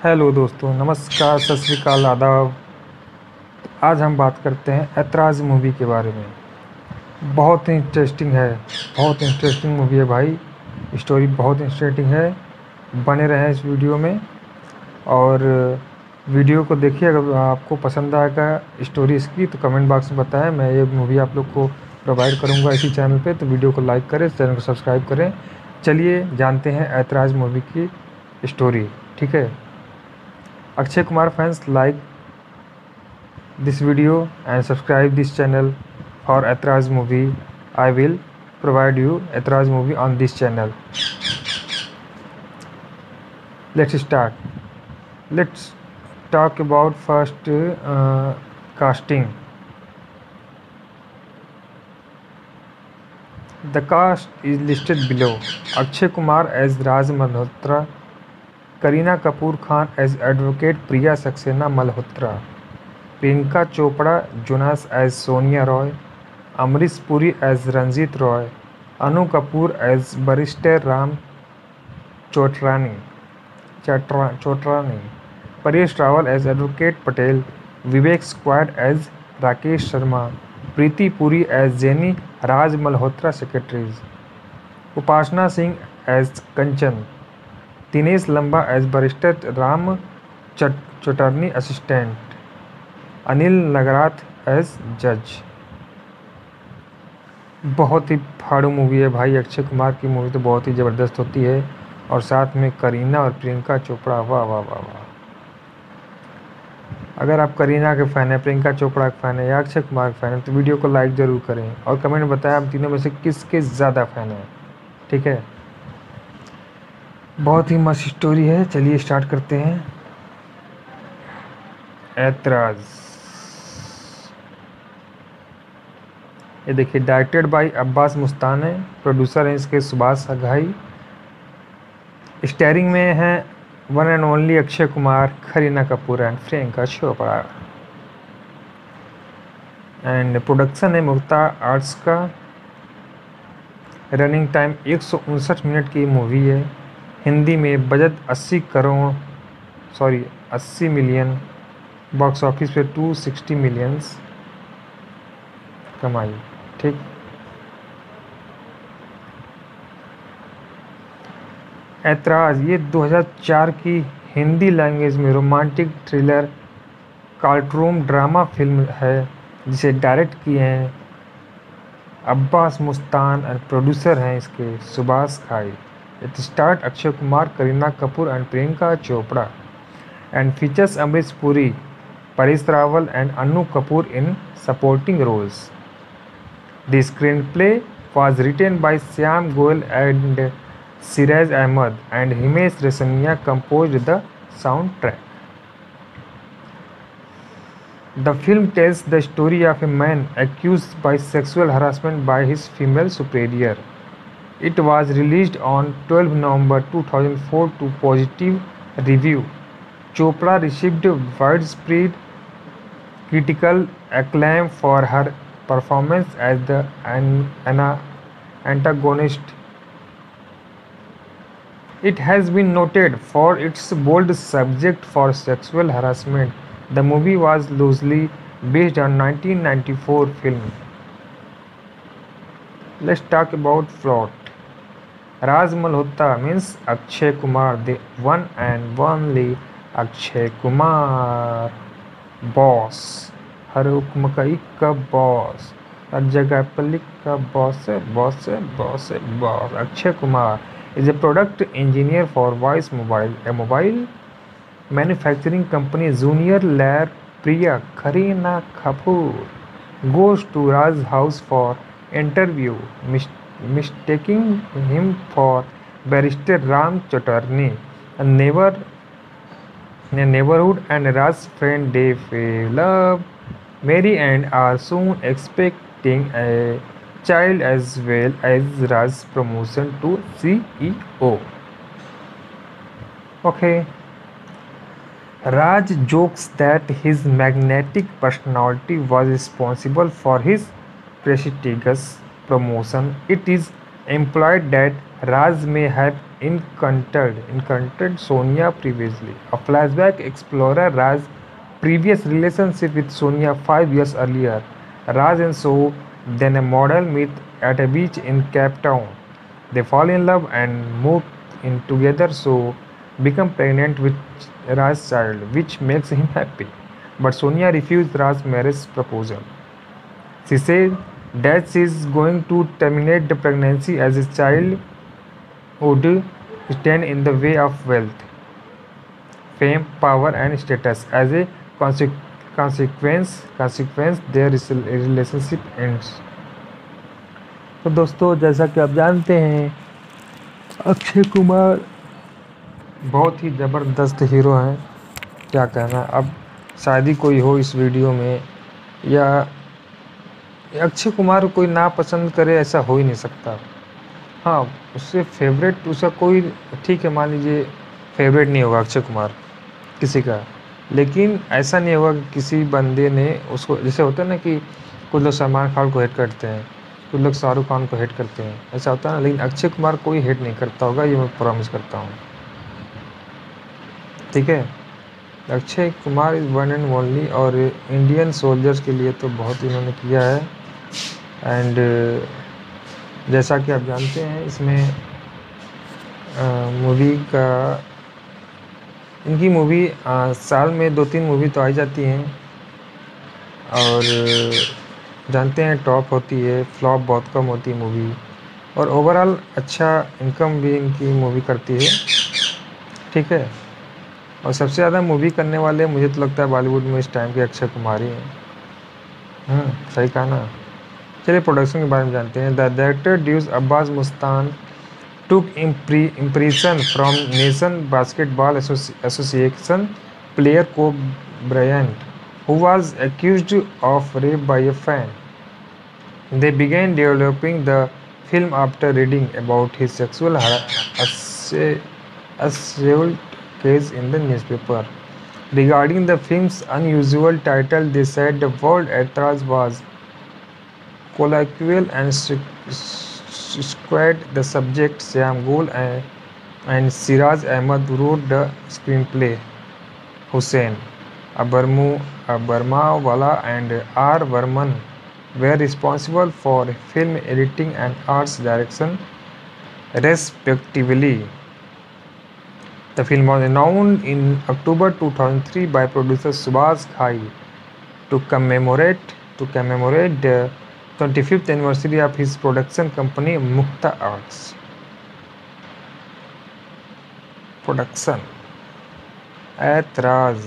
Hello दोस्तों, नमस्कार, सत श्री अकाल, आदाब। आज हम बात करते हैं ऐतराज़ मूवी के बारे में। बहुत ही इंटरेस्टिंग है, बहुत इंटरेस्टिंग मूवी है भाई। स्टोरी बहुत इंटरेस्टिंग है। बने रहें इस वीडियो में और वीडियो को देखिए। अगर आपको पसंद आएगा स्टोरी इसकी तो कमेंट बॉक्स में बताएं। मैं ये मूवी आप लोग को प्रोवाइड करूँगा इसी चैनल पे, तो वीडियो को लाइक करें, चैनल को सब्सक्राइब करें। चलिए जानते हैं ऐतराज़ मूवी की स्टोरी। ठीक है। Akshay Kumar fans like this video and subscribe this channel for Aitraaz movie. I will provide you Aitraaz movie on this channel. Let's start. Let's talk about first casting. The cast is listed below. Akshay Kumar as Raj Malhotra, Kareena Kapoor Khan as Advocate Priya Saxena Malhotra, Priyanka Chopra Jonas as Sonia Roy, Amrish Puri as Ranjeet Roy, Anu Kapoor as barrister Ram Chotrani, Paresh Rawal as advocate Patel, Vivek स्क्वाड as Rakesh Sharma, Preeti Puri as Jenny Raj Malhotra secretaries, Upasana Singh as Kanchan, Dinesh Lamba as barrister Ram Chotrani assistant, Anil Nagrath as जज। बहुत ही फाड़ू movie है भाई। अक्षय कुमार की movie तो बहुत ही ज़बरदस्त होती है और साथ में करीना और प्रियंका चोपड़ा, वाह वाह वाह वाह। अगर आप करीना के फ़ैन हैं, प्रियंका चोपड़ा के फ़ैन है या अक्षय कुमार के फ़ैन है तो वीडियो को लाइक ज़रूर करें और कमेंट में बताएं आप तीनों में से किसके ज़्यादा फ़ैन हैं। ठीक है। बहुत ही मस्त स्टोरी है। चलिए स्टार्ट करते हैं। ऐतराज़। ये देखिए, डायरेक्टेड बाय अब्बास मुस्तान है, प्रोड्यूसर हैं इसके सुभाष अघाई। स्टारिंग में हैं one and only Akshay Kumar, Kareena Kapoor and Priyanka Chopra. And production है मुक्ता आर्ट्स का। रनिंग टाइम 159 मिनट की मूवी है। हिंदी में बजट 80 मिलियन, बॉक्स ऑफिस पे 260 मिलियंस कमाई। ठीक। ऐतराज़ ये 2004 की हिंदी लैंग्वेज में romantic thriller cartoon drama film है जिसे डायरेक्ट किए हैं अब्बास मुस्तान और प्रोड्यूसर हैं इसके Subhash Ghai. It start Akshay Kumar, Kareena Kapoor and Priyanka Chopra and features Amrish Puri, Paresh Rawal and Anu Kapoor in supporting roles. The screenplay was written by Syam Goel and Siraj Ahmed, and Himesh Reshammiya composed the soundtrack. The film tells the story of a man accused by sexual harassment by his female superior. It was released on 12 November 2004 to positive review. Chopra received widespread critical acclaim for her performance as the antagonist. It has been noted for its bold subject for sexual harassment. The movie was loosely based on 1994 film. Let's talk about plot. Raj Malhotra means Akshay Kumar, the one and only Akshay Kumar, boss. हर हुक्म का इक्का boss, हर जगह पर लिखा boss है boss है boss है boss. Akshay Kumar is a product engineer for Voice Mobile, a mobile manufacturing company. Junior lawyer Priya Kareena Kapoor goes to Raj house for interview, mistaking him for barrister Ram Chotrani. Neighborhood and Raj's friend they fell love, marry and are soon expecting a child as well as Raj's promotion to CEO. Okay. Raj jokes that his magnetic personality was responsible for his prestigious promotion. It is implied that Raj may have encountered Sonia previously. A flashback explorer Raj's previous relationship with Sonia 5 years earlier. Raj and So then a model meet at a beach in Cape Town. They fall in love and move in together. So become pregnant with Raj's child, which makes him happy. But Sonia refused Raj's marriage proposal. She said that she is going to terminate the pregnancy as his child would stand in the way of wealth, fame, power, and status. As a consequence, their relationship ends. तो दोस्तों, जैसा कि आप जानते हैं, अक्षय कुमार बहुत ही ज़बरदस्त hero हैं। क्या कहना, अब शायद ही कोई हो इस वीडियो में या अक्षय कुमार कोई ना पसंद करे, ऐसा हो ही नहीं सकता। हाँ, उससे फेवरेट उसका कोई, ठीक है, मान लीजिए फेवरेट नहीं होगा अक्षय कुमार किसी का, लेकिन ऐसा नहीं होगा कि किसी बंदे ने उसको, जैसे होता है ना कि कुछ लोग सलमान खान को हेट करते हैं, कुछ लोग शाहरुख खान को हेट करते हैं, ऐसा होता है ना, लेकिन अक्षय कुमार कोई हेट नहीं करता होगा, ये मैं प्रॉमिस करता हूँ। ठीक है, Akshay Kumar is one and only, और इंडियन सोल्जर्स के लिए तो बहुत ही इन्होंने किया है। एंड जैसा कि आप जानते हैं, इसमें मूवी का, इनकी मूवी साल में 2-3 मूवी तो आई जाती हैं, और जानते हैं टॉप होती है, फ्लॉप बहुत कम होती है मूवी, और ओवरऑल अच्छा इनकम भी इनकी मूवी करती है। ठीक है, और सबसे ज़्यादा मूवी करने वाले मुझे तो लगता है बॉलीवुड में इस टाइम के अक्षय कुमार ही हैं। सही कहा ना। चलिए प्रोडक्शन के बारे में जानते हैं। The director ड्यूस Abbas Mustan took impression from Nation Basketball Association player Kobe Bryant, who was accused of rape by a fan. They began developing the film after reading about his sexual assault case in the newspaper. Regarding the film's unusual title, they said the word "Atraj" was colloquial and squared. The subject, Syam Gul and Siraj Ahmed wrote the screenplay. Hussain Abarmawala and R. Varman were responsible for film editing and arts direction, respectively. The film was announced in October 2003 by producer Subhash Ghai to commemorate the 25th anniversary of his production company Mukta Arts. Production Atraj,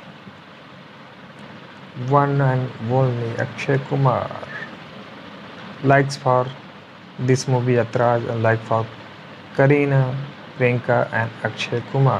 one and only Akshay Kumar. Likes for this movie Atraj, and like for Kareena, Priyanka and Akshay Kumar.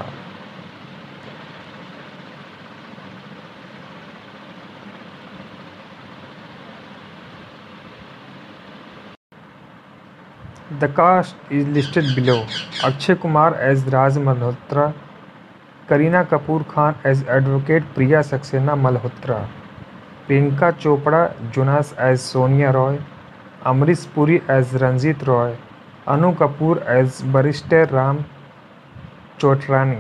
The cast is listed below. Akshay Kumar as Raj Malhotra, Kareena Kapoor Khan as Advocate Priya Saxena Malhotra, Priyanka Chopra Jonas as Sonia Roy, Amrish Puri as Ranjit Roy, Anu Kapoor as Barrister Ram Chotrani,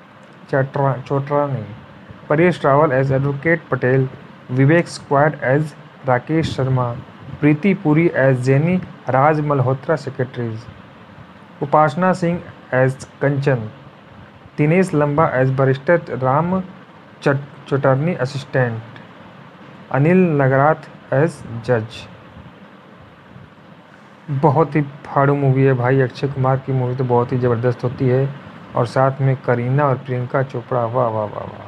Paresh Rawal as Advocate Patel, Vivek Squad as Rakesh Sharma, Preeti Puri as Jenny Raj Malhotra secretaries, Upasana Singh as Kanchan, Dinesh Lamba as Barrister Ram Chotarni assistant, Anil Nagarath as judge. बहुत ही फाड़ू movie है भाई। अक्षय कुमार की movie तो बहुत ही ज़बरदस्त होती है, और साथ में करीना और प्रियंका चोपड़ा, वाह वाह वाह वाह।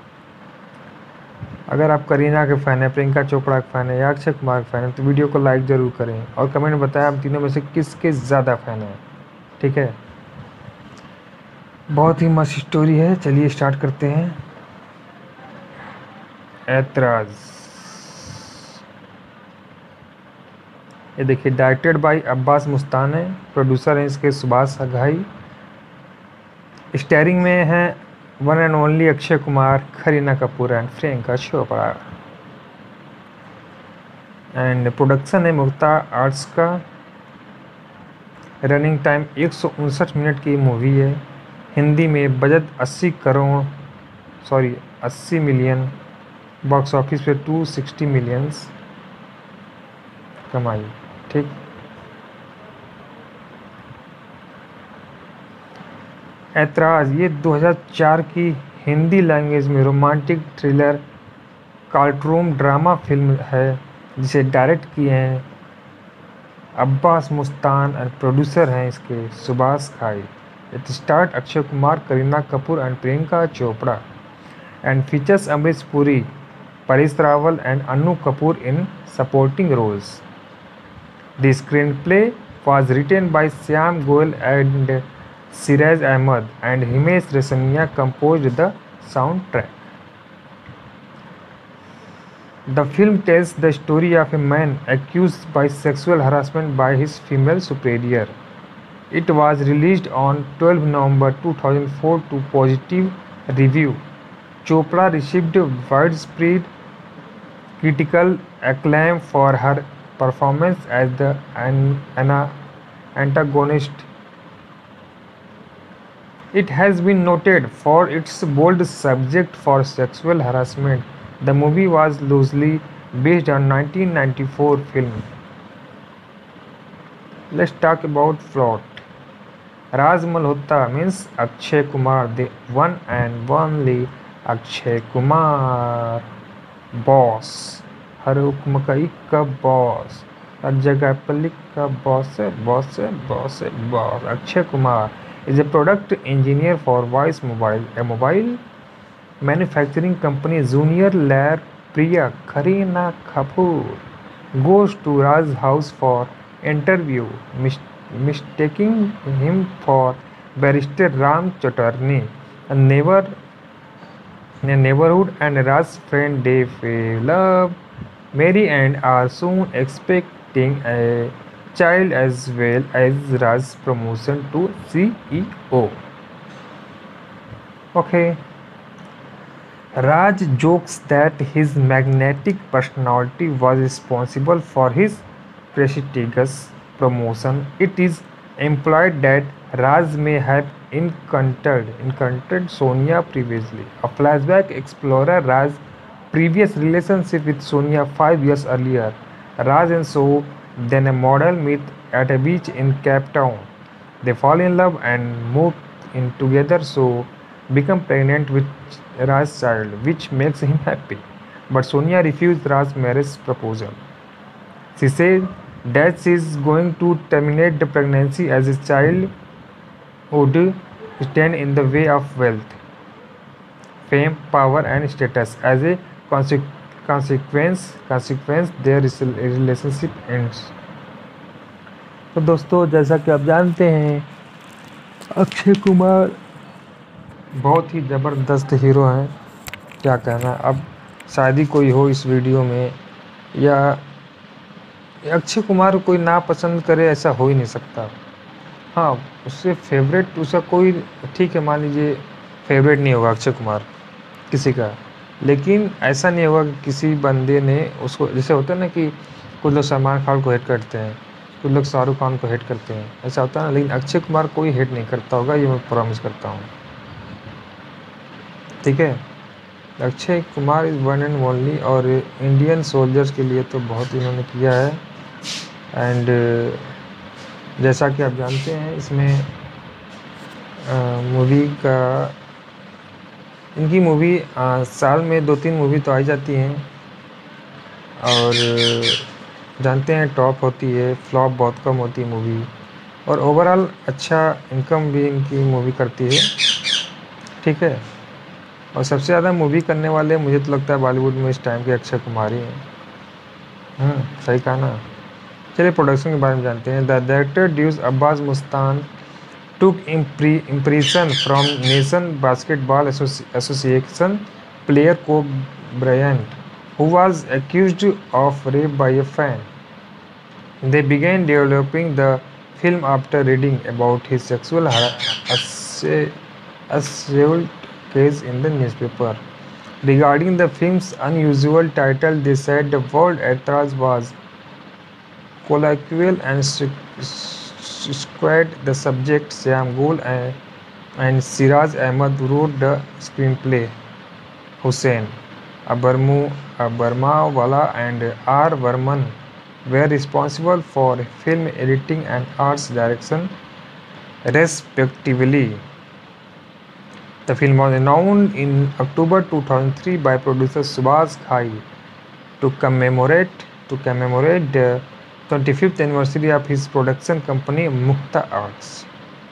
अगर आप करीना के फ़ैन हैं, प्रियंका चोपड़ा के फ़ैन हैं या अक्षय कुमार के फ़ैन हैं, तो वीडियो को लाइक ज़रूर करें और कमेंट में बताएं आप तीनों में से किसके ज़्यादा फ़ैन हैं। ठीक है, बहुत ही मस्त स्टोरी है। चलिए स्टार्ट करते हैं। ऐतराज़, ये देखिए, डायरेक्टेड बाय अब्बास मुस्तान है, प्रोड्यूसर हैं इसके सुभाष घाई, स्टारिंग में हैं one and only Akshay Kumar, Kareena Kapoor and Priyanka Chopra, and production है मुक्ता आर्ट्स का, रनिंग टाइम 159 मिनट की मूवी है। हिंदी में बजट 80 मिलियन, बॉक्स ऑफिस पे 260 मिलियंस कमाई। ठीक, ऐतराज़ ये 2004 की हिंदी लैंग्वेज में romantic thriller cartoon drama film है जिसे डायरेक्ट किए हैं अब्बास मुस्तान और प्रोड्यूसर हैं इसके Subhash Ghai. It start Akshay Kumar, Kareena Kapoor and Priyanka Chopra and features Amrish Puri, Paresh Rawal and Anu Kapoor in supporting roles. The screenplay was written by Syam Goel and Siraj Ahmed and Himesh Resania composed the soundtrack. The film tells the story of a man accused by sexual harassment by his female superior. It was released on 12 November 2004 to positive review. Chopra received widespread critical acclaim for her performance as the antagonist. It has been noted for its bold subject for sexual harassment. The movie was loosely based on 1994 film. Let's talk about plot. Raj Malhotra means Akshay Kumar, the one and only Akshay Kumar, boss, हर हुक्म का इक्का boss, हर जगह पलिक का boss है, boss है, boss है, boss. Akshay Kumar is a product engineer for Voice Mobile, a mobile manufacturing company. Junior Lair Priya Kareena Kapoor goes to Raj's house for interview, mistaking him for barrister Ram Chatterjee, a neighborhood and Raj's friend. They fell love, marry and are soon expecting a child as well as Raj's promotion to CEO. Okay. Raj jokes that his magnetic personality was responsible for his prestigious promotion. It is implied that Raj may have encountered Sonia previously. A flashback explores Raj's previous relationship with Sonia 5 years earlier. Raj and So, then a model, meet at a beach in Cape Town. They fall in love and move in together. So become pregnant with Raj's child, which makes him happy. But Sonia refused Raj's marriage proposal. She said that she is going to terminate the pregnancy as a child would stand in the way of wealth, fame, power, and status. As a consequence, their relationship ends. तो दोस्तों, जैसा कि आप जानते हैं, अक्षय कुमार बहुत ही ज़बरदस्त hero हैं। क्या कहना, अब शायद ही कोई हो इस वीडियो में या अक्षय कुमार कोई ना पसंद करे, ऐसा हो ही नहीं सकता। हाँ, उससे फेवरेट उसका कोई, ठीक है, मान लीजिए फेवरेट नहीं होगा अक्षय कुमार किसी का, लेकिन ऐसा नहीं होगा कि किसी बंदे ने उसको, जैसे होता है ना कि कुछ लोग सलमान खान को हेट करते हैं, कुछ लोग शाहरुख खान को हेट करते हैं, ऐसा होता है ना, लेकिन अक्षय कुमार कोई हेट नहीं करता होगा, ये मैं प्रॉमिस करता हूँ। ठीक है, Akshay Kumar is one and only, और इंडियन सोल्जर्स के लिए तो बहुत इन्होंने किया है। एंड जैसा कि आप जानते हैं, इसमें मूवी का, इनकी मूवी साल में 2-3 मूवी तो आई जाती हैं, और जानते हैं टॉप होती है, फ्लॉप बहुत कम होती है मूवी, और ओवरऑल अच्छा इनकम भी इनकी मूवी करती है। ठीक है, और सबसे ज़्यादा मूवी करने वाले मुझे तो लगता है बॉलीवुड में इस टाइम के अक्षय कुमार ही हैं। सही कहा ना। चलिए प्रोडक्शन के बारे में जानते हैं। The director ड्यूस Abbas Mustan took impression from Nation Basketball Association player Kobe Bryant, who was accused of rape by a fan. They began developing the film after reading about his sexual assault case in the newspaper. Regarding the film's unusual title, they said the word "Aitraaz" was colloquial and Squad. The subject Syam Gul and Siraj Ahmed wrote the screenplay. Hussain Abarmawala and R. Varman were responsible for film editing and arts direction, respectively. The film was announced in October 2003 by producer Subhash Ghai to commemorate the 25th anniversary of his production company Mukta Arts.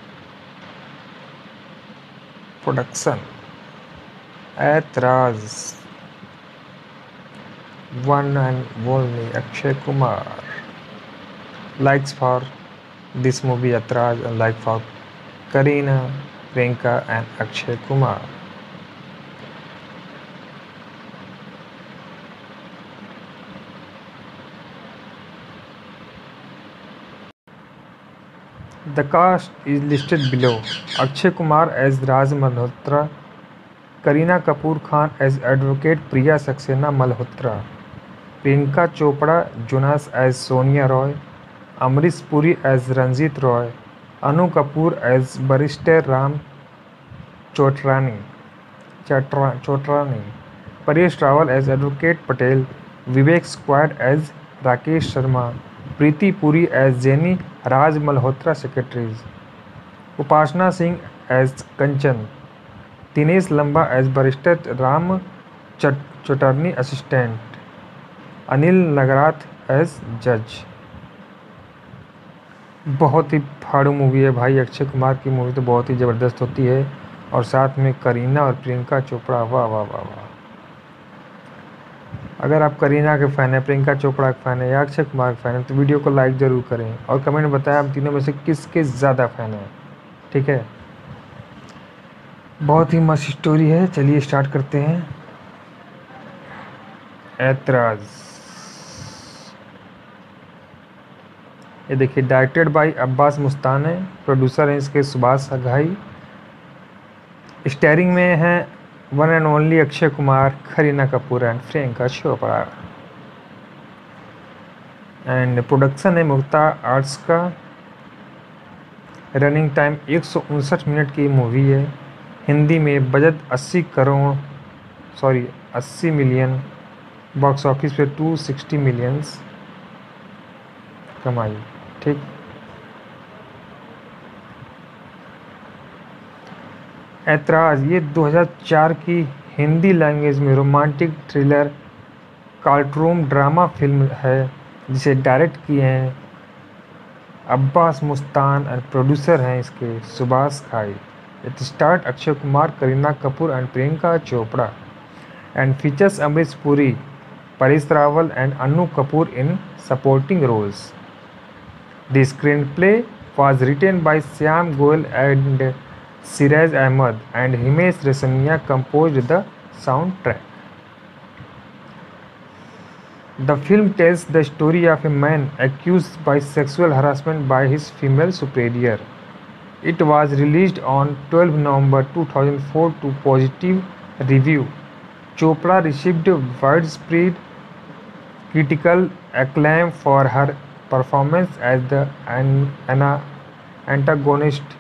Production Aitraz, one and only Akshay Kumar. Likes for this movie Aitraz and like for Kareena, Priyanka and Akshay Kumar. The cast is listed below. Akshay Kumar as Raj Malhotra, Kareena Kapoor Khan as Advocate Priya Saxena Malhotra, Priyanka Chopra Jonas as Sonia Roy, Amrish Puri as Ranjit Roy, Anu Kapoor as Barrister Ram Chotrani, Paresh Rawal as Advocate Patel, Vivek Squad as Rakesh Sharma, Preeti Puri as Jenny Raj Malhotra secretaries, Upasana Singh as Kanchan, Dinesh Lamba as Barrister Ram Chotarni assistant, Anil Nagarath as judge. बहुत ही फाड़ू movie है भाई। अक्षय कुमार की movie तो बहुत ही ज़बरदस्त होती है और साथ में करीना और प्रियंका चोपड़ा, वाह वाह वाह वाह। अगर आप करीना के फ़ैन हैं, प्रियंका चोपड़ा के फ़ैन है या अक्षय कुमार के फ़ैन है तो वीडियो को लाइक ज़रूर करें और कमेंट में बताएं आप तीनों में से किसके ज़्यादा फ़ैन हैं। ठीक है, बहुत ही मस्त स्टोरी है। चलिए स्टार्ट करते हैं। ऐतराज़, ये देखिए डायरेक्टेड बाय अब्बास मुस्तान है, प्रोड्यूसर हैं इसके सुभाष घाई। स्टारिंग में हैं one and only Akshay Kumar, Kareena Kapoor and Priyanka Chopra. And production है मुक्ता आर्ट्स का। रनिंग टाइम 159 मिनट की मूवी है। हिंदी में बजट 80 मिलियन, बॉक्स ऑफिस पे 260 मिलियंस कमाई। ठीक, ऐतराज़ ये 2004 की हिंदी लैंग्वेज में romantic thriller cartoon drama film है जिसे डायरेक्ट किए हैं अब्बास मुस्तान और प्रोड्यूसर हैं इसके Subhash Ghai. It start Akshay Kumar, Kareena Kapoor and Priyanka Chopra and features Amrish Puri, Paresh Rawal and Anu Kapoor in supporting roles. The screenplay was written by Syam Goel and Siraj Ahmed and Himesh Reshammiya composed the soundtrack. The film tells the story of a man accused by sexual harassment by his female superior. It was released on 12 November 2004 to positive review. Chopra received widespread critical acclaim for her performance as the antagonist.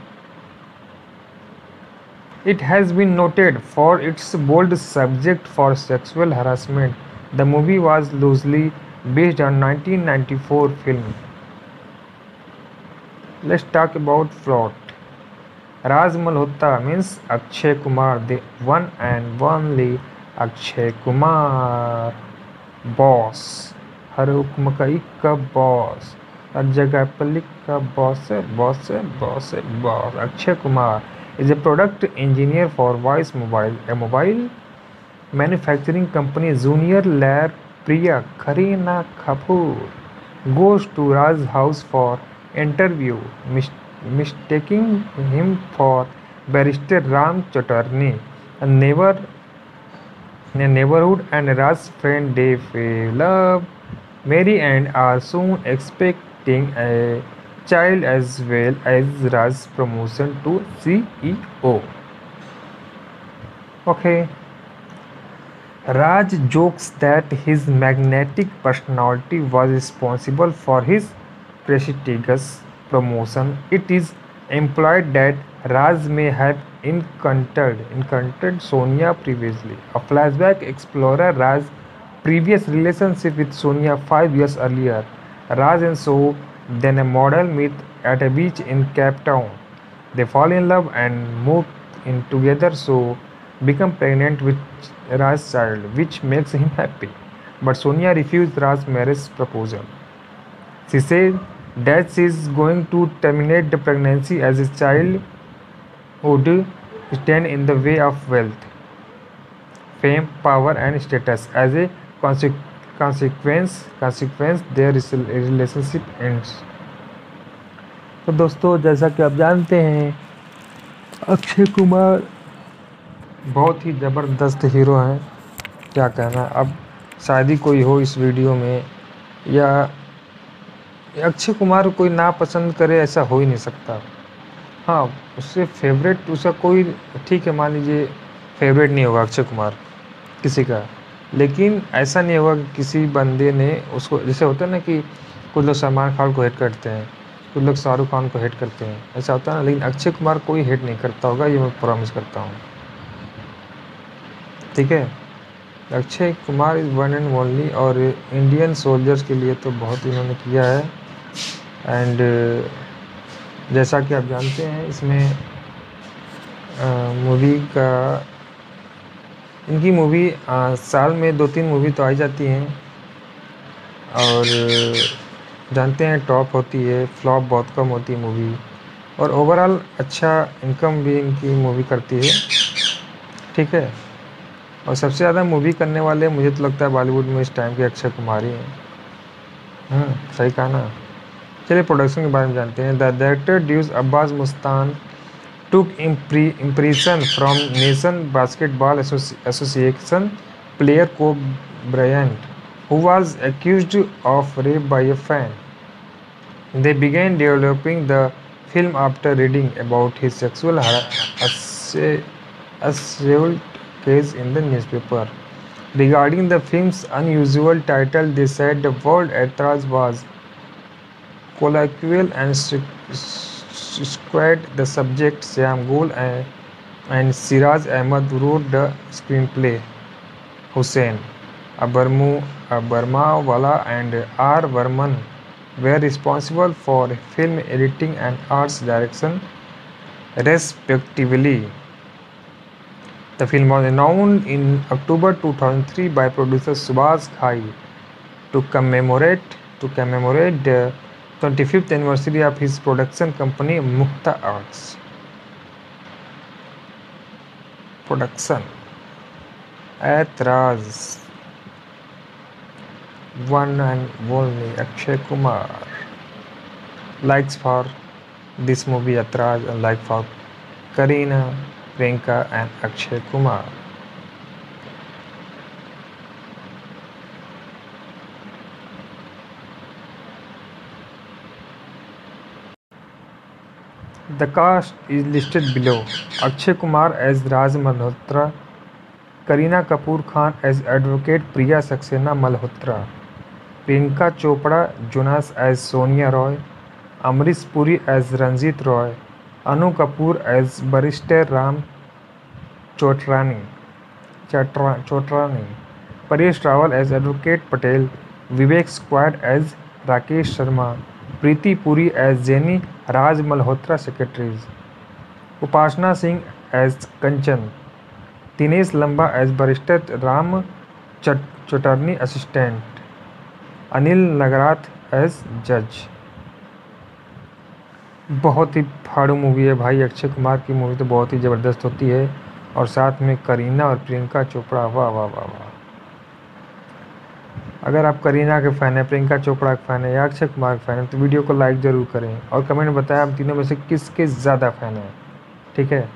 It has been noted for its bold subject for sexual harassment. The movie was loosely based on 1994 film. Let's talk about plot. Raj Malhotra means Akshay Kumar, the one and only Akshay Kumar, boss, हर हुक्म का इक्का boss, हर जगह पर लिखा boss है boss है boss है boss. Akshay Kumar is a product engineer for Voice Mobile, a mobile manufacturing company. Junior lab Priya Kareena Kapoor goes to Raj's house for interview, mistaking him for Barrister Ram Chotarni, a neighborhood and Raj's friend. They love, marry and are soon expecting a child as well as Raj's promotion to CEO. Okay. Raj jokes that his magnetic personality was responsible for his prestigious promotion, it is implied that Raj may have encountered Sonia previously. A flashback explores Raj's previous relationship with Sonia 5 years earlier. Raj and So, then a model, meet at a beach in Cape Town. They fall in love and move in together. So become pregnant with Raj's child, which makes him happy. But Sonia refused Raj's marriage proposal. She said that she is going to terminate the pregnancy as his child would stand in the way of wealth, fame, power, and status. As a consequence, their relationship ends. तो दोस्तों, जैसा कि आप जानते हैं, अक्षय कुमार बहुत ही ज़बरदस्त hero हैं। क्या कहना, अब शायद ही कोई हो इस वीडियो में या अक्षय कुमार को कोई ना पसंद करे, ऐसा हो ही नहीं सकता। हाँ, उससे फेवरेट उसका कोई, ठीक है, मान लीजिए फेवरेट नहीं होगा अक्षय कुमार किसी का, लेकिन ऐसा नहीं होगा कि किसी बंदे ने उसको, जैसे होता है ना कि कुछ लोग सलमान खान को हेट करते हैं, कुछ लोग शाहरुख खान को हेट करते हैं, ऐसा होता है ना, लेकिन अक्षय कुमार कोई हेट नहीं करता होगा, ये मैं प्रॉमिस करता हूँ। ठीक है, Akshay Kumar is one and only, और इंडियन सोल्जर्स के लिए तो बहुत इन्होंने किया है। एंड जैसा कि आप जानते हैं, इसमें मूवी का, इनकी मूवी साल में 2-3 मूवी तो आई जाती हैं, और जानते हैं टॉप होती है, फ्लॉप बहुत कम होती है मूवी, और ओवरऑल अच्छा इनकम भी इनकी मूवी करती है। ठीक है, और सबसे ज़्यादा मूवी करने वाले मुझे तो लगता है बॉलीवुड में इस टाइम के अक्षय कुमार ही हैं। सही कहा ना। चलिए प्रोडक्शन के बारे में जानते हैं। The director ड्यूस Abbas Mustan took impression from Nation Basketball Association player Kobe Bryant, who was accused of rape by a fan. They began developing the film after reading about his sexual assault case in the newspaper. Regarding the film's unusual title, they said the word "Atraj" was colloquial and squared. The subject, Syam Gul and Siraj Ahmed wrote the screenplay. Hussain Abarmawala and R. Varman were responsible for film editing and arts direction, respectively. The film was announced in October 2003 by producer Subhash Ghai to commemorate the 25th anniversary of his production company Mukta Arts. Production Atraj, one and only Akshay Kumar. Likes for this movie Atraj, and like for Kareena, Priyanka and Akshay Kumar. The cast is listed below. Akshay Kumar as Raj Malhotra, Kareena Kapoor Khan as Advocate Priya Saxena Malhotra, Priyanka Chopra Jonas as Sonia Roy, Amrish Puri as Ranjit Roy, Anu Kapoor as Barrister Ram Chotrani, Paresh Rawal as Advocate Patel, Vivek Squad as Rakesh Sharma, Preeti Puri as Jenny Raj Malhotra secretaries, Upasana Singh as Kanchan, Dinesh Lamba as Barrister Ram Chotarni assistant, Anil Nagarath as judge. बहुत ही फाड़ू movie है भाई। अक्षय कुमार की movie तो बहुत ही ज़बरदस्त होती है, और साथ में करीना और प्रियंका चोपड़ा, वाह वाह वाह वाह। अगर आप करीना के फ़ैन हैं, प्रियंका चोपड़ा के फ़ैन है या अक्षय कुमार के फ़ैन है, तो वीडियो को लाइक ज़रूर करें और कमेंट में बताएं आप तीनों में से किसके ज़्यादा फ़ैन हैं। ठीक है,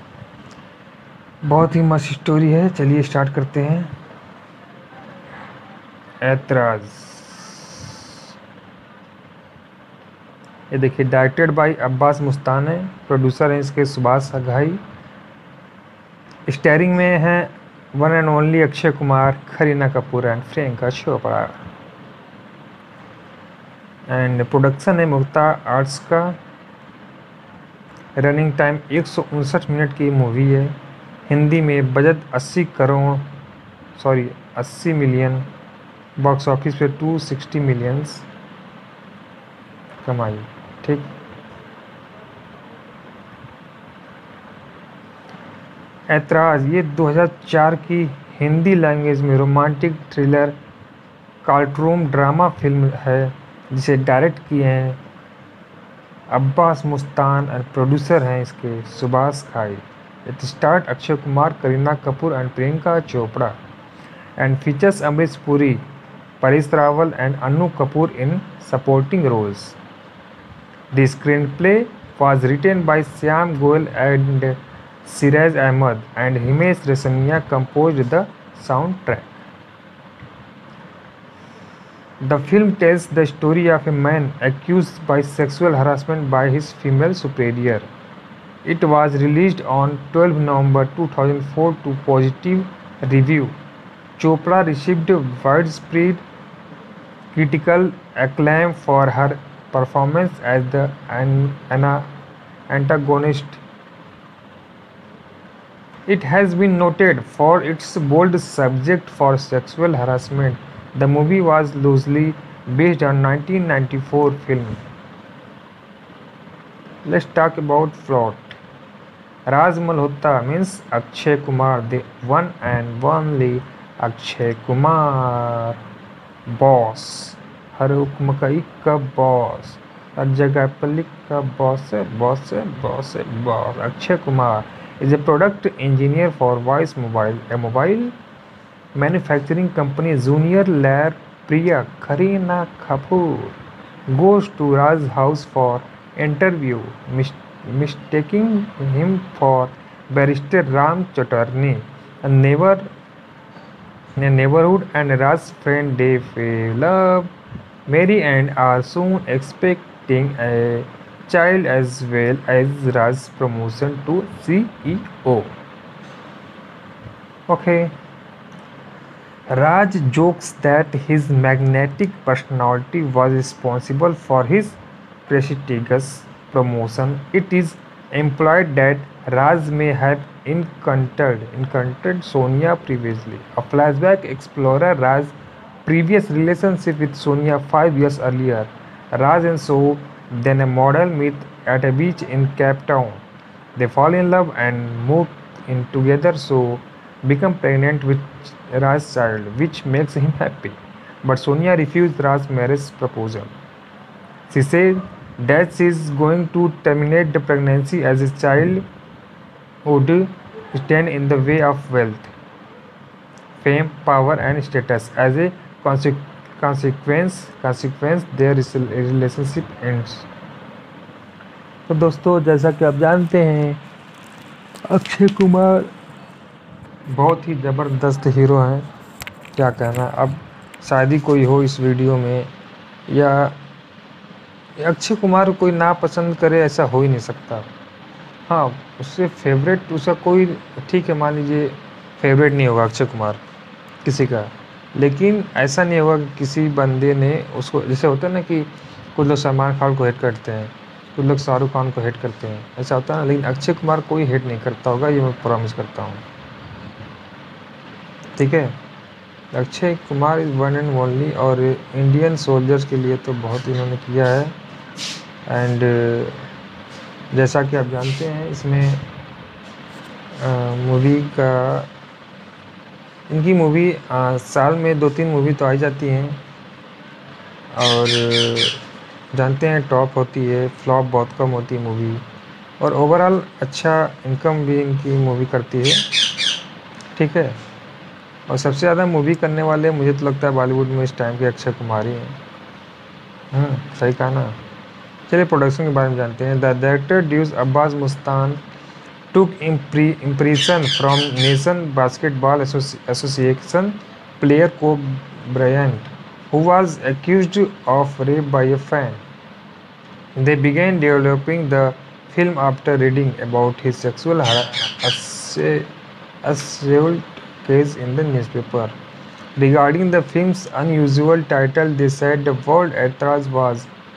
बहुत ही मस्त स्टोरी है। चलिए स्टार्ट करते हैं। ऐतराज़, ये देखिए, डायरेक्टेड बाय अब्बास मुस्तान है, प्रोड्यूसर हैं इसके सुभाष घाई, स्टारिंग में हैं one and only Akshay Kumar, Kareena Kapoor and Priyanka Chopra. And production है मुक्ता आर्ट्स का। रनिंग टाइम 159 मिनट की मूवी है। हिंदी में बजट 80 मिलियन, बॉक्स ऑफिस पे 260 मिलियंस कमाई। ठीक, ऐतराज़ ये 2004 की हिंदी लैंग्वेज में romantic thriller cartoon drama film है जिसे डायरेक्ट किए हैं अब्बास मुस्तान और प्रोड्यूसर हैं इसके Subhash Ghai. It start Akshay Kumar, Kareena Kapoor and Priyanka Chopra and features Amrish Puri, Paresh Rawal and Annu Kapoor in supporting roles. The screenplay was written by Syam Goel and Siraj Ahmed, and Himesh Reshammiya composed the soundtrack. The film tells the story of a man accused by sexual harassment by his female superior. It was released on 12 November 2004 to positive review. Chopra received widespread critical acclaim for her performance as the antagonist. It has been noted for its bold subject for sexual harassment. The movie was loosely based on 1994 film. Let's talk about plot. Raj Malhotra means Akshay Kumar, the one and only Akshay Kumar, boss. हर हुक्म का इक्का boss, हर जगह पर लिखा boss है boss है boss है boss. Akshay Kumar is a product engineer for Voice Mobile, a mobile manufacturing company. Junior Lair Priya Kareena Kapoor goes to Raj's house for interview, mistaking him for barrister Ram Chatterjee, a neighborhood and Raj's friend. They love, marry and are soon expecting a child as well as Raj's promotion to CEO. Okay. Raj jokes that his magnetic personality was responsible for his prestigious promotion. It is implied that Raj may have encountered Sonia previously. A flashback explores Raj's previous relationship with Sonia 5 years earlier. Raj and So, then a model, meet at a beach in Cape Town. They fall in love and move in together. So become pregnant with Raj's child, which makes him happy. But Sonia refused Raj's marriage proposal. She said that she is going to terminate the pregnancy as his child would stand in the way of wealth, fame, power and status. As a consequence their relationship ends. तो दोस्तों, जैसा कि आप जानते हैं, अक्षय कुमार बहुत ही ज़बरदस्त hero हैं। क्या कहना, अब शायद ही कोई हो इस वीडियो में या अक्षय कुमार कोई ना पसंद करे, ऐसा हो ही नहीं सकता। हाँ, उससे फेवरेट उसका कोई, ठीक है, मान लीजिए फेवरेट नहीं होगा अक्षय कुमार किसी का, लेकिन ऐसा नहीं होगा कि किसी बंदे ने उसको, जैसे होता है ना कि कुछ लोग सलमान खान को हेट करते हैं, कुछ लोग शाहरुख खान को हेट करते हैं, ऐसा होता है ना, लेकिन अक्षय कुमार कोई हेट नहीं करता होगा, ये मैं प्रॉमिस करता हूँ। ठीक है, Akshay Kumar is one and only, और इंडियन सोल्जर्स के लिए तो बहुत इन्होंने किया है। एंड जैसा कि आप जानते हैं, इसमें मूवी का, इनकी मूवी साल में 2-3 मूवी तो आई जाती हैं, और जानते हैं टॉप होती है, फ्लॉप बहुत कम होती है मूवी, और ओवरऑल अच्छा इनकम भी इनकी मूवी करती है। ठीक है, और सबसे ज़्यादा मूवी करने वाले मुझे तो लगता है बॉलीवुड में इस टाइम के अक्षय कुमार ही हैं। सही कहा ना। चलिए प्रोडक्शन के बारे में जानते हैं। The director ड्यूस Abbas Mustan took impression from Nation Basketball Association player Kobe Bryant, who was accused of rape by a fan. They began developing the film after reading about his sexual assault case in the newspaper. Regarding the film's unusual title, they said the word "Atras" was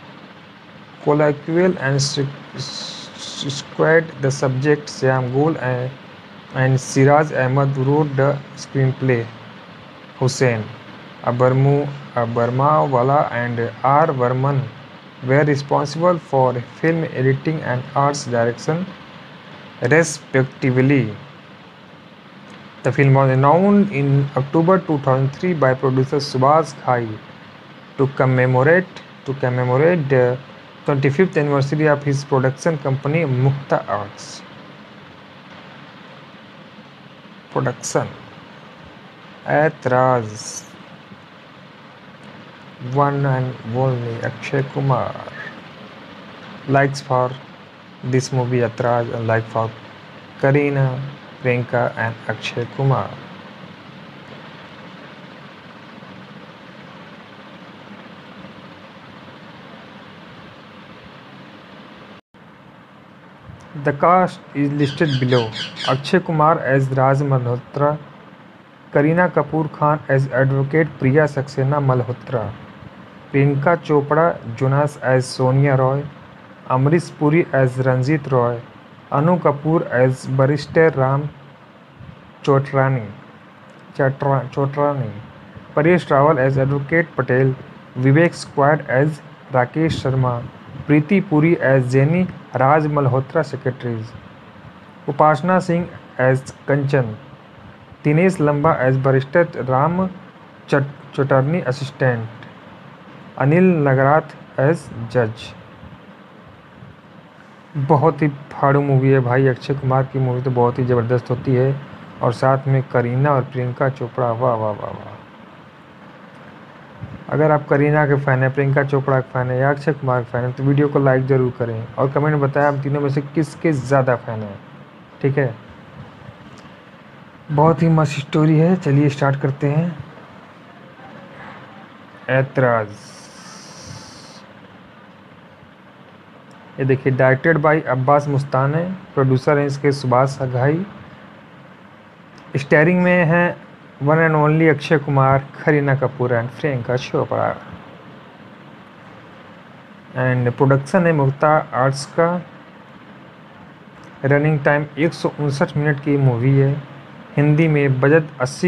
colloquial and squared. The subject Syam Gul and Siraj Ahmed wrote the screenplay. Hussain Abarmawala and R. Varman were responsible for film editing and arts direction, respectively. The film was announced in October 2003 by producer Subhas Ghai to commemorate the 25th anniversary of his production company Mukta Arts. Production Aitraz, one and only Akshay Kumar. Likes for this movie Aitraz and like for Kareena, Priyanka and Akshay Kumar. The cast is listed below. Akshay Kumar as Raj Malhotra, Kareena Kapoor Khan as Advocate Priya Saxena Malhotra, Priyanka Chopra Jonas as Sonia Roy, Amrish Puri as Ranjit Roy, Anu Kapoor as Barrister Ram Chotrani, Paresh Rawal as Advocate Patel, Vivek Squad as Rakesh Sharma, Preeti Puri as Jenny Raj Malhotra secretaries, Upasana Singh as Kanchan, Dinesh Lamba as Barrister Ram Chotarni assistant, Anil Nagrath as जज। बहुत ही फाड़ू movie है भाई। अक्षय कुमार की movie तो बहुत ही ज़बरदस्त होती है और साथ में करीना और प्रियंका चोपड़ा, वाह वाह वाह वाह। अगर आप करीना के फ़ैन हैं, प्रियंका चोपड़ा के फ़ैन है या अक्षय कुमार के फ़ैन है तो वीडियो को लाइक ज़रूर करें और कमेंट में बताएं आप तीनों में से किसके ज़्यादा फ़ैन हैं। ठीक है, बहुत ही मस्त स्टोरी है। चलिए स्टार्ट करते हैं। ऐतराज़, ये देखिए डायरेक्टेड बाय अब्बास मुस्तान है, प्रोड्यूसर हैं इसके सुभाष घाई। स्टारिंग में हैं one and only Akshay Kumar, Kareena Kapoor and Priyanka Chopra. And production है मुक्ता आर्ट्स का। रनिंग टाइम 159 मिनट की मूवी है। हिंदी में बजट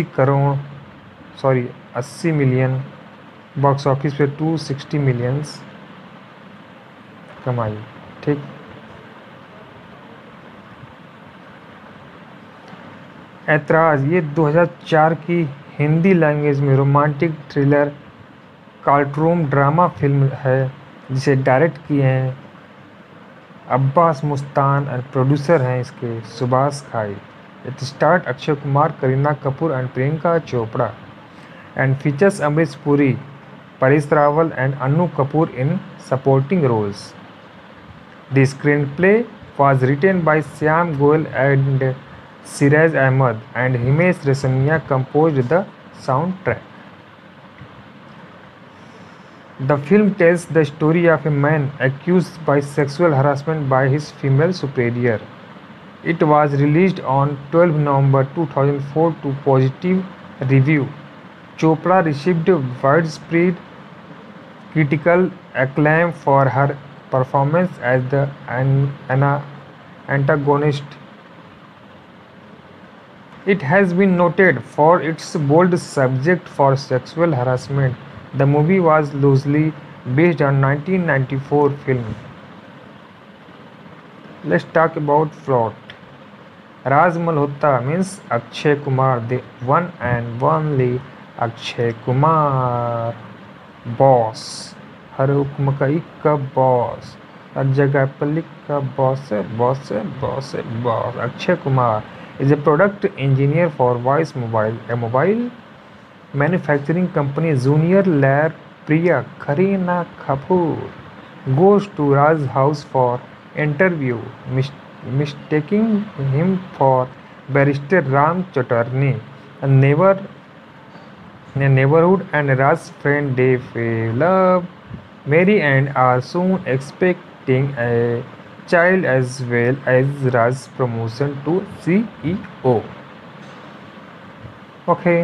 80 मिलियन, बॉक्स ऑफिस पे 260 मिलियंस कमाई। ठीक, ऐतराज़ ये 2004 की हिंदी लैंग्वेज में romantic thriller cartoon drama film है जिसे डायरेक्ट किए हैं अब्बास मुस्तान और प्रोड्यूसर हैं इसके Subhash Ghai. It start Akshay Kumar, Kareena Kapoor and Priyanka Chopra and features Amrish Puri, Paresh Rawal and Anu Kapoor in supporting roles. The screenplay was written by Syam Goel and Siraj Ahmed and Himesh Reshammiya composed the soundtrack. The film tells the story of a man accused by sexual harassment by his female superior. It was released on 12 November 2004 to positive review. Chopra received widespread critical acclaim for her performance as the antagonist. It has been noted for its bold subject for sexual harassment. The movie was loosely based on 1994 film. Let's talk about plot. Raj Malhotra means Akshay Kumar, the one and only Akshay Kumar, boss, हर हुक्म का इक्का boss, हर जगह पर लिखा boss है boss है boss है boss. Akshay Kumar is a product engineer for Voice Mobile, a mobile manufacturing company. Junior lawyer Priya Kareena Kapoor goes to Raj house for interview, mistaking him for barrister Ram Chotrani. Neighborhood and Raj's friend they love, marry and are soon expecting a child as well as Raj's promotion to CEO. Okay.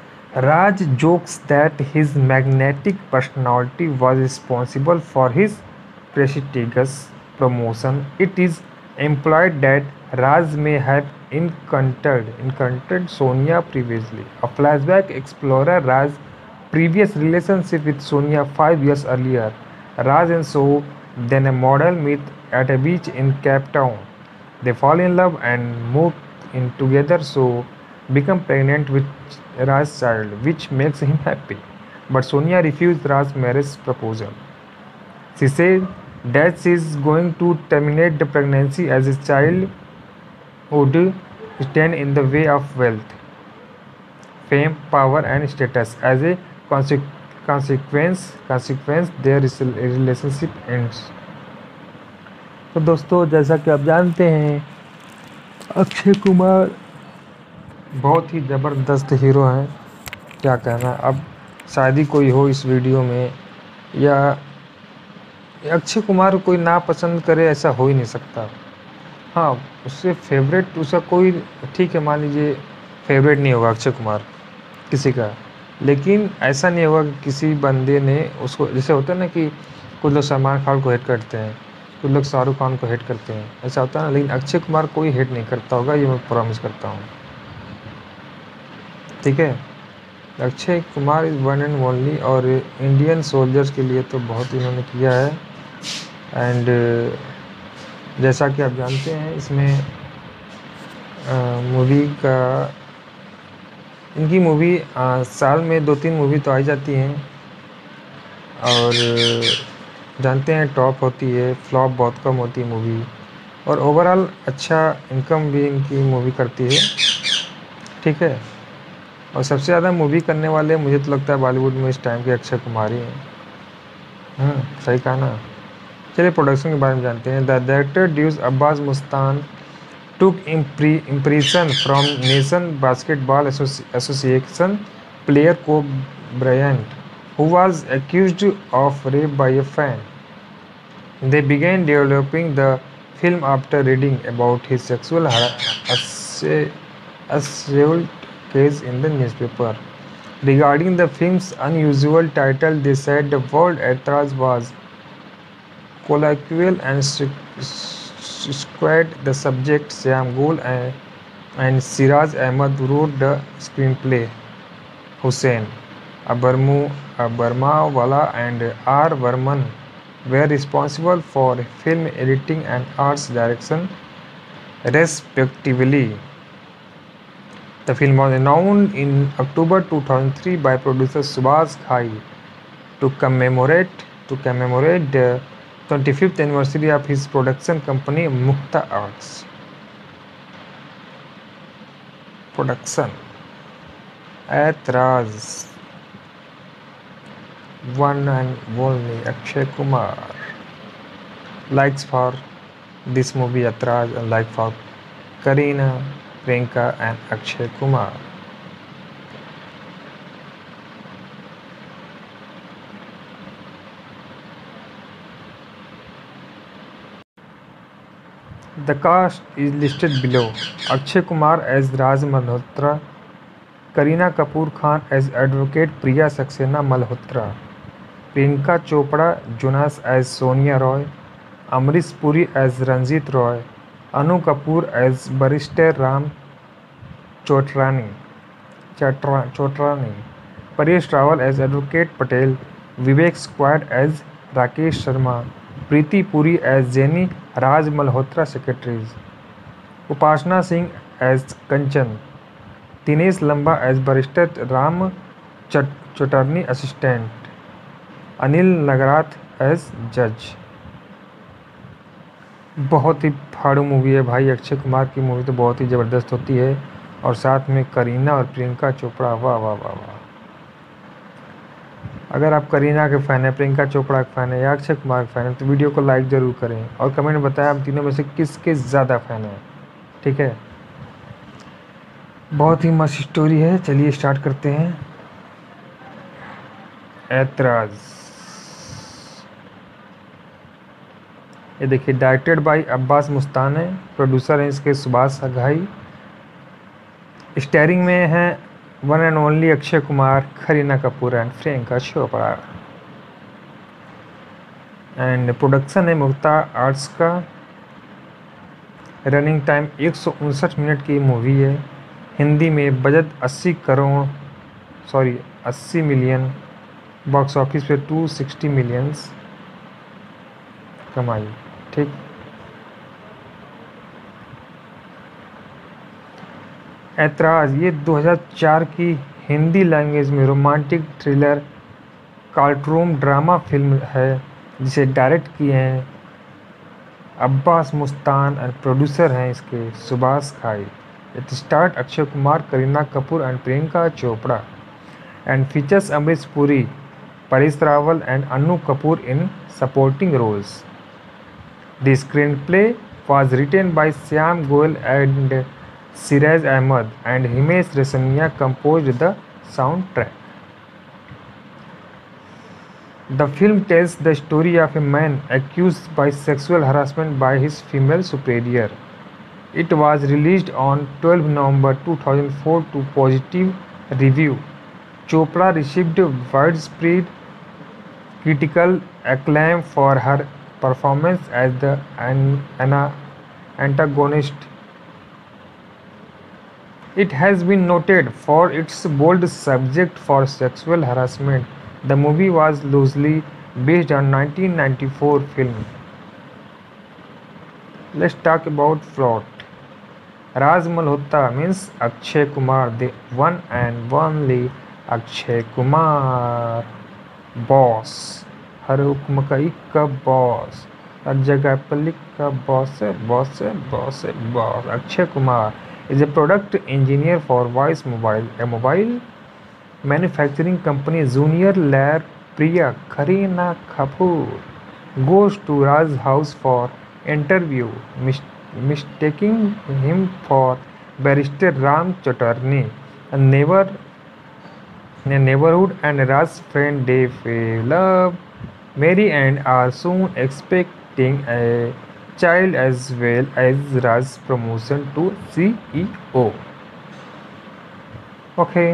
Raj jokes that his magnetic personality was responsible for his prestigious promotion, it is implied that Raj may have encountered Sonia previously. A flashback explores Raj's previous relationship with Sonia 5 years earlier. Raj and So, then a model, meet at a beach in Cape Town. They fall in love and move in together. So, become pregnant with Raj's child, which makes him happy. But Sonia refused Raj's marriage proposal. She said that she is going to terminate the pregnancy as a child would stand in the way of wealth, fame, power, and status. As a consequence, their relationship ends. तो दोस्तों, जैसा कि आप जानते हैं, अक्षय कुमार बहुत ही ज़बरदस्त hero हैं। क्या कहना, अब शायद ही कोई हो इस वीडियो में या अक्षय कुमार कोई ना पसंद करे, ऐसा हो ही नहीं सकता। हाँ, उससे फेवरेट उसका कोई, ठीक है, मान लीजिए फेवरेट नहीं होगा अक्षय कुमार किसी का, लेकिन ऐसा नहीं होगा कि किसी बंदे ने उसको, जैसे होता है ना कि कुछ लोग सलमान खान को हेट करते हैं, कुछ लोग शाहरुख खान को हेट करते हैं, ऐसा होता है ना, लेकिन अक्षय कुमार कोई हेट नहीं करता होगा, ये मैं प्रॉमिस करता हूँ। ठीक है, Akshay Kumar is one and only, और इंडियन सोल्जर्स के लिए तो बहुत इन्होंने किया है। एंड जैसा कि आप जानते हैं, इसमें मूवी का, इनकी मूवी साल में 2-3 मूवी तो आई जाती हैं, और जानते हैं टॉप होती है, फ्लॉप बहुत कम होती है मूवी, और ओवरऑल अच्छा इनकम भी इनकी मूवी करती है। ठीक है, और सबसे ज़्यादा मूवी करने वाले मुझे तो लगता है बॉलीवुड में इस टाइम के अक्षय कुमार ही हैं। सही कहा ना। चलिए प्रोडक्शन के बारे में जानते हैं। The director ड्यूस Abbas Mustan took impression from Nation Basketball Association player Kobe Bryant, who was accused of rape by a fan. They began developing the film after reading about his sexual assault case in the newspaper. Regarding the film's unusual title, they said the word "Atraj" was colloquial and squared. The subject, Syam Gul and Siraj Ahmad wrote the screenplay. Hussain Abarmawala and R. Varman were responsible for film editing and arts direction, respectively. The film was announced in October 2003 by producer Subhash Ghai to commemorate the 25th anniversary of his production company Mukta Arts Production. Atraj, one and only Akshay Kumar. Likes for this movie Atraj, and like for Kareena, Priyanka and Akshay Kumar. The cast is listed below. Akshay Kumar as Raj Malhotra, Kareena Kapoor Khan as Advocate Priya Saxena Malhotra, Priyanka Chopra Jonas as Sonia Roy, Amrish Puri as Ranjit Roy, Anu Kapoor as Barrister Ram Chotrani, Paresh Rawal as Advocate Patel, Vivek Squad as Rakesh Sharma, Preeti Puri as Jenny Raj Malhotra secretaries, Upasana Singh as Kanchan, Dinesh Lamba as Barrister Ram Chotarni assistant, Anil Nagarath as judge. बहुत ही फाड़ू movie है भाई। अक्षय कुमार की movie तो बहुत ही ज़बरदस्त होती है, और साथ में करीना और प्रियंका चोपड़ा, वाह वाह वाह वाह। अगर आप करीना के फ़ैन हैं, प्रियंका चोपड़ा के फ़ैन है या अक्षय कुमार के फ़ैन है, तो वीडियो को लाइक ज़रूर करें और कमेंट में बताएं आप तीनों में से किसके ज़्यादा फ़ैन हैं। ठीक है, बहुत ही मस्त स्टोरी है। चलिए स्टार्ट करते हैं। ऐतराज़, ये देखिए, डायरेक्टेड बाय अब्बास मुस्तान है, प्रोड्यूसर हैं इसके सुभाष घाई, स्टारिंग में हैं one and only Akshay Kumar, Kareena Kapoor and Priyanka Chopra. And production है मुक्ता आर्ट्स का। रनिंग टाइम 159 मिनट की मूवी है। हिंदी में बजट 80 मिलियन, बॉक्स ऑफिस पे 260 मिलियंस कमाई। ठीक, ऐतराज़ ये 2004 की हिंदी लैंग्वेज में romantic thriller cartoon drama film है जिसे डायरेक्ट किए हैं अब्बास मुस्तान और प्रोड्यूसर हैं इसके Subhash Ghai. It start Akshay Kumar, Kareena Kapoor and Priyanka Chopra and features Amrish Puri, Paresh Rawal and Anu Kapoor in supporting roles. The screenplay was written by Syam Goel and Siraj Ahmed, and Himesh Reshammiya composed the soundtrack. The film tells the story of a man accused by sexual harassment by his female superior. It was released on 12 November 2004 to positive review. Chopra received widespread critical acclaim for her performance as the antagonist. It has been noted for its bold subject for sexual harassment. The movie was loosely based on 1994 film. Let's talk about plot. Raj Malhotra means Akshay Kumar, the one and only Akshay Kumar, boss, हर हुक्म का का boss, हर जगह पर लिख का boss है, boss है, बॉस है, boss. Akshay Kumar is a product engineer for Voice Mobile, a mobile manufacturing company. Junior lab Priya Kareena Kapoor goes to Raj's house for interview, mistaking him for barrister Ram Chatterjee, a neighborhood, and Raj's friend they love Mary and are soon expecting a child as well as Raj's promotion to CEO. Okay.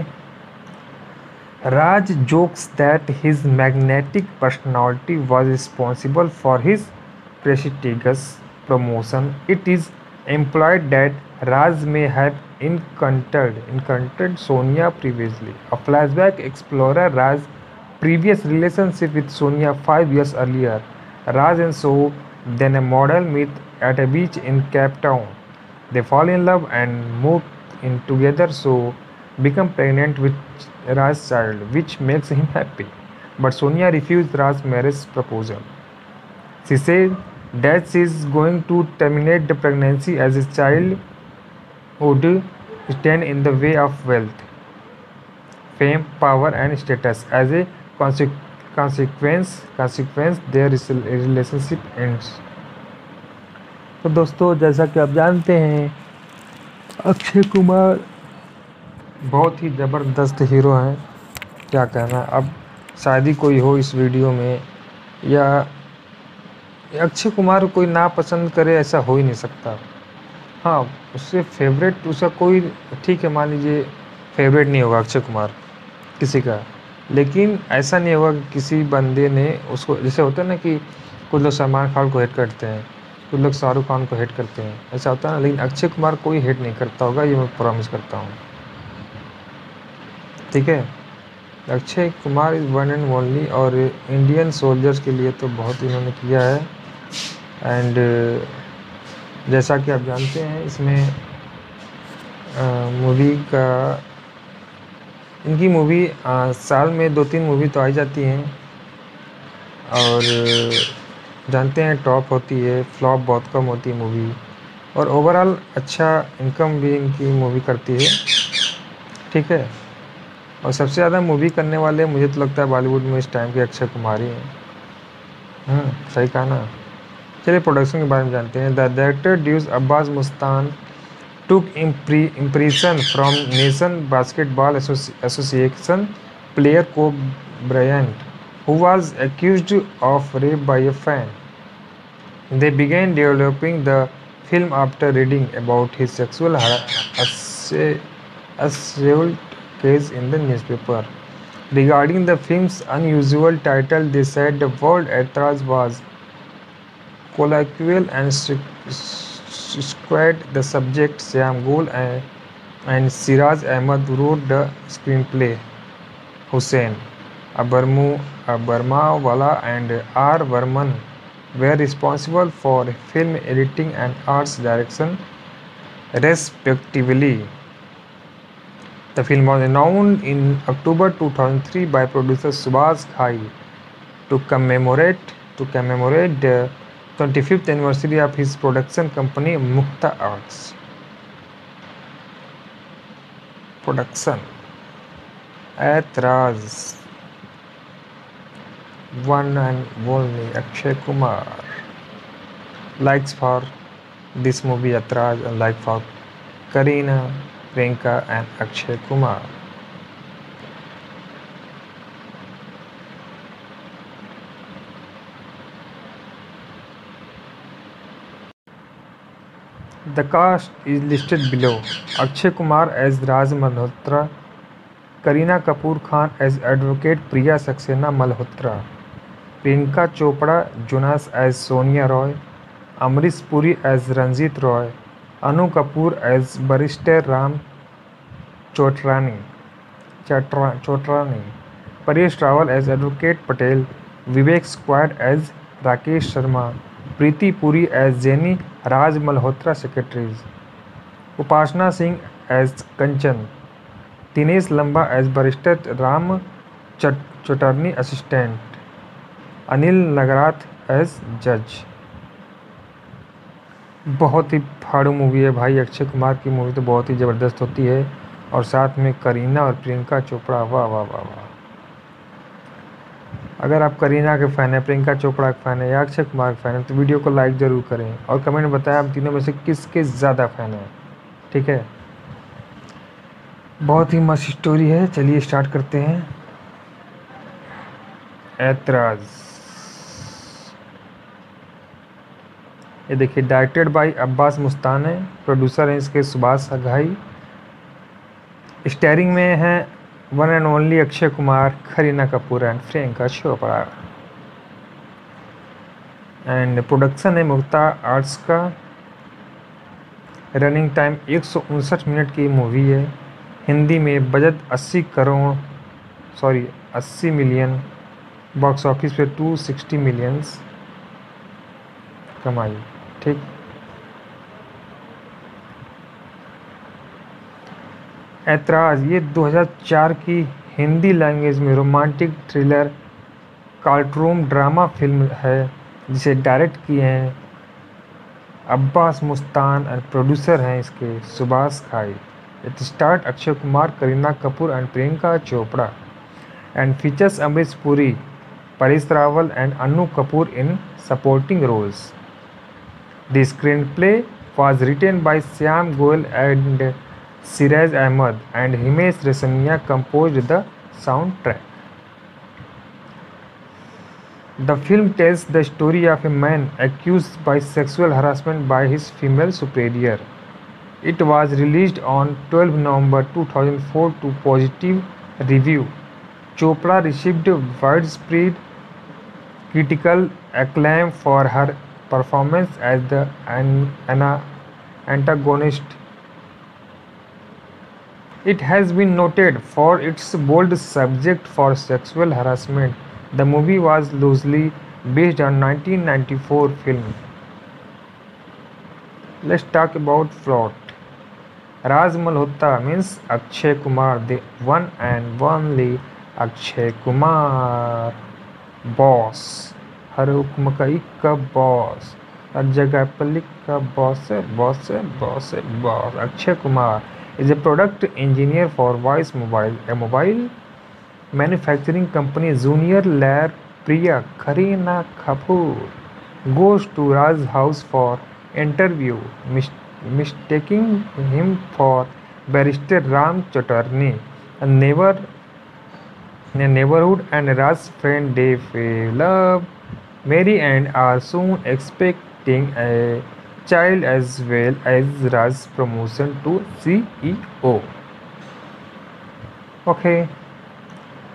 Raj jokes that his magnetic personality was responsible for his prestigious promotion. It is implied that Raj may have encountered Sonia previously. A flashback explores Raj's previous relationship with Sonia 5 years earlier. Raj and So, then a model, meet at a beach in Cape Town. They fall in love and move in together. So become pregnant with Raj's child, which makes him happy. But Sonia refused Raj's marriage proposal. She said that she is going to terminate the pregnancy as his child would stand in the way of wealth, fame, power, and status. As a consequence, their relationship ends. तो दोस्तों, जैसा कि आप जानते हैं, अक्षय कुमार बहुत ही ज़बरदस्त hero हैं। क्या कहना, अब शायद ही कोई हो इस वीडियो में या अक्षय कुमार को कोई ना पसंद करे, ऐसा हो ही नहीं सकता। हाँ, उससे फेवरेट उसका कोई, ठीक है, मान लीजिए फेवरेट नहीं होगा अक्षय कुमार किसी का, लेकिन ऐसा नहीं होगा कि किसी बंदे ने उसको, जैसे होता है ना कि कुछ लोग सलमान खान को हेट करते हैं, कुछ लोग शाहरुख खान को हेट करते हैं, ऐसा होता है ना, लेकिन अक्षय कुमार कोई हेट नहीं करता होगा, ये मैं प्रॉमिस करता हूँ। ठीक है, Akshay Kumar is one and only, और इंडियन सोल्जर्स के लिए तो बहुत इन्होंने किया है। एंड जैसा कि आप जानते हैं, इसमें मूवी का, इनकी मूवी साल में 2-3 मूवी तो आई जाती हैं, और जानते हैं टॉप होती है, फ्लॉप बहुत कम होती है मूवी, और ओवरऑल अच्छा इनकम भी इनकी मूवी करती है। ठीक है, और सबसे ज़्यादा मूवी करने वाले मुझे तो लगता है बॉलीवुड में इस टाइम के अक्षय कुमार ही हैं। सही कहा ना। चलिए प्रोडक्शन के बारे में जानते हैं। The director ड्यूस Abbas Mustan took impression from Nation Basketball Association player Kobe Bryant, who was accused of rape by a fan. They began developing the film after reading about his sexual assault case in the newspaper. Regarding the film's unusual title, they said the word Aetraz was colloquial and skewed the subject. Syam Gul and Siraj Ahmed wrote the screenplay. Hussain Abarmawala and R. Varman were responsible for film editing and arts direction, respectively. The film was announced in October 2003 by producer Subhash Ghai to commemorate the 25th anniversary of his production company Mukta Arts. Production Aetraz, one and only Akshay Kumar. Likes for this movie Aetraz and like for Kareena, Priyanka and Akshay Kumar. The cast is listed below. Akshay Kumar as Raj Malhotra, Kareena Kapoor Khan as Advocate Priya Saxena Malhotra, Priyanka Chopra Jonas as Sonia Roy, Amrish Puri as Ranjit Roy, Anu Kapoor as Barrister Ram Chotrani, Paresh Rawal as Advocate Patel, Vivek Squad as Rakesh Sharma, Preeti Puri as Jenny Raj Malhotra secretaries, Upasana Singh as Kanchan, Dinesh Lamba as Barrister Ram Chotarni assistant, Anil Nagarath as judge. बहुत ही फाड़ू movie है भाई। अक्षय कुमार की movie तो बहुत ही ज़बरदस्त होती है और साथ में करीना और प्रियंका चोपड़ा, वाह वाह वाह वाह। अगर आप करीना के फ़ैन हैं, प्रियंका चोपड़ा के फ़ैन है या अक्षय कुमार के फ़ैन है तो वीडियो को लाइक ज़रूर करें और कमेंट में बताएं आप तीनों में से किसके ज़्यादा फ़ैन हैं। ठीक है, बहुत ही मस्त स्टोरी है। चलिए स्टार्ट करते हैं। ऐतराज़, ये देखिए डायरेक्टेड बाय अब्बास मुस्तान है, प्रोड्यूसर हैं इसके सुभाष घाई, स्टारिंग में हैं one and only Akshay Kumar, Kareena Kapoor and Priyanka Chopra, and production है मुक्ता आर्ट्स का। रनिंग टाइम 159 मिनट की मूवी है। हिंदी में बजट 80 मिलियन, बॉक्स ऑफिस पे 260 मिलियंस कमाई। ठीक, ऐतराज़ ये 2004 की हिंदी लैंग्वेज में romantic thriller cartoon drama film है जिसे डायरेक्ट किए हैं अब्बास मुस्तान एंड प्रोड्यूसर हैं इसके Subhash Ghai. It start Akshay Kumar, Kareena Kapoor and Priyanka Chopra and features Amrish Puri, Paresh Rawal and Anu Kapoor in supporting roles. The screenplay was written by Syam Goel and Siraj Ahmed, and Himesh Reshammiya composed the soundtrack. The film tells the story of a man accused by sexual harassment by his female superior. It was released on 12 November 2004 to positive review. Chopra received widespread critical acclaim for her performance as the antagonist. It has been noted for its bold subject for sexual harassment. The movie was loosely based on 1994 film. Let's talk about plot. Raj Malhotra means Akshay Kumar, the one and only Akshay Kumar, boss, हर हुक्म का इक्का boss, हर जगह पर लिखा boss है boss है boss है boss. Akshay Kumar is a product engineer for Voice Mobile, a mobile manufacturing company. Junior Lair Priya, Kareena Kapoor goes to Raj's house for interview, mistaking him for Barrister Ram Chotarni, a neighborhood and Raj's friend. They love, marry and are soon expecting a child as well as Raj's promotion to CEO. Okay,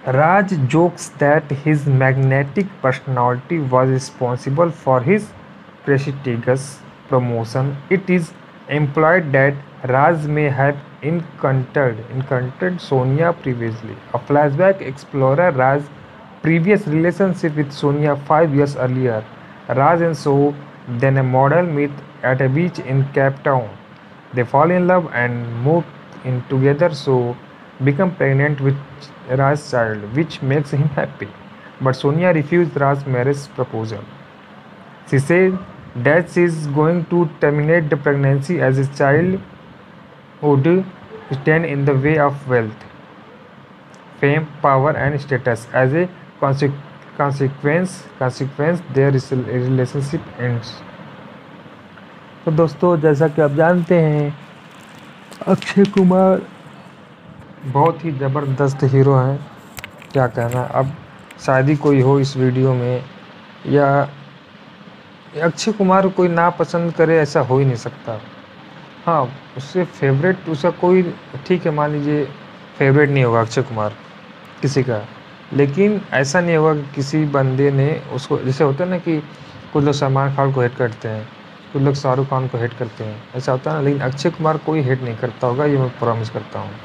Raj jokes that his magnetic personality was responsible for his prestigious promotion. It is implied that Raj may have encountered Sonia previously. A flashback explores Raj's previous relationship with Sonia 5 years earlier. Raj and So, then a model, meet at a beach in Cape Town. They fall in love and move in together. So become pregnant with Raj's child, which makes him happy. But Sonia refused Raj's marriage proposal. She said that she is going to terminate the pregnancy as his child would stand in the way of wealth, fame, power, and status. As a consequence, their relationship ends. तो दोस्तों, जैसा कि आप जानते हैं, अक्षय कुमार बहुत ही ज़बरदस्त hero हैं। क्या कहना, अब शायद ही कोई हो इस वीडियो में या अक्षय कुमार कोई ना पसंद करे, ऐसा हो ही नहीं सकता। हाँ, उससे फेवरेट उसका कोई, ठीक है, मान लीजिए फेवरेट नहीं होगा अक्षय कुमार किसी का, लेकिन ऐसा नहीं होगा कि किसी बंदे ने उसको, जैसे होता है ना कि कुछ लोग सलमान खान को हेट करते हैं, कुछ लोग शाहरुख खान को हेट करते हैं, ऐसा होता है ना, लेकिन अक्षय कुमार कोई हेट नहीं करता होगा, ये मैं प्रॉमिस करता हूँ।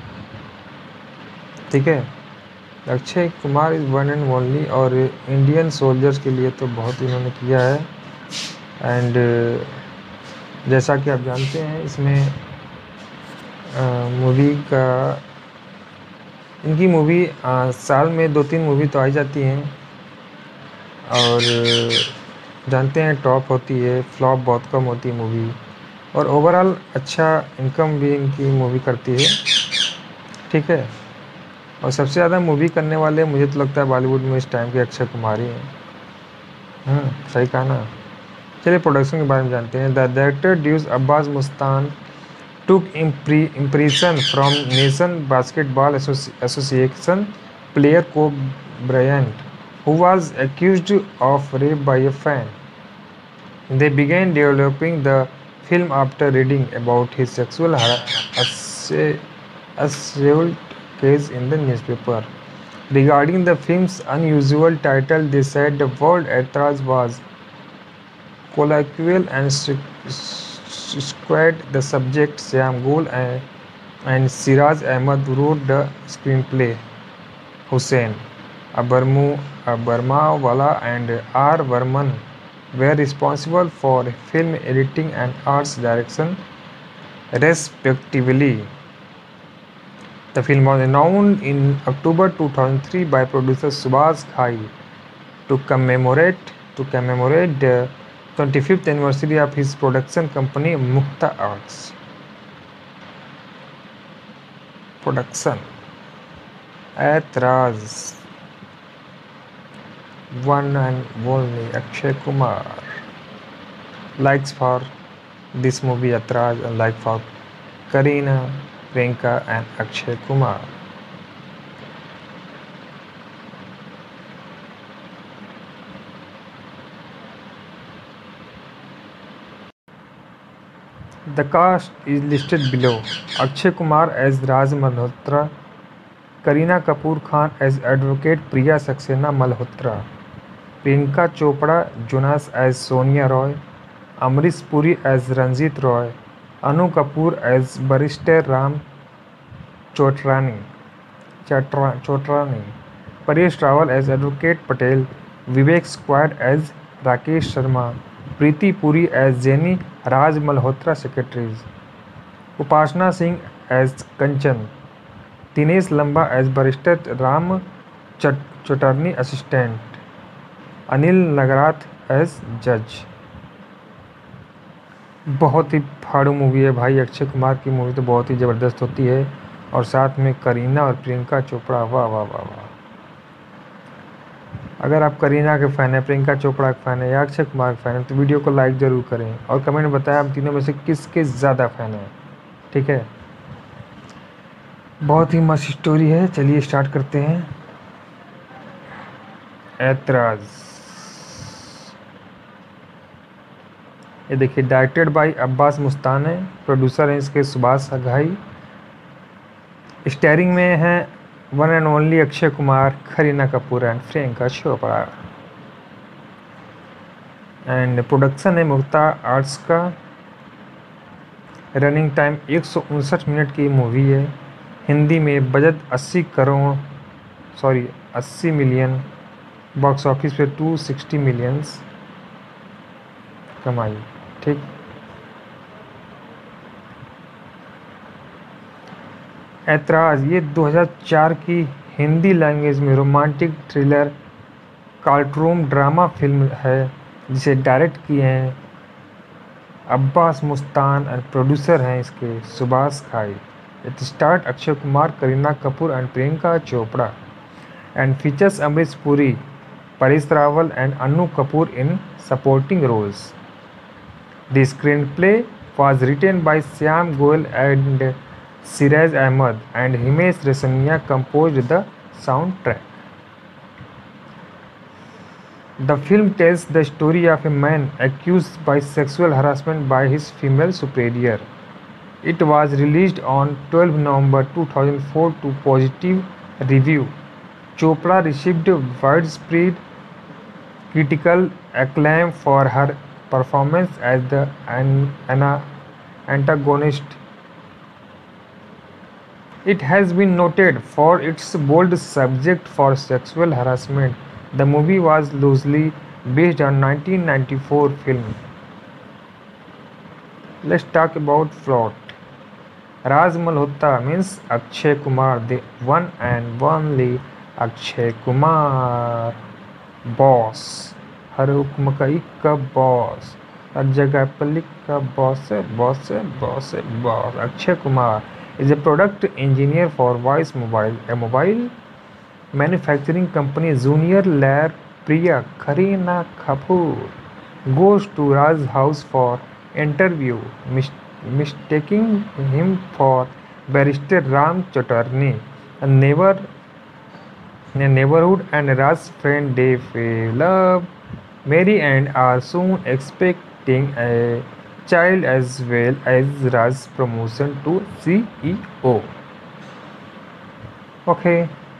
ठीक है, Akshay Kumar is one and only, और इंडियन सोल्जर्स के लिए तो बहुत इन्होंने किया है। एंड जैसा कि आप जानते हैं, इसमें मूवी का, इनकी मूवी साल में 2-3 मूवी तो आई जाती हैं, और जानते हैं टॉप होती है, फ्लॉप बहुत कम होती है मूवी, और ओवरऑल अच्छा इनकम भी इनकी मूवी करती है। ठीक है, और सबसे ज़्यादा मूवी करने वाले मुझे तो लगता है बॉलीवुड में इस टाइम के अक्षय कुमार ही हैं। सही कहा ना। चलिए प्रोडक्शन के बारे में जानते हैं। The director ड्यूस Abbas Mustan took impression from Nation Basketball Association player Kobe Bryant, who was accused of rape by a fan. They began developing the film after reading about his sexual assault case in the newspaper. Regarding the film's unusual title, they said the word "Atraj" was colloquial and squared. The subject, Syam Gul and Siraj Ahmed wrote the screenplay. Hussain Abarmawala and R. Varman were responsible for film editing and arts direction, respectively. The film was announced in October 2003 by producer Subhash Ghai to commemorate the 25th anniversary of his production company Mukta Arts. Production Atraj, one and only Akshay Kumar. Likes for this movie Atraj, and like for Kareena, Priyanka and Akshay Kumar. The cast is listed below. Akshay Kumar as Raj Malhotra, Kareena Kapoor Khan as Advocate Priya Saxena Malhotra, Priyanka Chopra Jonas as Sonia Roy, Amrish Puri as Ranjit Roy, Anu Kapoor as Barrister Ram Chotrani, Paresh Rawal as Advocate Patel, Vivek Squad as Rakesh Sharma, Preeti Puri as Jenny Raj Malhotra secretaries, Upasana Singh as Kanchan, Dinesh Lamba as Barrister Ram Chotarni assistant, Anil Nagarath as judge. बहुत ही फाड़ू movie है भाई। अक्षय कुमार की movie तो बहुत ही ज़बरदस्त होती है, और साथ में करीना और प्रियंका चोपड़ा, वाह वाह वाह वाह। अगर आप करीना के फ़ैन हैं, प्रियंका चोपड़ा के फ़ैन है या अक्षय कुमार के फ़ैन हैं, तो वीडियो को लाइक ज़रूर करें और कमेंट में बताएं आप तीनों में से किसके ज़्यादा फ़ैन हैं। ठीक है, बहुत ही मस्त स्टोरी है। चलिए स्टार्ट करते हैं। ऐतराज़, ये देखिए, डायरेक्टेड बाय अब्बास मुस्तान है, प्रोड्यूसर हैं इसके सुभाष घाई, स्टारिंग में हैं one and only Akshay Kumar, Kareena Kapoor and Priyanka Chopra. And production है मुक्ता आर्ट्स का। रनिंग टाइम 159 मिनट की मूवी है। हिंदी में बजट 80 मिलियन, बॉक्स ऑफिस पे 260 मिलियंस कमाई। ठीक, ऐतराज़ ये 2004 की हिंदी लैंग्वेज में romantic thriller cartoon drama film है जिसे डायरेक्ट किए हैं अब्बास मुस्तान और प्रोड्यूसर हैं इसके Subhash Ghai. It start Akshay Kumar, Kareena Kapoor and Priyanka Chopra and features Amrish Puri, Paresh Rawal and Annu Kapoor in supporting roles. The screenplay was written by Syam Goel and Siraj Ahmed, and Himesh Reshammiya composed the soundtrack. The film tells the story of a man accused by sexual harassment by his female superior. It was released on 12 November 2004 to positive review. Chopra received widespread critical acclaim for her performance as the antagonist. It has been noted for its bold subject for sexual harassment. The movie was loosely based on 1994 film. Let's talk about plot. Raj Malhotra means Akshay Kumar, the one and only Akshay Kumar, boss, हर हुक्म का इक्का boss, हर जगह पर लिखा boss है boss है boss है boss. Akshay Kumar is a product engineer for Voice Mobile, a mobile manufacturing company. Junior Lair Priya Kareena Kapoor goes to Raj's house for interview, mistaking him for barrister Ram Chatterjee, a neighborhood and Raj's friend. They love, marry and are soon expecting a child as well as Raj's promotion to CEO. Okay.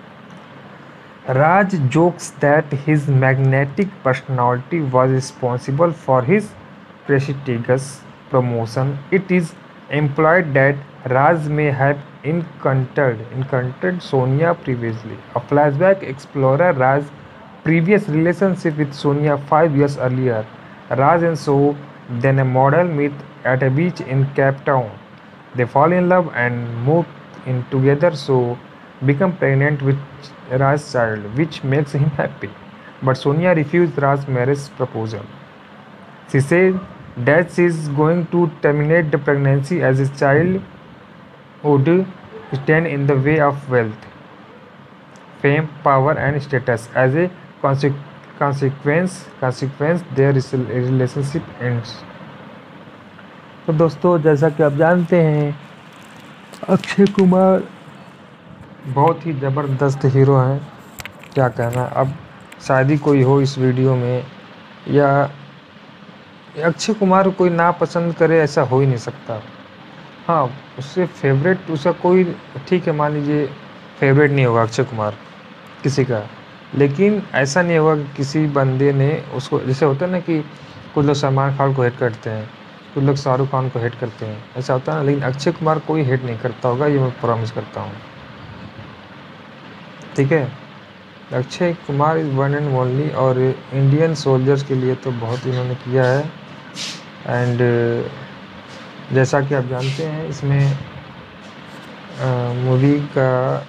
Raj jokes that his magnetic personality was responsible for his prestigious promotion. It is implied that Raj may have encountered Sonia previously. A flashback explores Raj's previous relationship with Sonia 5 years earlier. Raj and So, then a model, meet at a beach in Cape Town. They fall in love and move in together. So become pregnant with Raj's child, which makes him happy. But Sonia refused Raj's marriage proposal. She said that she is going to terminate the pregnancy as his child would stand in the way of wealth, fame, power and status. As a consequence their relationship ends. तो दोस्तों, जैसा कि आप जानते हैं, अक्षय कुमार बहुत ही ज़बरदस्त hero हैं। क्या कहना, अब शायद ही कोई हो इस वीडियो में या अक्षय कुमार कोई ना पसंद करे, ऐसा हो ही नहीं सकता। हाँ, उससे फेवरेट उसका कोई, ठीक है, मान लीजिए फेवरेट नहीं होगा अक्षय कुमार किसी का, लेकिन ऐसा नहीं होगा कि किसी बंदे ने उसको, जैसे होता है ना कि कुछ लोग सलमान खान को हेट करते हैं, कुछ लोग शाहरुख खान को हेट करते हैं, ऐसा होता है ना, लेकिन अक्षय कुमार कोई हेट नहीं करता होगा, ये मैं प्रॉमिस करता हूँ। ठीक है, Akshay Kumar is one and only, और इंडियन सोल्जर्स के लिए तो बहुत इन्होंने किया है। एंड जैसा कि आप जानते हैं, इसमें मूवी का,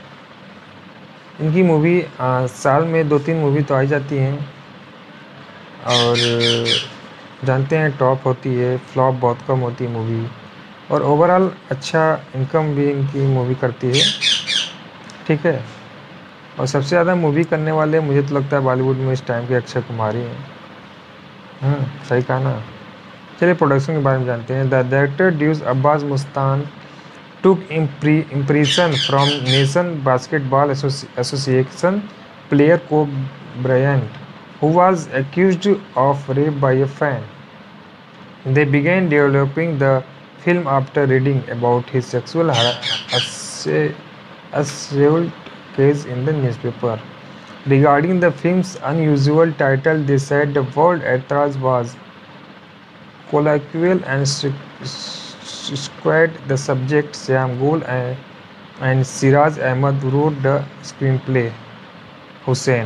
इनकी मूवी साल में 2-3 मूवी तो आई जाती हैं, और जानते हैं टॉप होती है, फ्लॉप बहुत कम होती है मूवी, और ओवरऑल अच्छा इनकम भी इनकी मूवी करती है। ठीक है, और सबसे ज़्यादा मूवी करने वाले मुझे तो लगता है बॉलीवुड में इस टाइम के अक्षय कुमार ही हैं। सही कहा ना। चलिए प्रोडक्शन के बारे में जानते हैं। The director ड्यूस Abbas Mustan took impression from Nation Basketball Association player Kobe Bryant, who was accused of rape by a fan. They began developing the film after reading about his sexual assault case in the newspaper. Regarding the film's unusual title, they said the word Aetraz was colloquial and skewed the subject. Syam Gul and Siraj Ahmed wrote the screenplay. Hussain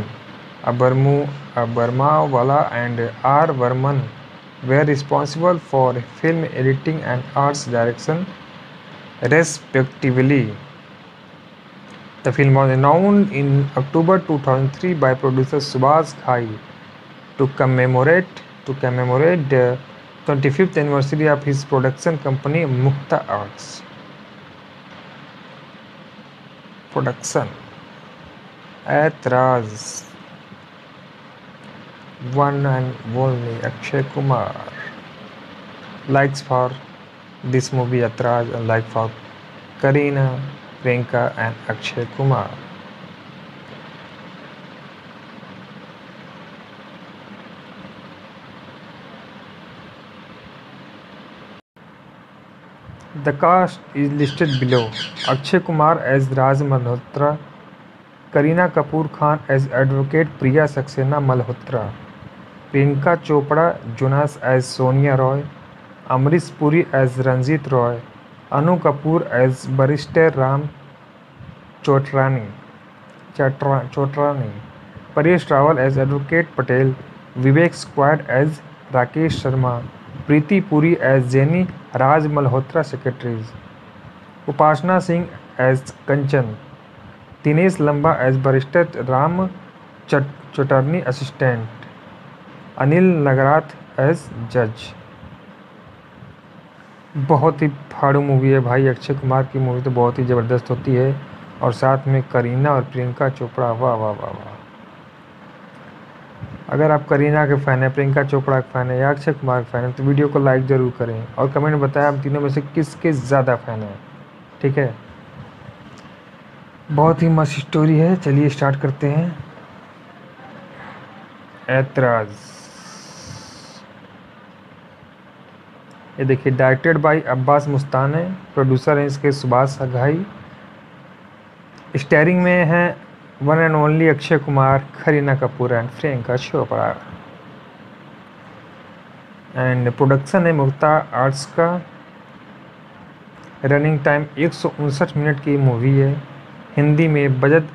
Abarmawala and R. Varman were responsible for film editing and arts direction, respectively. The film was announced in October 2003 by producer Subhash Ghai to commemorate the 25th anniversary of his production company Mukta Arts. Production Aetraz, one and only Akshay Kumar. Likes for this movie Aetraz and like for Kareena, Priyanka and Akshay Kumar. The cast is listed below. Akshay Kumar as Raj Malhotra, Kareena Kapoor Khan as Advocate Priya Saxena Malhotra, Priyanka Chopra Jonas as Sonia Roy, Amrish Puri as Ranjit Roy, Anu Kapoor as Barrister Ram Chotrani, Paresh Rawal as Advocate Patel, Vivek Squad as Rakesh Sharma, Preeti Puri as Jenny Raj Malhotra secretaries, Upasana Singh as Kanchan, Dinesh Lamba as Barrister Ram Chotarni assistant, Anil Nagarath as judge. बहुत ही फाड़ू movie है भाई। अक्षय कुमार की movie तो बहुत ही ज़बरदस्त होती है और साथ में करीना और प्रियंका चोपड़ा, वाह वाह वाह वाह। अगर आप करीना के फ़ैन हैं, प्रियंका चोपड़ा के फ़ैन है या अक्षय कुमार के फ़ैन है तो वीडियो को लाइक ज़रूर करें और कमेंट में बताएं आप तीनों में से किसके ज़्यादा फ़ैन हैं। ठीक है, बहुत ही मस्त स्टोरी है। चलिए स्टार्ट करते हैं। ऐतराज़, ये देखिए डायरेक्टेड बाय अब्बास मुस्तान है, प्रोड्यूसर हैं इसके सुभाष घाई। स्टारिंग में हैं one and only Akshay Kumar, Kareena Kapoor and Priyanka Chopra. And production है मुक्ता आर्ट्स का। रनिंग टाइम 159 मिनट की मूवी है। हिंदी में बजट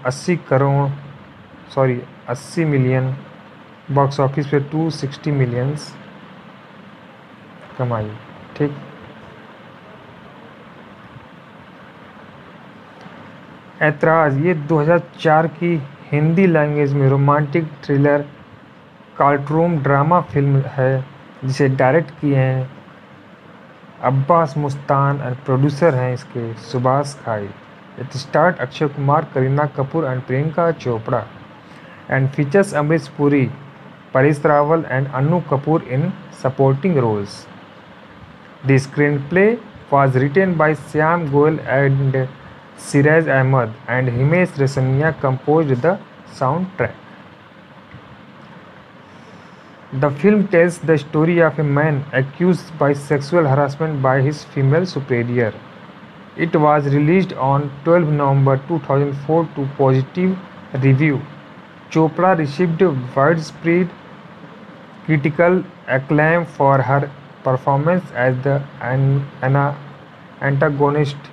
80 मिलियन, बॉक्स ऑफिस पे 260 मिलियंस कमाई। ठीक, ऐतराज़ ये 2004 की हिंदी लैंग्वेज में romantic thriller cartoon drama film है जिसे डायरेक्ट किए हैं अब्बास मुस्तान और प्रोड्यूसर हैं इसके Subhash Ghai. It start Akshay Kumar, Kareena Kapoor and Priyanka Chopra and features Amrish Puri, Paresh Rawal and Anu Kapoor in supporting roles. The screenplay was written by Syam Goel and Siraj Ahmed, and Himesh Reshammiya composed the soundtrack. The film tells the story of a man accused by sexual harassment by his female superior. It was released on 12 November 2004 to positive review. Chopra received widespread critical acclaim for her performance as the antagonist.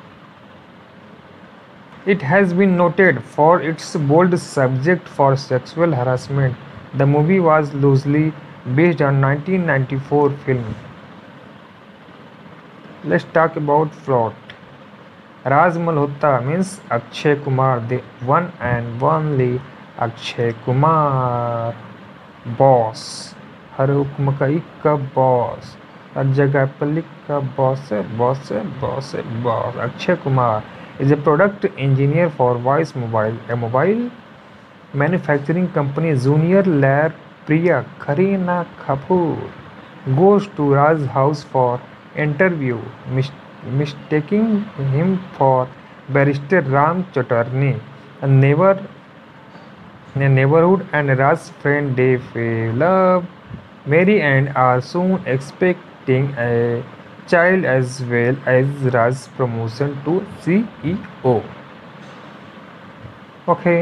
It has been noted for its bold subject for sexual harassment. The movie was loosely based on 1994 film. Let's talk about plot. Raj Malhotra means Akshay Kumar, the one and only Akshay Kumar, boss, हर हुक्म का इक्का boss, हर जगह पर लिखा boss है boss है boss है boss. Akshay Kumar is a product engineer for Voice Mobile, a mobile manufacturing company. Junior Lair Priya Kareena Kapoor goes to Raj's house for interview, mistaking him for Barrister Ram Chotarni, a neighborhood and Raj's friend. They love, marry and are soon expecting a child as well as Raj's promotion to CEO. Okay.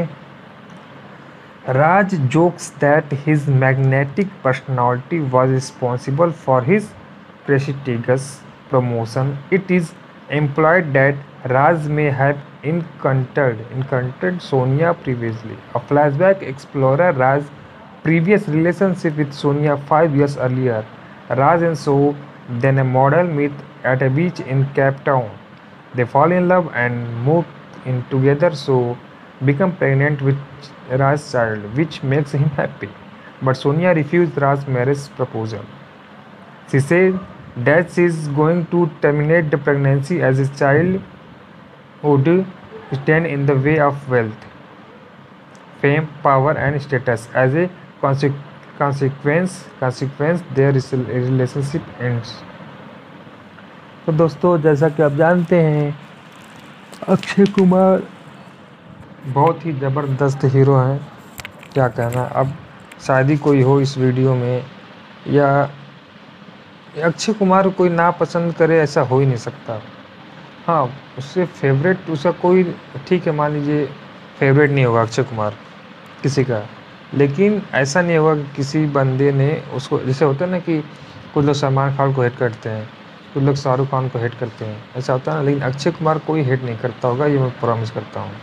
Raj jokes that his magnetic personality was responsible for his prestigious promotion. It is implied that Raj may have encountered Sonia previously. A flashback explores Raj's previous relationship with Sonia 5 years earlier. Raj and So, then a model, meet at a beach in Cape Town. They fall in love and move in together. So become pregnant with Raj's child, which makes him happy. But Sonia refused Raj's marriage proposal. She said that she is going to terminate the pregnancy as his child would stand in the way of wealth, fame, power, and status. As a consequence, their relationship ends. तो दोस्तों, जैसा कि आप जानते हैं, अक्षय कुमार बहुत ही ज़बरदस्त hero हैं। क्या कहना, अब शायद ही कोई हो इस वीडियो में या अक्षय कुमार कोई ना पसंद करे, ऐसा हो ही नहीं सकता। हाँ, उससे फेवरेट उसका कोई, ठीक है, मान लीजिए फेवरेट नहीं होगा अक्षय कुमार किसी का, लेकिन ऐसा नहीं होगा कि किसी बंदे ने उसको, जैसे होता है ना कि कुछ लोग सलमान खान को हेट करते हैं, कुछ लोग शाहरुख खान को हेट करते हैं, ऐसा होता है ना, लेकिन अक्षय कुमार कोई हेट नहीं करता होगा, ये मैं प्रॉमिस करता हूँ।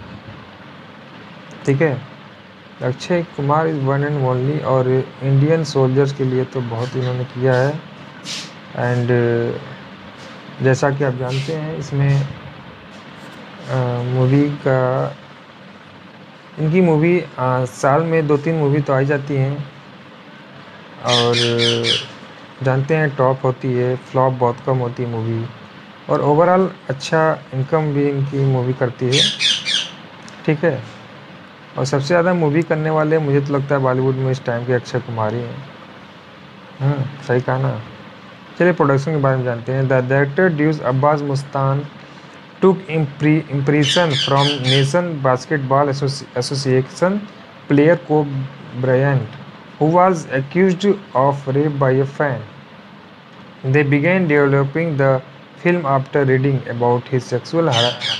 ठीक है, Akshay Kumar is one and only, और इंडियन सोल्जर्स के लिए तो बहुत इन्होंने किया है। एंड जैसा कि आप जानते हैं, इसमें मूवी का, इनकी मूवी साल में 2-3 मूवी तो आई जाती हैं, और जानते हैं टॉप होती है, फ्लॉप बहुत कम होती है मूवी, और ओवरऑल अच्छा इनकम भी इनकी मूवी करती है। ठीक है, और सबसे ज़्यादा मूवी करने वाले मुझे तो लगता है बॉलीवुड में इस टाइम के अक्षय कुमार ही हैं। सही कहा ना। चलिए प्रोडक्शन के बारे में जानते हैं। The director ड्यूस Abbas Mustan took impression from Nation Basketball Association player Kobe Bryant, who was accused of rape by a fan. They began developing the film after reading about his sexual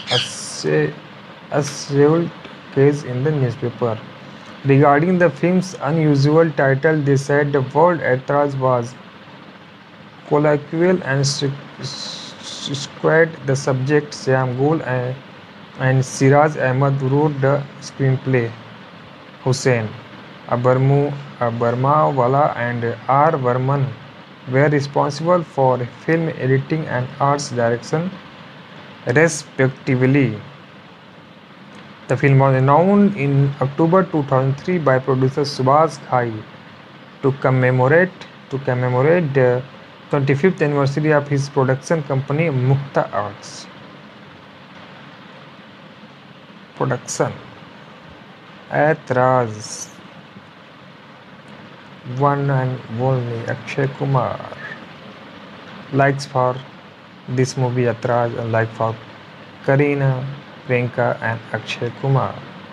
assault case in the newspaper. Regarding the film's unusual title, they said the word "Atraj" was colloquial and squared. The subject, Syam Gul and Siraj Ahmed wrote the screenplay. Hussain Abarmawala and R. Varman were responsible for film editing and arts direction, respectively. The film was announced in October 2003 by producer Subhash Ghai to commemorate the 25th anniversary of his production company Mukta Arts. Production Atraj, one and only Akshay Kumar. Likes for this movie Atraj and like for Kareena, Priyanka and Akshay Kumar.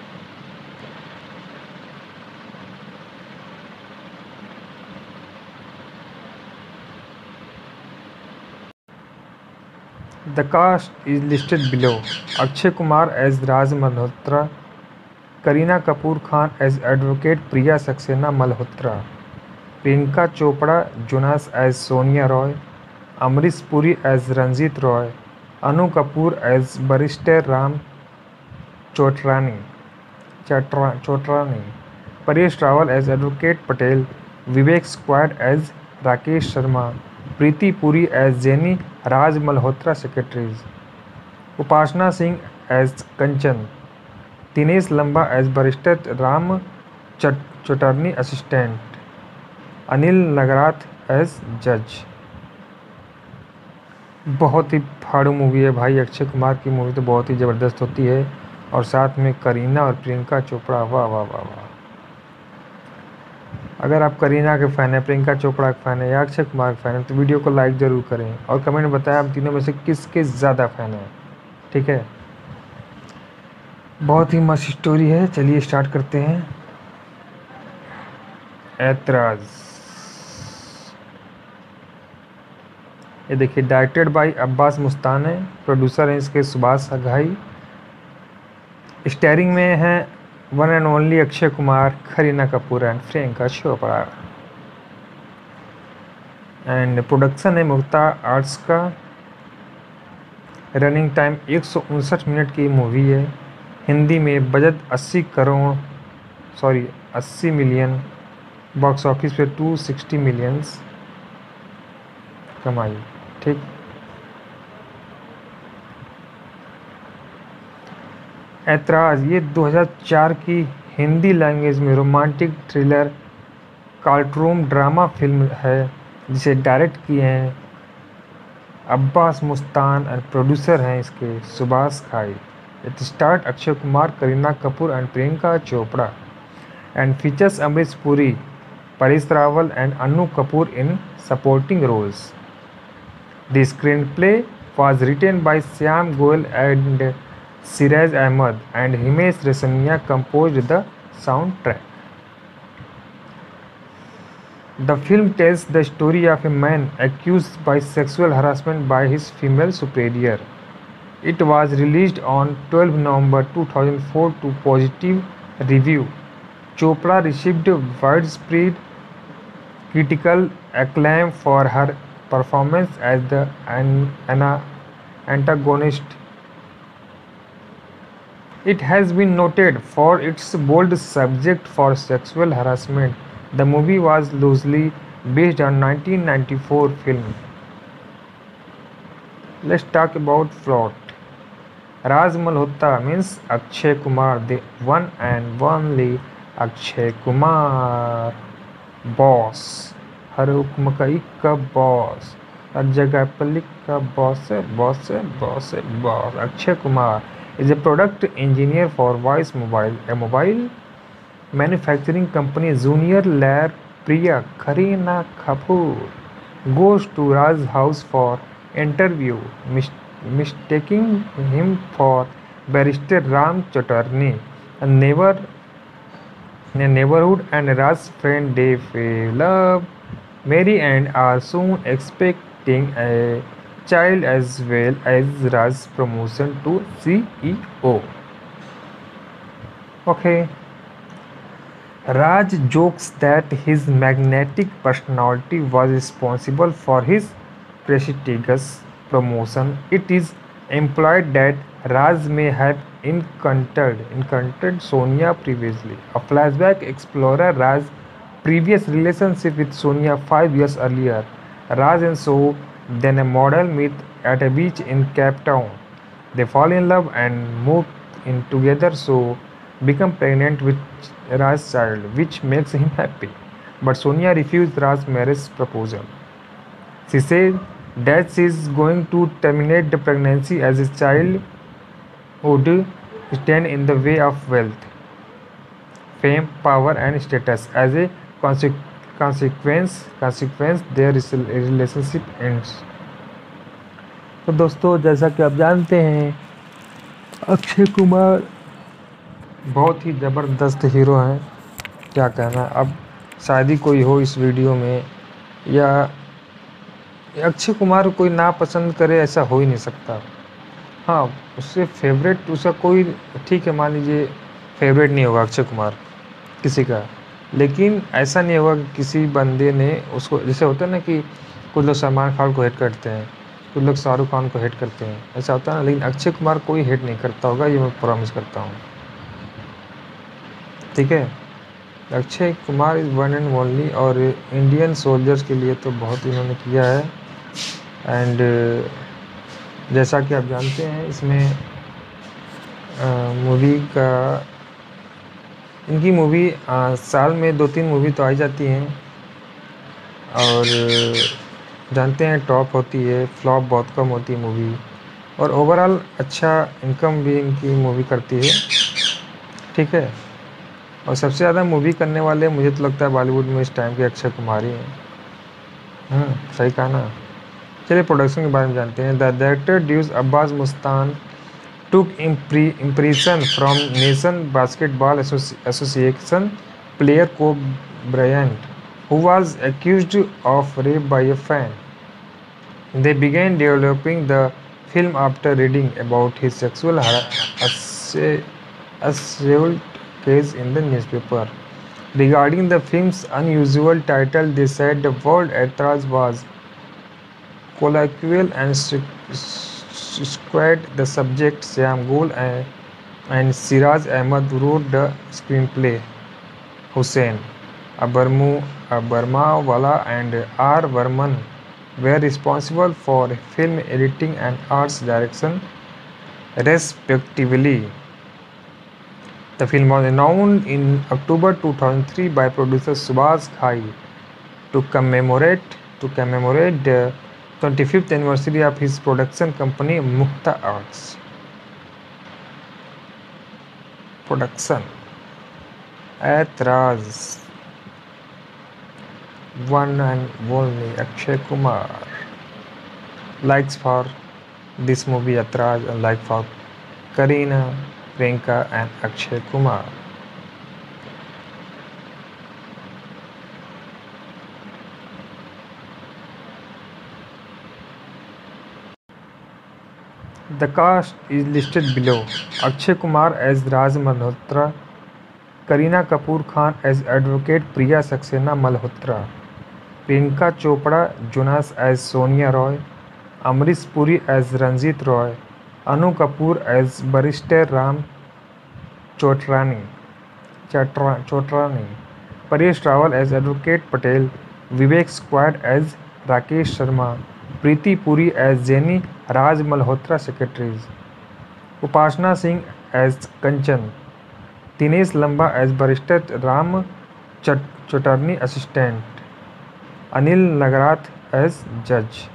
The cast is listed below. Akshay Kumar as Raj Malhotra, Kareena Kapoor Khan as Advocate Priya Saxena Malhotra, Priyanka Chopra Jonas as Sonia Roy, Amrish Puri as Ranjit Roy, Anu Kapoor as Barrister Ram Chotrani, Paresh Rawal as Advocate Patel, Vivek Squad as Rakesh Sharma, Preeti Puri as Jenny Raj Malhotra secretaries, Upasana Singh as Kanchan, Dinesh Lamba as Barrister Ram Chotarni assistant, Anil Nagarath as judge. बहुत ही फाड़ू movie है भाई। अक्षय कुमार की movie तो बहुत ही ज़बरदस्त होती है, और साथ में करीना और प्रियंका चोपड़ा, वाह वाह वाह वाह। अगर आप करीना के फ़ैन हैं, प्रियंका चोपड़ा के फ़ैन है या अक्षय कुमार के फ़ैन है, तो वीडियो को लाइक ज़रूर करें और कमेंट में बताएं आप तीनों में से किसके ज़्यादा फ़ैन हैं। ठीक है, बहुत ही मस्त स्टोरी है। चलिए स्टार्ट करते हैं। ऐतराज़, ये देखिए, डायरेक्टेड बाय अब्बास मुस्तान है, प्रोड्यूसर हैं इसके सुभाष घाई, स्टारिंग में हैं one and only Akshay Kumar, Kareena Kapoor and Priyanka Chopra. And production है मुक्ता आर्ट्स का। रनिंग टाइम 159 मिनट की मूवी है। हिंदी में बजट 80 मिलियन, बॉक्स ऑफिस पे 260 मिलियंस कमाई। ठीक, ऐतराज़ ये 2004 की हिंदी लैंग्वेज में romantic thriller cartoon drama film है जिसे डायरेक्ट किए हैं अब्बास मुस्तान और प्रोड्यूसर हैं इसके Subhash Ghai. It start Akshay Kumar, Kareena Kapoor and Priyanka Chopra and features Amrish Puri, Paresh Rawal and Annu Kapoor in supporting roles. The screenplay was written by Syam Goel and Siraj Ahmed, and Himesh Resania composed the soundtrack. The film tells the story of a man accused by sexual harassment by his female superior. It was released on 12 November 2004 to positive review. Chopra received widespread critical acclaim for her performance as the antagonist. It has been noted for its bold subject for sexual harassment. The movie was loosely based on 1994 film. Let's talk about plot. Raj Malhotra means Akshay Kumar, the one and only Akshay Kumar, boss, हर हुक्म का इक्का boss, हर जगह पर लिखा boss है boss है boss है boss. Akshay Kumar is a product engineer for Voice Mobile, a mobile manufacturing company. Junior Lair Priya, Kareena Kapoor goes to Raj's house for interview, mistaking him for barrister Ram Chatterjee, a neighborhood and Raj's friend. They love, marry and are soon expecting a child as well as Raj's promotion to CEO. Okay. Raj jokes that his magnetic personality was responsible for his prestigious promotion. It is implied that Raj may have encountered Sonia previously. A flashback explores Raj's previous relationship with Sonia 5 years earlier. Raj and So, then a model, meet at a beach in Cape Town. They fall in love and move in together. So become pregnant with Raj's child, which makes him happy. But Sonia refused Raj's marriage proposal. She said that she is going to terminate the pregnancy as his child would stand in the way of wealth, fame, power and status. As a consequence their relationship ends. तो दोस्तों, जैसा कि आप जानते हैं, अक्षय कुमार बहुत ही ज़बरदस्त hero हैं। क्या कहना, अब शायद ही कोई हो इस वीडियो में या अक्षय कुमार कोई ना पसंद करे, ऐसा हो ही नहीं सकता। हाँ, उससे फेवरेट उसका कोई, ठीक है, मान लीजिए फेवरेट नहीं होगा अक्षय कुमार किसी का, लेकिन ऐसा नहीं होगा कि किसी बंदे ने उसको, जैसे होता है ना कि कुछ लोग सलमान खान को हेट करते हैं, कुछ लोग शाहरुख खान को हेट करते हैं, ऐसा होता है ना, लेकिन अक्षय कुमार कोई हेट नहीं करता होगा, ये मैं प्रॉमिस करता हूँ। ठीक है, Akshay Kumar is one and only, और इंडियन सोल्जर्स के लिए तो बहुत इन्होंने किया है। एंड जैसा कि आप जानते हैं, इसमें मूवी का, इनकी मूवी साल में 2-3 मूवी तो आई जाती हैं, और जानते हैं टॉप होती है, फ्लॉप बहुत कम होती है मूवी, और ओवरऑल अच्छा इनकम भी इनकी मूवी करती है। ठीक है, और सबसे ज़्यादा मूवी करने वाले मुझे तो लगता है बॉलीवुड में इस टाइम के अक्षय कुमार ही हैं। सही कहा ना। चलिए प्रोडक्शन के बारे में जानते हैं। The director ड्यूस Abbas Mustan took impression from Nation Basketball Association player Kobe Bryant, who was accused of rape by a fan. They began developing the film after reading about his sexual a several page in the newspaper. Regarding the film's unusual title, they said the word Aetraz was colloquial and skewed the subject. Syam Gul and Siraj Ahmed wrote the screenplay. Hussain Abarmawala and R. Varman were responsible for film editing and arts direction, respectively. The film was announced in October 2003 by producer Subhas Ghai to commemorate the 25th anniversary of his production company Mukta Arts. Production Aetraz, one and only Akshay Kumar. Likes for this movie Aetraz and like for Kareena, Priyanka and Akshay Kumar. The cast is listed below. Akshay Kumar as Raj Malhotra, Kareena Kapoor Khan as Advocate Priya Saxena Malhotra, Priyanka Chopra Jonas as Sonia Roy, Amrish Puri as Ranjit Roy, Anu Kapoor as Barrister Ram Chotrani, Paresh Rawal as Advocate Patel, Vivek Squad as Rakesh Sharma, Preeti Puri as Jenny Raj Malhotra Secretaries, Upasana Singh as Kanchan, Dinesh Lamba as Barrister Ram Chotarni Assistant, Anil Nagarath as Judge.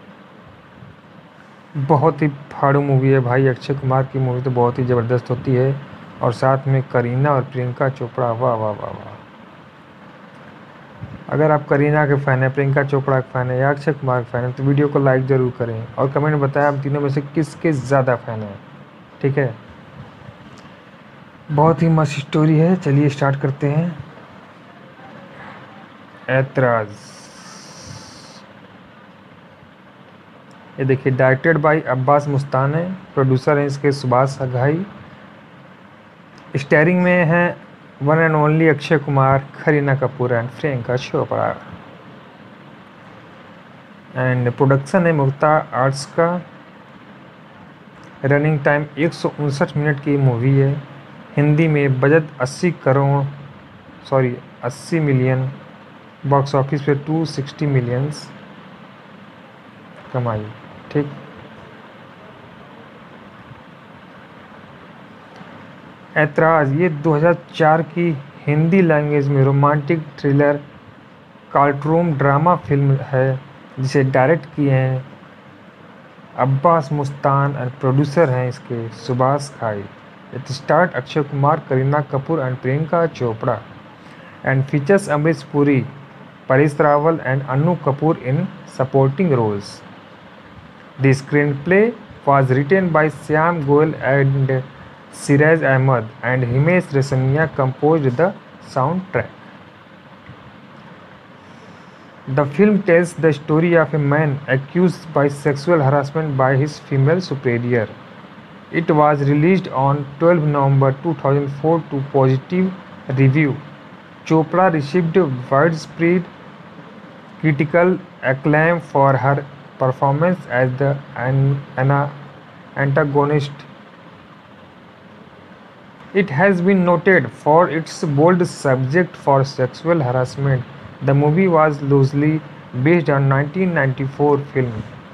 बहुत ही फाड़ू movie है भाई। अक्षय कुमार की movie तो बहुत ही ज़बरदस्त होती है और साथ में करीना और प्रियंका चोपड़ा, वाह वाह वाह वाह। अगर आप करीना के फ़ैन हैं, प्रियंका चोपड़ा के फ़ैन हैं या अक्षय कुमार के फ़ैन हैं तो वीडियो को लाइक ज़रूर करें और कमेंट में बताएं आप तीनों में से किसके ज़्यादा फ़ैन हैं। ठीक है, बहुत ही मस्त स्टोरी है। चलिए स्टार्ट करते हैं। ऐतराज़, ये देखिए डायरेक्टेड बाय अब्बास मुस्तान है, प्रोड्यूसर हैं इसके सुभाष घाई, स्टारिंग में हैं one and only Akshay Kumar, Kareena Kapoor and Priyanka Chopra, and production है मुक्ता आर्ट्स का। रनिंग टाइम 159 मिनट की मूवी है। हिंदी में बजट 80 मिलियन, बॉक्स ऑफिस पे 260 मिलियंस कमाई। ठीक, ऐतराज़ ये 2004 की हिंदी लैंग्वेज में romantic thriller cartoon drama film है जिसे डायरेक्ट किए हैं अब्बास मुस्तान और प्रोड्यूसर हैं इसके Subhash Ghai. It start Akshay Kumar, Kareena Kapoor and Priyanka Chopra and features Amrish Puri, Paresh Rawal and Anu Kapoor in supporting roles. The screenplay was written by Syam Goel and Siraj Ahmed, and Himesh Resania composed the soundtrack. The film tells the story of a man accused by sexual harassment by his female superior. It was released on 12 November 2004 to positive review. Chopra received widespread critical acclaim for her performance as the antagonist. It has been noted for its bold subject for sexual harassment. The movie was loosely based on 1994 film.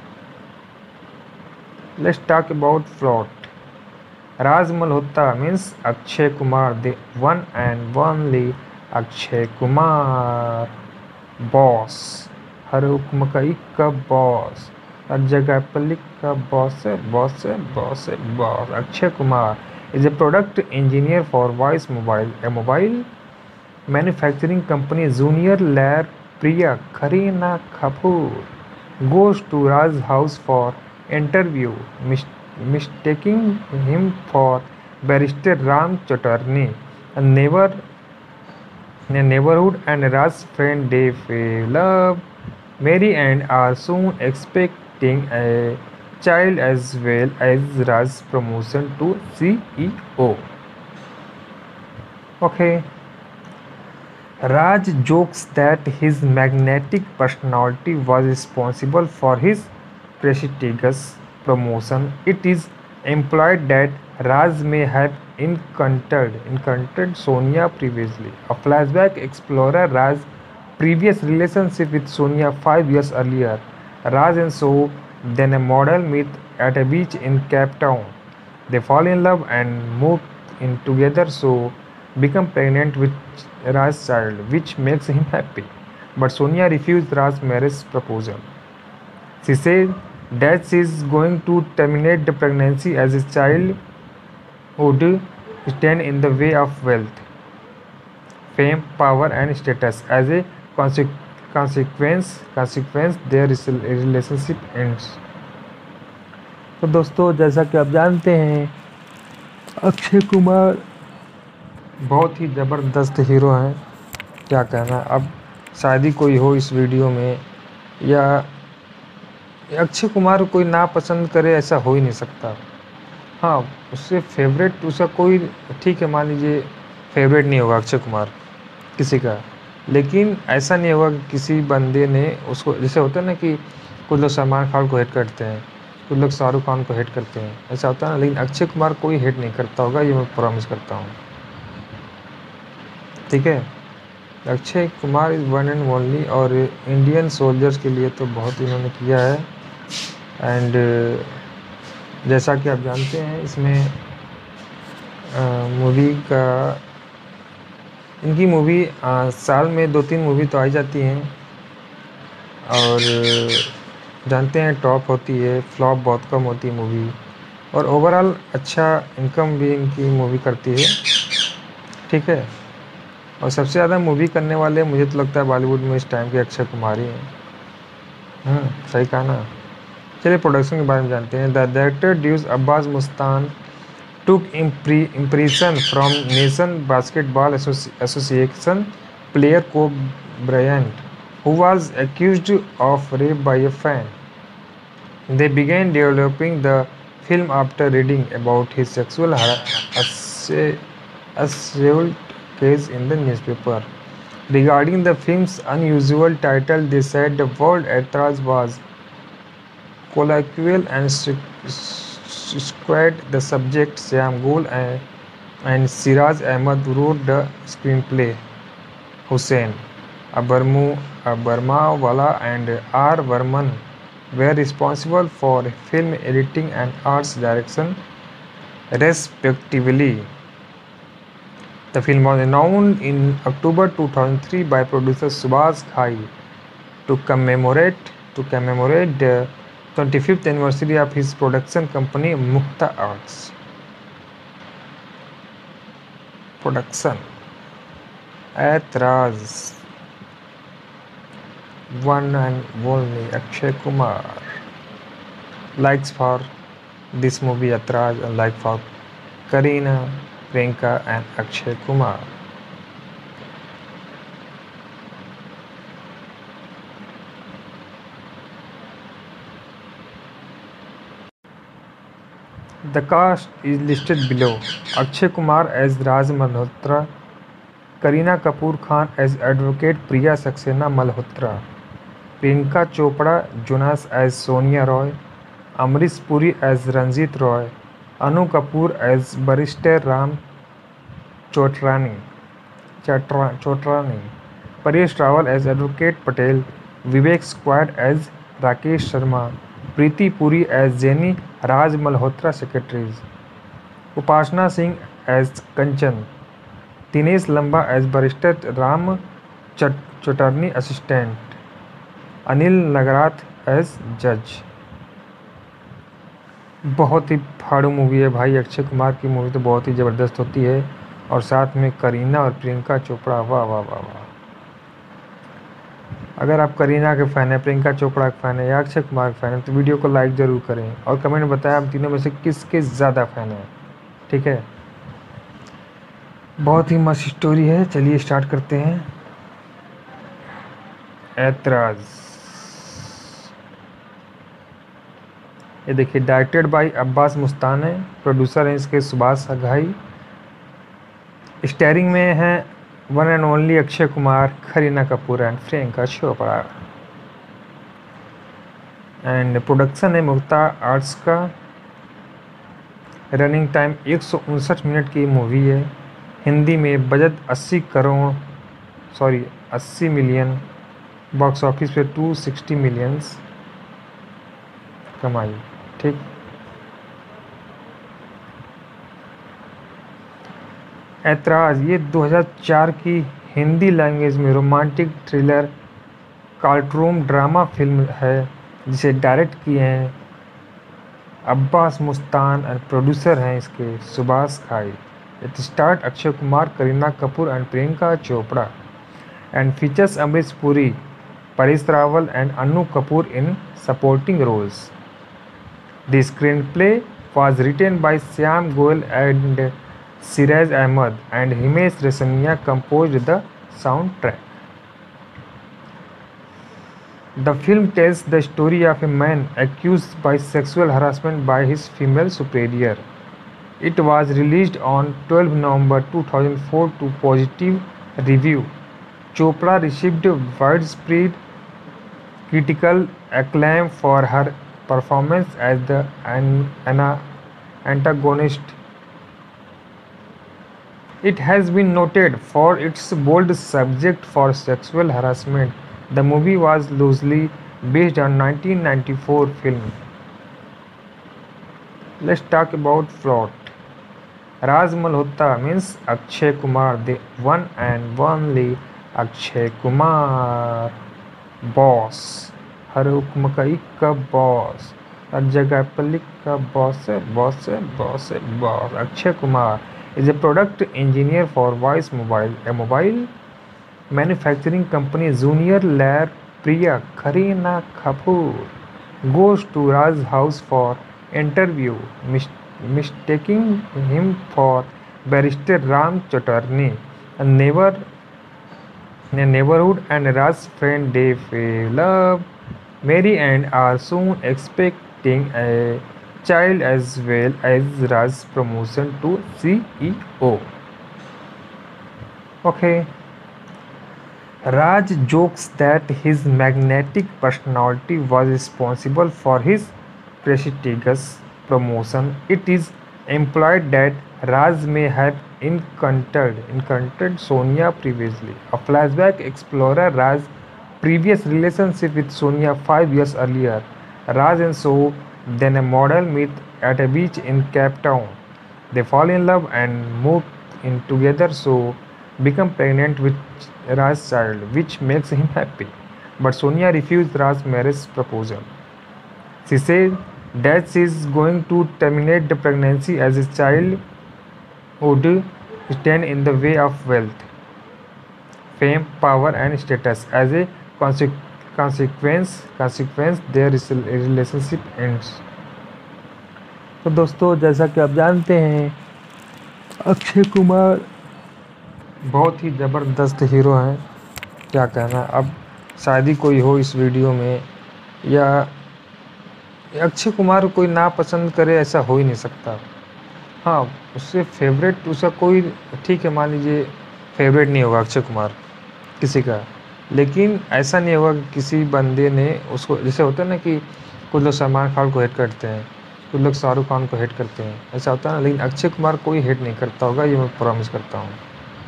Let's talk about plot. Raj Malhotra means Akshay Kumar, the one and only Akshay Kumar, boss, हर हुक्म का इक्का boss, हर जगह पर लिखा boss है boss है boss है boss. Akshay Kumar is a product engineer for Voice Mobile, a mobile manufacturing company. Junior Lair Priya Kareena Kapoor goes to Raj's house for interview, mistaking him for Barrister Ram Chotarni, a neighborhood and Raj's friend. They love, marry and are soon expecting a child as well as Raj's promotion to CEO. Okay. Raj jokes that his magnetic personality was responsible for his prestigious promotion. It is implied that Raj may have encountered Sonia previously. A flashback explores Raj's previous relationship with Sonia 5 years earlier. Raj and So, then a model, meet at a beach in Cape Town. They fall in love and move in together. So become pregnant with Raj's child, which makes him happy. But Sonia refused Raj's marriage proposal. She said that she is going to terminate the pregnancy as a child would stand in the way of wealth, fame, power, and status. As a consequence, their relationship ends. तो दोस्तों, जैसा कि आप जानते हैं, अक्षय कुमार बहुत ही ज़बरदस्त hero हैं। क्या कहना, अब शायद ही कोई हो इस वीडियो में या अक्षय कुमार कोई ना पसंद करे, ऐसा हो ही नहीं सकता। हाँ, उससे फेवरेट उसका कोई, ठीक है, मान लीजिए फेवरेट नहीं होगा अक्षय कुमार किसी का, लेकिन ऐसा नहीं होगा कि किसी बंदे ने उसको, जैसे होता है ना कि कुछ लोग सलमान खान को हेट करते हैं, कुछ लोग शाहरुख खान को हेट करते हैं, ऐसा होता है ना, लेकिन अक्षय कुमार कोई हेट नहीं करता होगा, ये मैं प्रॉमिस करता हूँ। ठीक है, Akshay Kumar is one and only, और इंडियन सोल्जर्स के लिए तो बहुत इन्होंने किया है। एंड जैसा कि आप जानते हैं, इसमें मूवी का, इनकी मूवी साल में 2-3 मूवी तो आई जाती हैं, और जानते हैं टॉप होती है, फ्लॉप बहुत कम होती है मूवी, और ओवरऑल अच्छा इनकम भी इनकी मूवी करती है। ठीक है, और सबसे ज़्यादा मूवी करने वाले मुझे तो लगता है बॉलीवुड में इस टाइम के अक्षय कुमार ही हैं। सही कहा ना। चलिए प्रोडक्शन के बारे में जानते हैं। The director ड्यूस Abbas Mustan took impression from Nation Basketball Association player Kobe Bryant, who was accused of rape by a fan. They began developing the film after reading about his sexual assault case in the newspaper. Regarding the film's unusual title, they said the word "Atraj" was colloquial and squared. The subject, Syam Gul and Siraj Ahmed wrote the screenplay. Hussain Abarmawala and R. Varman were responsible for film editing and arts direction, respectively. The film was announced in October 2003 by producer Subhash Ghai to commemorate the 25th anniversary of his production company Mukta Arts Production. Atraj, one and only Akshay Kumar. Likes for this movie Atraj, and like for Kareena, Priyanka and Akshay Kumar. The cast is listed below. Akshay Kumar as Raj Malhotra, Kareena Kapoor Khan as Advocate Priya Saxena Malhotra, Priyanka Chopra Jonas as Sonia Roy, Amrish Puri as Ranjit Roy, Anu Kapoor as Barrister Ram Chotrani, Paresh Rawal as Advocate Patel, Vivek Squad as Rakesh Sharma, Preeti Puri as Jenny Raj Malhotra secretaries, Upasana Singh as Kanchan, Dinesh Lamba as Barrister Ram Chotarni assistant, Anil Nagarath as judge. बहुत ही फाड़ू movie है भाई। अक्षय कुमार की movie तो बहुत ही ज़बरदस्त होती है, और साथ में करीना और प्रियंका चोपड़ा, वाह वाह वाह वाह। अगर आप करीना के फ़ैन हैं, प्रियंका चोपड़ा के फ़ैन है या अक्षय कुमार के फ़ैन है, तो वीडियो को लाइक ज़रूर करें और कमेंट में बताएं आप तीनों में से किसके ज़्यादा फ़ैन हैं। ठीक है, बहुत ही मस्त स्टोरी है। चलिए स्टार्ट करते हैं। ऐतराज़, ये देखिए, डायरेक्टेड बाय अब्बास मुस्तान है, प्रोड्यूसर हैं इसके सुभाष घाई, स्टारिंग में हैं one and only Akshay Kumar, Kareena Kapoor and Priyanka Chopra. And production है मुक्ता आर्ट्स का। रनिंग टाइम 159 मिनट की मूवी है। हिंदी में बजट 80 मिलियन, बॉक्स ऑफिस पे 260 मिलियंस कमाई। ठीक, ऐतराज़ ये 2004 की हिंदी लैंग्वेज में romantic thriller cartoon drama film है जिसे डायरेक्ट किए हैं अब्बास मुस्तान और प्रोड्यूसर हैं इसके Subhash Ghai. It start Akshay Kumar, Kareena Kapoor and Priyanka Chopra and features Amrish Puri, Paresh Rawal and Anu Kapoor in supporting roles. The screenplay was written by Syam Goel and Siraj Ahmed and Himesh Reshammiya composed the soundtrack. The film tells the story of a man accused by sexual harassment by his female superior. It was released on 12 November 2004 to positive review. Chopra received widespread critical acclaim for her performance as the antagonist. It has been noted for its bold subject for sexual harassment. The movie was loosely based on 1994 film. Let's talk about plot. Raj Malhotra means Akshay Kumar, the one and only Akshay Kumar, boss, हर हुक्म का इक्का boss, हर जगह पर लिखा boss है boss है boss है boss. Akshay Kumar is a product engineer for Voice Mobile, a mobile manufacturing company. Junior lab Priya Kareena Kapoor goes to Raj's house for interview, mistaking him for barrister Ram Chatterjee, a neighborhood and Raj's friend. They love, marry and are soon expecting a child as well as Raj's promotion to CEO. Okay. Raj jokes that his magnetic personality was responsible for his prestigious promotion. It is implied that Raj may have encountered Sonia previously. A flashback explores Raj's previous relationship with Sonia 5 years earlier. Raj and So, then a model, meet at a beach in Cape Town. They fall in love and move in together. So become pregnant with Raj's child, which makes him happy. But Sonia refused Raj's marriage proposal. She said that she is going to terminate the pregnancy as his child would stand in the way of wealth, fame, power, and status. As a consequence, their relationship ends. तो दोस्तों, जैसा कि आप जानते हैं, अक्षय कुमार बहुत ही ज़बरदस्त hero हैं। क्या कहना, अब शायद ही कोई हो इस वीडियो में या अक्षय कुमार कोई ना पसंद करे, ऐसा हो ही नहीं सकता। हाँ, उससे फेवरेट उसका कोई, ठीक है, मान लीजिए फेवरेट नहीं होगा अक्षय कुमार किसी का, लेकिन ऐसा नहीं होगा कि किसी बंदे ने उसको, जैसे होता है ना कि कुछ लोग सलमान खान को हेट करते हैं, कुछ लोग शाहरुख खान को हेट करते हैं, ऐसा होता है ना, लेकिन अक्षय कुमार कोई हेट नहीं करता होगा, ये मैं प्रॉमिस करता हूँ।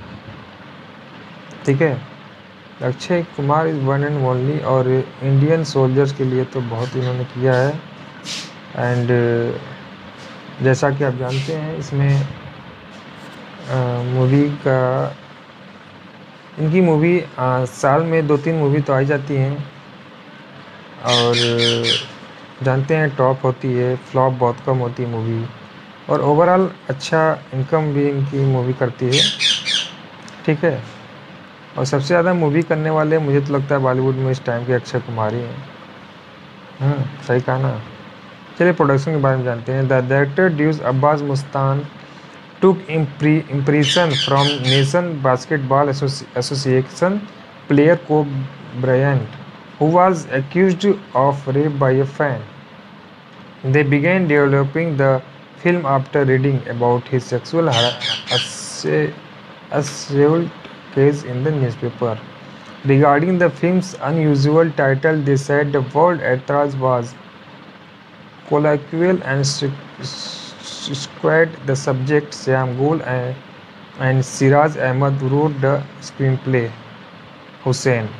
ठीक है, Akshay Kumar is one and only, और इंडियन सोल्जर्स के लिए तो बहुत इन्होंने किया है। एंड जैसा कि आप जानते हैं, इसमें मूवी का, इनकी मूवी साल में 2-3 मूवी तो आई जाती हैं, और जानते हैं टॉप होती है, फ्लॉप बहुत कम होती है मूवी, और ओवरऑल अच्छा इनकम भी इनकी मूवी करती है। ठीक है, और सबसे ज़्यादा मूवी करने वाले मुझे तो लगता है बॉलीवुड में इस टाइम के अक्षय कुमार ही हैं। सही कहा ना। चलिए प्रोडक्शन के बारे में जानते हैं। The director ड्यूस Abbas Mustan took impression from Nation Basketball Association player Kobe Bryant, who was accused of rape by a fan. They began developing the film after reading about his sexual a several case in the newspaper. Regarding the film's unusual title, they said the word Aetraz was colloquial and skewed. The subject, Syam Gul and Siraj Ahmed wrote the screenplay. Hussain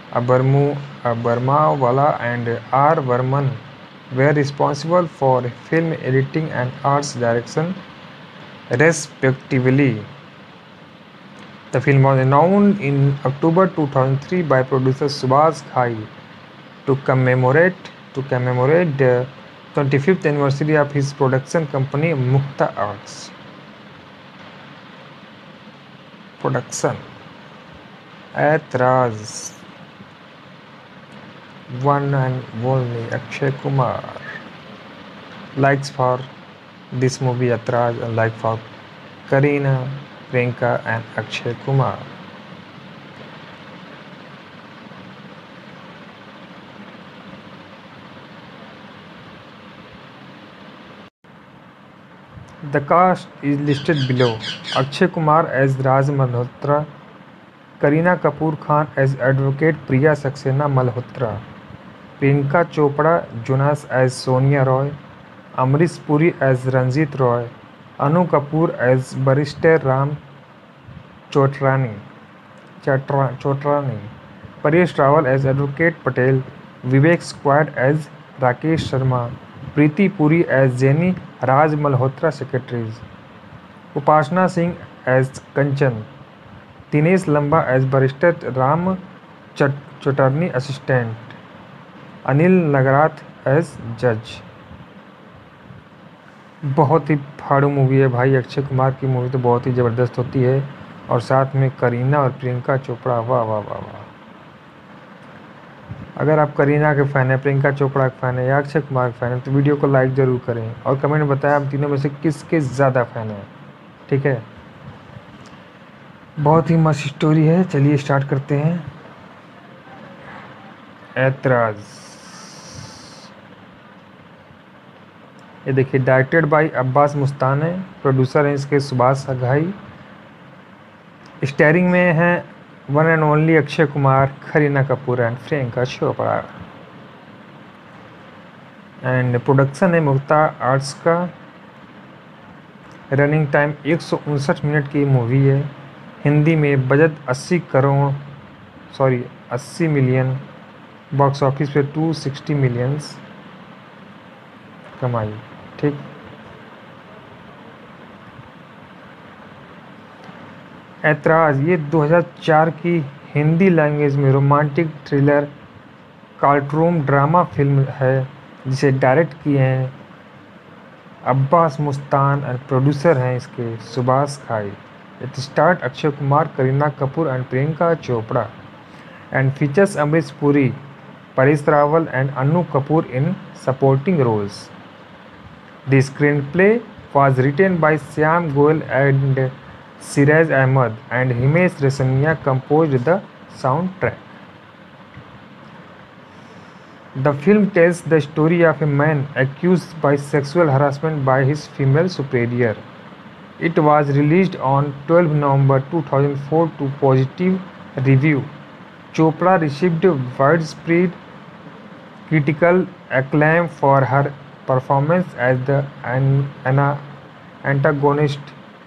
Abarmawala and R. Varman were responsible for film editing and arts direction, respectively. The film was announced in October 2003 by producer Subhash Ghai to commemorate the 25th anniversary of his production company Mukta Arts. Production Aetraz, one and only Akshay Kumar. Likes for this movie Aetraz and like for Kareena, Priyanka and Akshay Kumar. The cast is listed below. Akshay Kumar as Raj Malhotra, Kareena Kapoor Khan as Advocate Priya Saxena Malhotra, Priyanka Chopra Jonas as Sonia Roy, Amrish Puri as Ranjit Roy, Anu Kapoor as Barrister Ram Chotrani, Paresh Rawal as Advocate Patel, Vivek Squad as Rakesh Sharma, Preeti Puri as Jenny Raj Malhotra secretaries, Upasana Singh as Kanchan, Dinesh Lamba as Barrister Ram Chotarni assistant, Anil Nagrath as जज। बहुत ही फाड़ू movie है भाई। अक्षय कुमार की movie तो बहुत ही ज़बरदस्त होती है और साथ में करीना और प्रियंका चोपड़ा, वाह वाह वाह वाह। अगर आप करीना के फ़ैन हैं, प्रियंका चोपड़ा के फ़ैन है या अक्षय कुमार के फ़ैन है तो वीडियो को लाइक ज़रूर करें और कमेंट में बताएं आप तीनों में से किसके ज़्यादा फ़ैन हैं। ठीक है, बहुत ही मस्त स्टोरी है। चलिए स्टार्ट करते हैं। ऐतराज़, ये देखिए डायरेक्टेड बाय अब्बास मुस्तान है, प्रोड्यूसर हैं इसके सुभाष घाई, स्टारिंग में हैं one and only Akshay Kumar, Kareena Kapoor and Priyanka Chopra, and production है मुक्ता आर्ट्स का। रनिंग टाइम 159 मिनट की मूवी है। हिंदी में बजट 80 मिलियन, बॉक्स ऑफिस पे 260 मिलियंस कमाई। ठीक, ऐतराज़ ये 2004 की हिंदी लैंग्वेज में romantic thriller cartoon drama film है जिसे डायरेक्ट किए हैं अब्बास मुस्तान एंड प्रोड्यूसर हैं इसके Subhash Ghai. It start Akshay Kumar, Kareena Kapoor and Priyanka Chopra and features Amrish Puri, Paresh Rawal and Anu Kapoor in supporting roles. The screenplay was written by Syam Goel and Siraj Ahmed, and Himesh Reshammiya composed the soundtrack. The film tells the story of a man accused by sexual harassment by his female superior. It was released on 12 November 2004 to positive review. Chopra received widespread critical acclaim for her performance as the antagonist.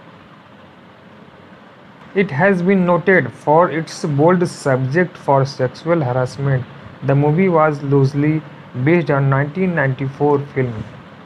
It has been noted for its bold subject for sexual harassment. The movie was loosely based on 1994 film.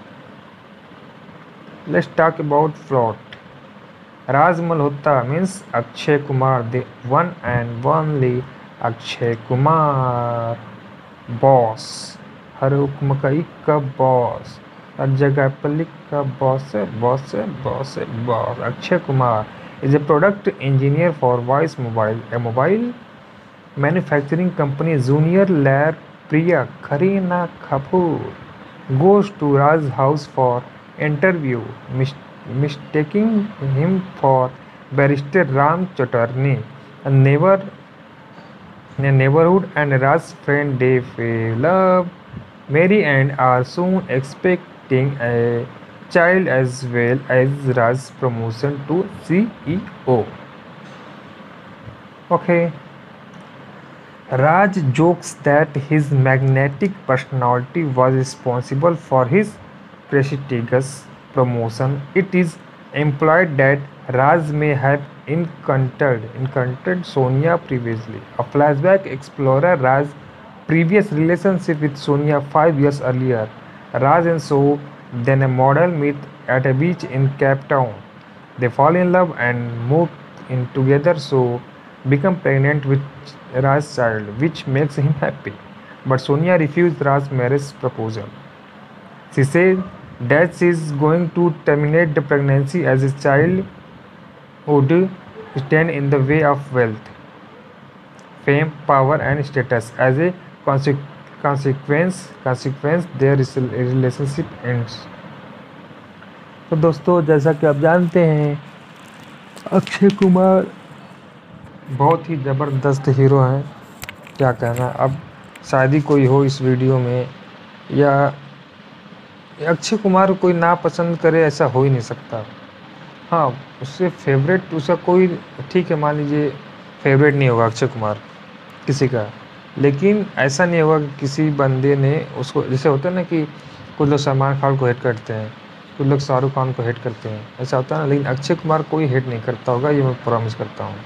Let's talk about plot. Raj Malhotra means Akshay Kumar, the one and only Akshay Kumar, boss, हर हुक्म का इक्का boss, हर जगह पर लिखा boss है boss है boss है boss. Akshay Kumar is a product engineer for Voice Mobile, a mobile manufacturing company. Junior Lair Priya, Kareena Kapoor, goes to Raj's house for interview, mistaking him for Barrister Ram Chotarni, a neighborhood and Raj's friend. They love, marry and are soon expecting a child as well as Raj's promotion to CEO. Okay. Raj jokes that his magnetic personality was responsible for his prestigious promotion. It is implied that Raj may have encountered Sonia previously. A flashback explores Raj's previous relationship with Sonia 5 years earlier. Raj and So, then a model, meet at a beach in Cape Town. They fall in love and move in together. So become pregnant with Raj's child, which makes him happy. But Sonia refused Raj's marriage proposal. She said that she is going to terminate the pregnancy as his child would stand in the way of wealth, fame, power, and status. As a consequence, their relationship ends. तो दोस्तों, जैसा कि आप जानते हैं, अक्षय कुमार बहुत ही ज़बरदस्त hero हैं। क्या कहना, अब शायद ही कोई हो इस वीडियो में या अक्षय कुमार कोई ना पसंद करे, ऐसा हो ही नहीं सकता। हाँ, उससे फेवरेट उसका कोई, ठीक है, मान लीजिए फेवरेट नहीं होगा अक्षय कुमार किसी का, लेकिन ऐसा नहीं होगा कि किसी बंदे ने उसको, जैसे होता है ना कि कुछ लोग सलमान खान को हेट करते हैं, कुछ लोग शाहरुख खान को हेट करते हैं, ऐसा होता है ना, लेकिन अक्षय कुमार कोई हेट नहीं करता होगा, ये मैं प्रॉमिस करता हूँ।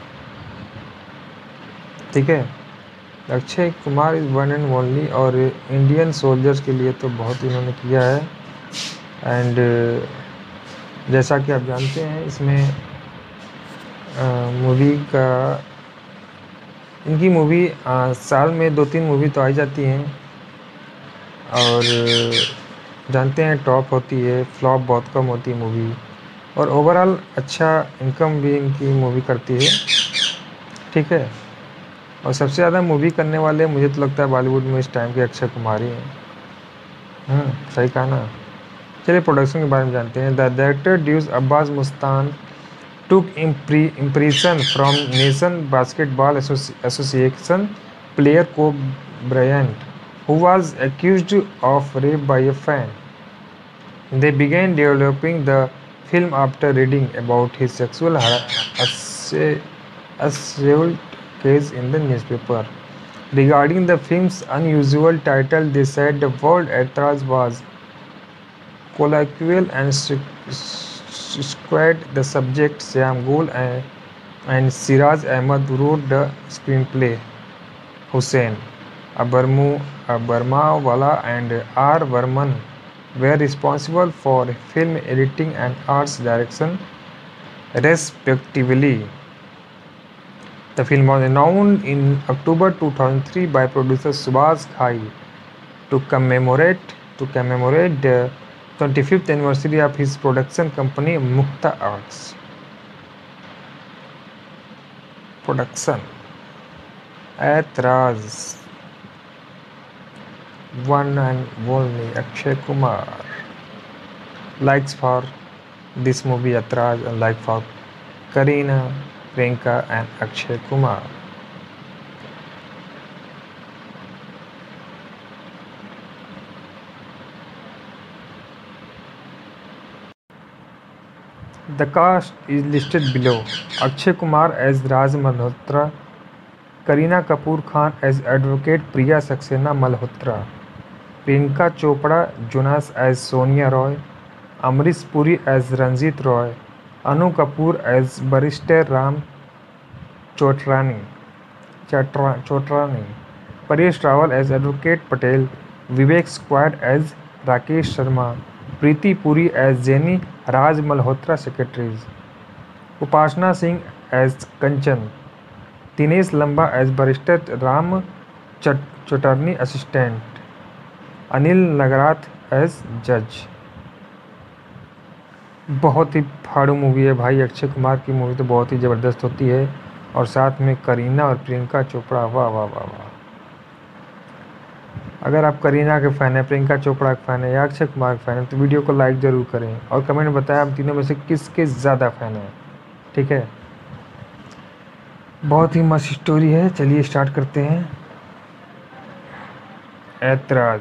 ठीक है, Akshay Kumar is one and only, और इंडियन सोल्जर्स के लिए तो बहुत इन्होंने किया है। एंड जैसा कि आप जानते हैं, इसमें मूवी का, इनकी मूवी साल में 2-3 मूवी तो आई जाती हैं, और जानते हैं टॉप होती है, फ्लॉप बहुत कम होती है मूवी, और ओवरऑल अच्छा इनकम भी इनकी मूवी करती है। ठीक है, और सबसे ज़्यादा मूवी करने वाले मुझे तो लगता है बॉलीवुड में इस टाइम के अक्षय कुमार ही हैं। सही कहा ना। चलिए प्रोडक्शन के बारे में जानते हैं। The director ड्यूस Abbas Mustan took impression from Nation Basketball Association player Kobe Bryant, who was accused of rape by a fan. They began developing the film after reading about his sexual assault case in the newspaper. Regarding the film's unusual title, they said the word "Atraj" was colloquial and squared. The subject, Syam Gul and Siraj Ahmed wrote the screenplay. Hussain Abarmawala and R. Varman were responsible for film editing and arts direction, respectively. The film was announced in October 2003 by producer Subhash Ghai to commemorate the 25th anniversary of his production company Mukta Arts. Production Atraj, one and only Akshay Kumar. Likes for this movie Atraj and like for Kareena, Priyanka and Akshay Kumar. The cast is listed below. Akshay Kumar as Raj Malhotra, Kareena Kapoor Khan as Advocate Priya Saxena Malhotra, Priyanka Chopra Jonas as Sonia Roy, Amrish Puri as Ranjit Roy, Anu Kapoor as Barrister Ram Chotrani, Paresh Rawal as Advocate Patel, Vivek Squad as Rakesh Sharma, Preeti Puri as Jenny Raj Malhotra secretaries, Upasana Singh as Kanchan, Dinesh Lamba as Barrister Ram Chotarni assistant, Anil Nagarath as judge. बहुत ही फाड़ू movie है भाई। अक्षय कुमार की movie तो बहुत ही ज़बरदस्त होती है, और साथ में करीना और प्रियंका चोपड़ा, वाह वाह वाह वाह। अगर आप करीना के फ़ैन हैं, प्रियंका चोपड़ा के फ़ैन है या अक्षय कुमार के फ़ैन है, तो वीडियो को लाइक ज़रूर करें और कमेंट में बताएं आप तीनों में से किसके ज़्यादा फ़ैन हैं। ठीक है, बहुत ही मस्त स्टोरी है। चलिए स्टार्ट करते हैं। ऐतराज़,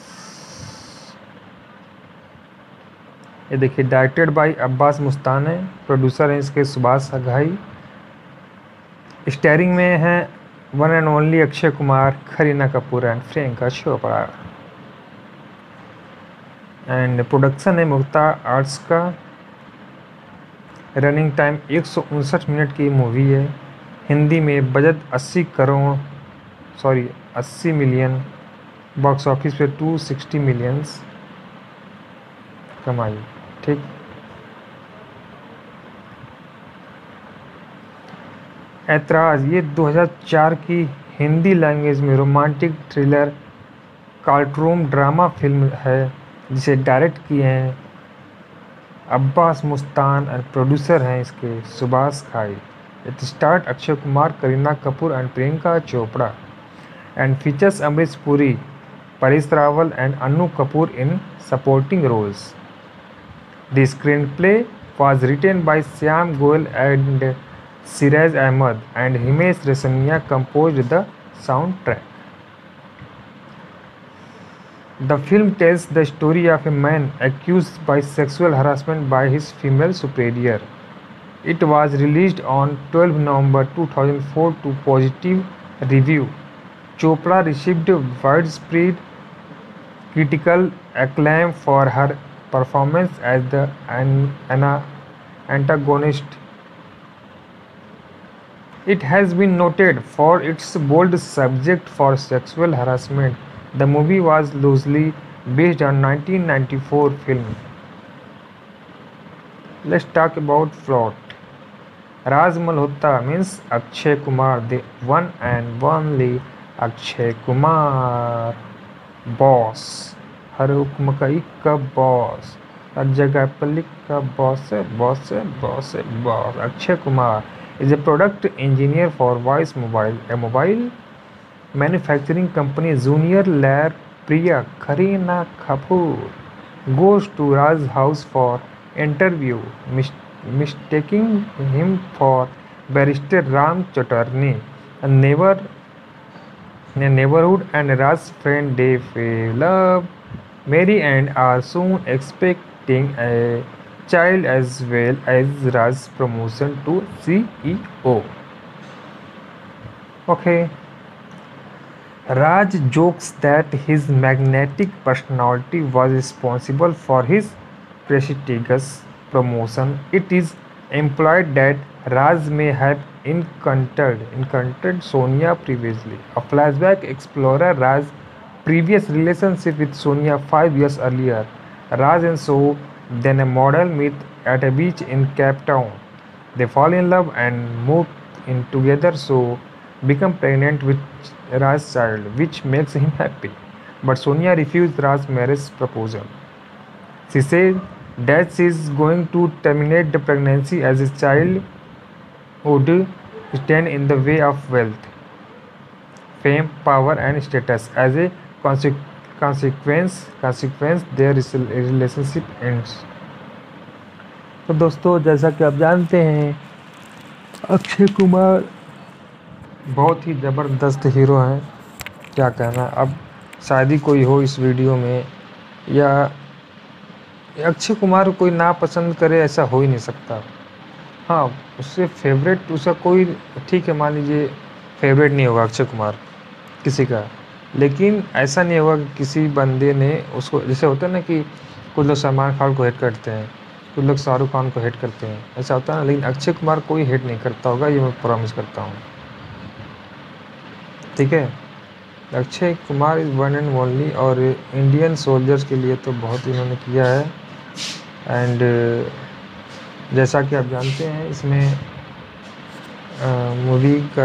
ये देखिए, डायरेक्टेड बाय अब्बास मुस्तान है, प्रोड्यूसर हैं इसके सुभाष घाई, स्टारिंग में हैं one and only Akshay Kumar, Kareena Kapoor and Priyanka Chopra. And production है मुक्ता आर्ट्स का। रनिंग टाइम 159 मिनट की मूवी है। हिंदी में बजट 80 मिलियन, बॉक्स ऑफिस पे 260 मिलियंस कमाई। ठीक, ऐतराज़ ये 2004 की हिंदी लैंग्वेज में romantic thriller cartoon drama film है जिसे डायरेक्ट किए हैं अब्बास मुस्तान और प्रोड्यूसर हैं इसके Subhash Ghai. It start Akshay Kumar, Kareena Kapoor and Priyanka Chopra and features Amrish Puri, Paresh Rawal and Anu Kapoor in supporting roles. The screenplay was written by Syam Goel and Siraj Ahmed, and Himesh Resania composed the soundtrack. The film tells the story of a man accused by sexual harassment by his female superior. It was released on 12 November 2004 to positive review. Chopra received widespread critical acclaim for her performance as the antagonist. It has been noted for its bold subject for sexual harassment. The movie was loosely based on 1994 film. Let's talk about plot. Raj Malhotra means Akshay Kumar, the one and only Akshay Kumar, boss, हर हुक्म का इक्का boss, हर जगह पलिक का boss है, boss है, boss है, boss. Akshay Kumar is a product engineer for Voice Mobile, a mobile manufacturing company. Junior Lair Priya, Kareena Kapoor goes to Raj's house for interview, mistaking him for barrister Ram Chatterjee, a neighborhood, and Raj's friend. They love, marry, and are soon expecting a child as well as Raj's promotion to CEO. Okay. Raj jokes that his magnetic personality was responsible for his prestigious promotion. It is implied that Raj may have encountered Sonia previously. A flashback explores Raj's previous relationship with Sonia 5 years earlier. Raj and So, then a model, meet at a beach in Cape Town. They fall in love and move in together. So become pregnant with Raj's child, which makes him happy. But Sonia refused Raj's marriage proposal. She said that she is going to terminate the pregnancy as his child would stand in the way of wealth, fame, power, and status. As a consequence, their relationship ends. तो दोस्तों, जैसा कि आप जानते हैं, अक्षय कुमार बहुत ही ज़बरदस्त hero हैं। क्या कहना, अब शायद ही कोई हो इस वीडियो में या अक्षय कुमार कोई ना पसंद करे, ऐसा हो ही नहीं सकता। हाँ, उससे फेवरेट उसका कोई, ठीक है, मान लीजिए फेवरेट नहीं होगा अक्षय कुमार किसी का, लेकिन ऐसा नहीं होगा कि किसी बंदे ने उसको, जैसे होता है ना कि कुछ लोग सलमान खान को हेट करते हैं, कुछ लोग शाहरुख खान को हेट करते हैं, ऐसा होता है ना, लेकिन अक्षय कुमार कोई हेट नहीं करता होगा, ये मैं प्रॉमिस करता हूँ। ठीक है, Akshay Kumar is one and only, और इंडियन सोल्जर्स के लिए तो बहुत इन्होंने किया है। एंड जैसा कि आप जानते हैं, इसमें मूवी का,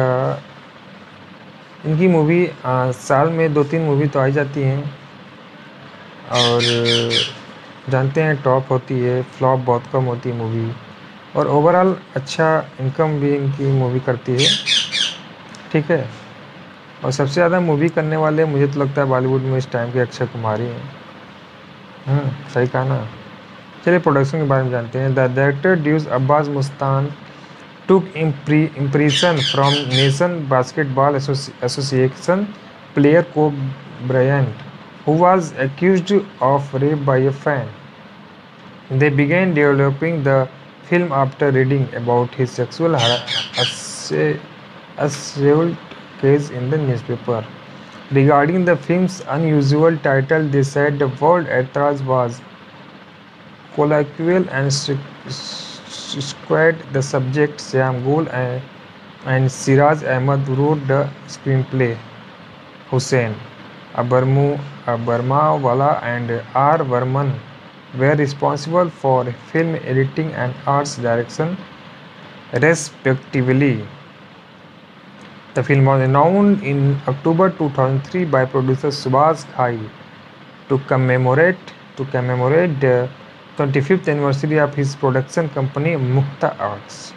इनकी मूवी साल में 2-3 मूवी तो आई जाती हैं, और जानते हैं टॉप होती है, फ्लॉप बहुत कम होती है मूवी, और ओवरऑल अच्छा इनकम भी इनकी मूवी करती है। ठीक है, और सबसे ज़्यादा मूवी करने वाले मुझे तो लगता है बॉलीवुड में इस टाइम के अक्षय कुमार ही हैं। सही कहा ना। चलिए प्रोडक्शन के बारे में जानते हैं। The director ड्यूस Abbas Mustan took impression from Nation Basketball Association player Kobe Bryant, who was accused of rape by a fan. They began developing the film after reading about his sexual a several case in the newspaper. Regarding the film's unusual title, they said the word Aetraz was colloquial and squared. The subject, Syam Gul and Siraj Ahmed wrote the screenplay. Hussain Abarmawala and R. Varman were responsible for film editing and arts direction, respectively. The film was announced in October 2003 by producer Subhash Ghai to commemorate the 25th anniversary of his production company Mukta Arts.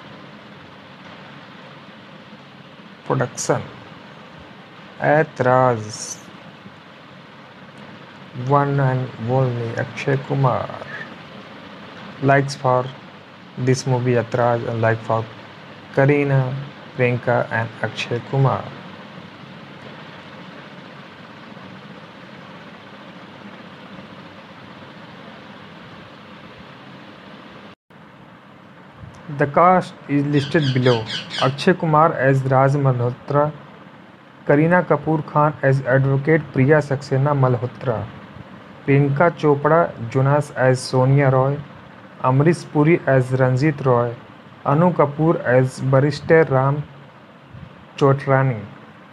Production Aetraz, one and only Akshay Kumar. Likes for this movie Aetraz and like for Kareena, Priyanka and Akshay Kumar. The cast is listed below. Akshay Kumar as Raj Malhotra, Kareena Kapoor Khan as Advocate Priya Saxena Malhotra, Priyanka Chopra Jonas as Sonia Roy, Amrish Puri as Ranjit Roy, Anu Kapoor as Barrister Ram Chotrani,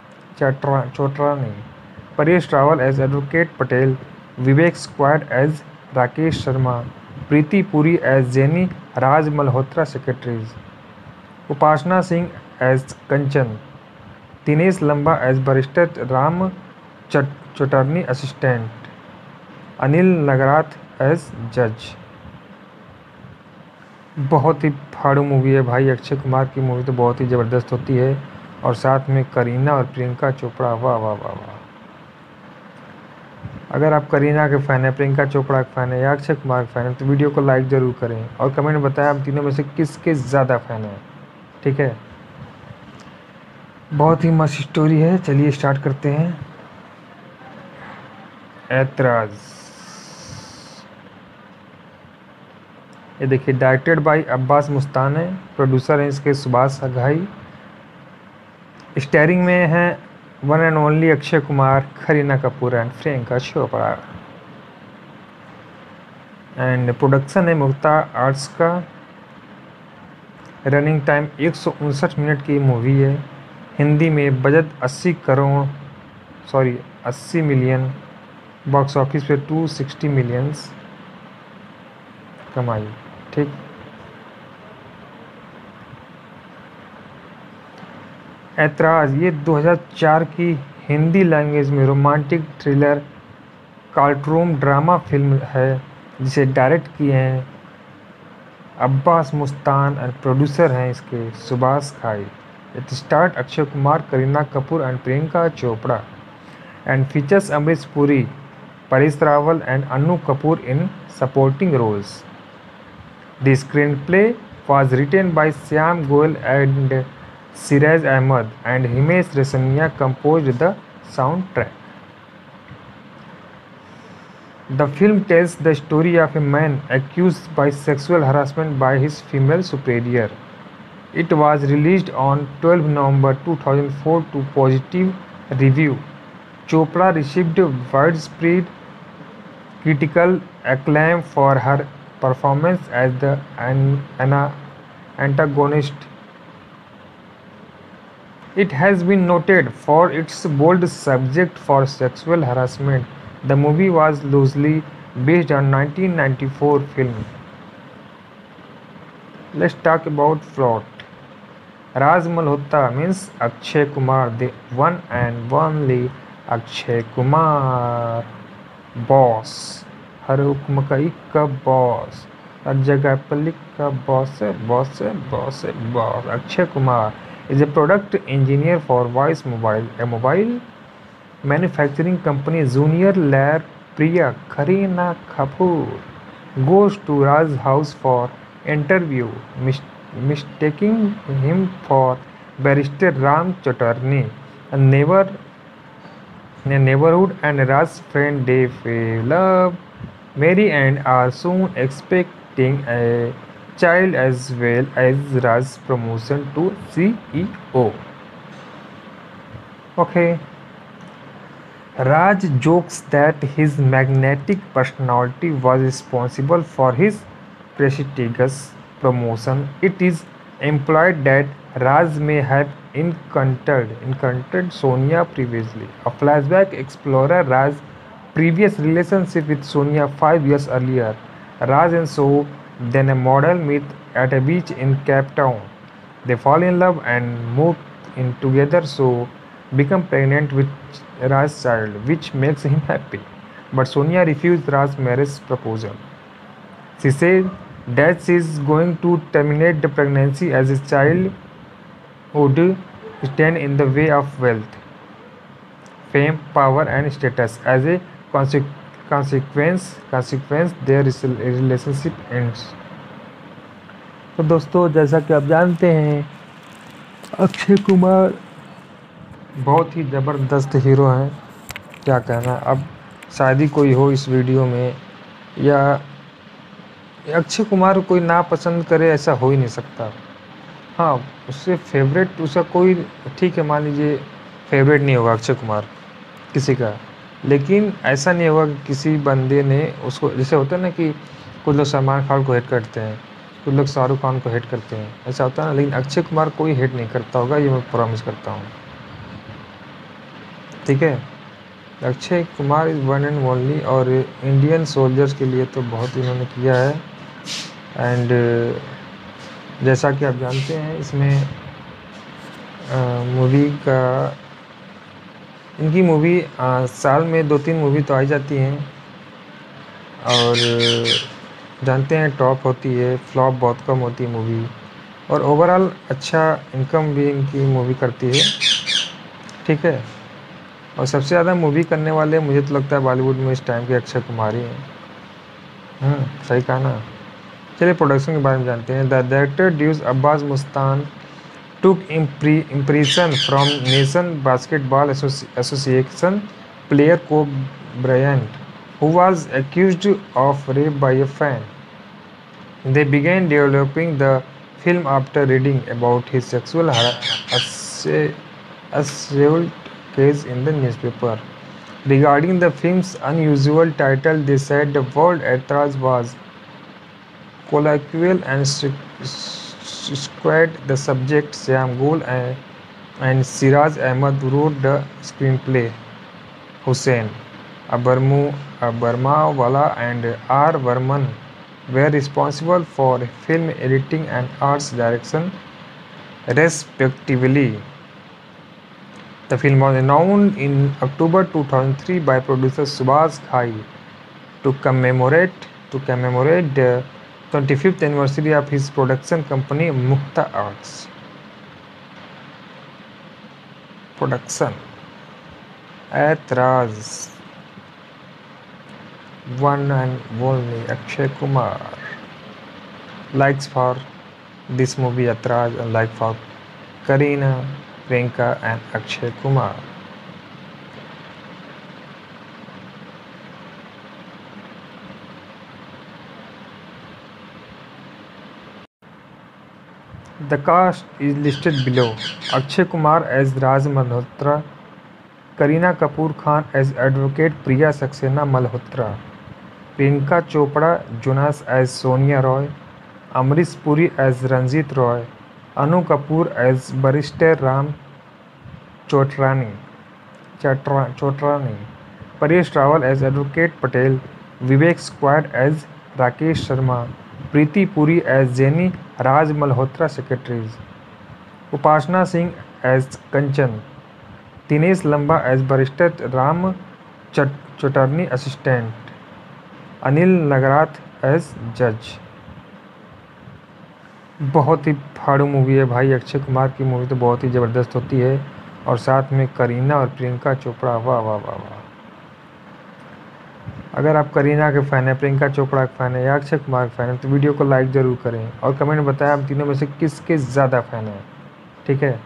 Paresh Rawal as Advocate Patel, Vivek Squad as Rakesh Sharma, Preeti Puri as Jenny Raj Malhotra secretaries, Upasana Singh as Kanchan, Dinesh Lamba as Barrister Ram Chotarni assistant, Anil Nagarath as judge. बहुत ही फाड़ू movie है भाई। अक्षय कुमार की movie तो बहुत ही ज़बरदस्त होती है और साथ में करीना और प्रियंका चोपड़ा, वाह वाह वाह वाह। अगर आप करीना के फ़ैन हैं, प्रियंका चोपड़ा के फ़ैन है या अक्षय कुमार के फ़ैन है तो वीडियो को लाइक ज़रूर करें और कमेंट में बताएं आप तीनों में से किसके ज़्यादा फ़ैन हैं। ठीक है, बहुत ही मस्त स्टोरी है। चलिए स्टार्ट करते हैं। ऐतराज़, ये देखिए डायरेक्टेड बाय अब्बास मुस्तान है, प्रोड्यूसर हैं इसके सुभाष घाई। स्टारिंग में हैं one and only Akshay Kumar, Kareena Kapoor and Priyanka Chopra. And production है मुक्ता आर्ट्स का। रनिंग टाइम 159 मिनट की मूवी है। हिंदी में बजट 80 मिलियन, बॉक्स ऑफिस पे 260 मिलियंस कमाई। ठीक, ऐतराज़ ये 2004 की हिंदी लैंग्वेज में romantic thriller cartoon drama film है जिसे डायरेक्ट किए हैं अब्बास मुस्तान और प्रोड्यूसर हैं इसके Subhash Ghai. It start Akshay Kumar, Kareena Kapoor and Priyanka Chopra and features Amrish Puri, Paresh Rawal and Anu Kapoor in supporting roles. The screenplay was written by Syam Goel and Siraj Ahmed, and Himesh Resania composed the soundtrack. The film tells the story of a man accused by sexual harassment by his female superior. It was released on 12 November 2004 to positive review. Chopra received widespread critical acclaim for her performance as the antagonist. It has been noted for its bold subject for sexual harassment. The movie was loosely based on 1994 film. Let's talk about plot. Raj Malhotra means Akshay Kumar, the one and only Akshay Kumar, boss, हर हुक्म का इक्का boss, हर जगह पर लिखा boss है boss है boss है boss. Akshay Kumar is a product engineer for Voice Mobile, a mobile manufacturing company. Junior Lair Priya Kareena Kapoor goes to Raj's house for interview, mistaking him for Barrister Ram Chotarni, a neighborhood and Raj's friend. They love, marry and are soon expecting a child as well as Raj's promotion to CEO. Okay. Raj jokes that his magnetic personality was responsible for his prestigious promotion. It is implied that Raj may have encountered Sonia previously. A flashback explores Raj's previous relationship with Sonia 5 years earlier. Raj and So, then a model, meet at a beach in Cape Town. They fall in love and move in together. So become pregnant with Raj's child, which makes him happy. But Sonia refused Raj's marriage proposal. She said that she is going to terminate the pregnancy as his child would stand in the way of wealth, fame, power, and status. As a consequence, their relationship ends. तो दोस्तों, जैसा कि आप जानते हैं, अक्षय कुमार बहुत ही ज़बरदस्त hero हैं। क्या कहना, अब शायद ही कोई हो इस वीडियो में या अक्षय कुमार को कोई ना पसंद करे, ऐसा हो ही नहीं सकता। हाँ, उससे फेवरेट उसका कोई, ठीक है, मान लीजिए फेवरेट नहीं होगा अक्षय कुमार किसी का, लेकिन ऐसा नहीं होगा कि किसी बंदे ने उसको, जैसे होता है ना कि कुछ लोग सलमान खान को हेट करते हैं, कुछ लोग शाहरुख खान को हेट करते हैं, ऐसा होता है ना, लेकिन अक्षय कुमार कोई हेट नहीं करता होगा, ये मैं प्रॉमिस करता हूँ। ठीक है, Akshay Kumar is one and only, और इंडियन सोल्जर्स के लिए तो बहुत इन्होंने किया है। एंड जैसा कि आप जानते हैं, इसमें मूवी का, इनकी मूवी साल में 2-3 मूवी तो आई जाती हैं, और जानते हैं टॉप होती है, फ्लॉप बहुत कम होती है मूवी, और ओवरऑल अच्छा इनकम भी इनकी मूवी करती है। ठीक है, और सबसे ज़्यादा मूवी करने वाले मुझे तो लगता है बॉलीवुड में इस टाइम के अक्षय कुमार ही हैं। सही कहा ना। चलिए प्रोडक्शन के बारे में जानते हैं। The director ड्यूस Abbas Mustan took impression from Nation Basketball Association player Kobe Bryant, who was accused of rape by a fan. They began developing the film after reading about his sexual assault case in the newspaper. Regarding the film's unusual title, they said the word "Atraj" was colloquial and squared. The subject, Syam Gul and Siraj Ahmed wrote the screenplay. Hussain Abarmawala and R. Varman were responsible for film editing and arts direction, respectively. The film was announced in October 2003 by producer Subhash Ghai to commemorate the 25th anniversary of his production company Mukta Arts. Production Atraj, one and only Akshay Kumar. Likes for this movie Atraj, and like for Kareena, Priyanka and Akshay Kumar. The cast is listed below. Akshay Kumar as Raj Malhotra, Kareena Kapoor Khan as Advocate Priya Saxena Malhotra, Priyanka Chopra Jonas as Sonia Roy, Amrish Puri as Ranjit Roy, Anu Kapoor as Barrister Ram Chotrani, Paresh Rawal as Advocate Patel, Vivek Squad as Rakesh Sharma, Preeti Puri as Jenny Raj Malhotra secretaries, Upasana Singh as Kanchan, Dinesh Lamba as Barrister Ram Chotarni assistant, Anil Nagarath as judge. बहुत ही फाड़ू movie है भाई। अक्षय कुमार की movie तो बहुत ही ज़बरदस्त होती है, और साथ में करीना और प्रियंका चोपड़ा, वाह वाह वाह वाह। अगर आप करीना के फ़ैन हैं, प्रियंका चोपड़ा के फ़ैन हैं या अक्षय कुमार के फ़ैन हैं, तो वीडियो को लाइक ज़रूर करें और कमेंट में बताएं आप तीनों में से किसके ज़्यादा फ़ैन हैं। ठीक है,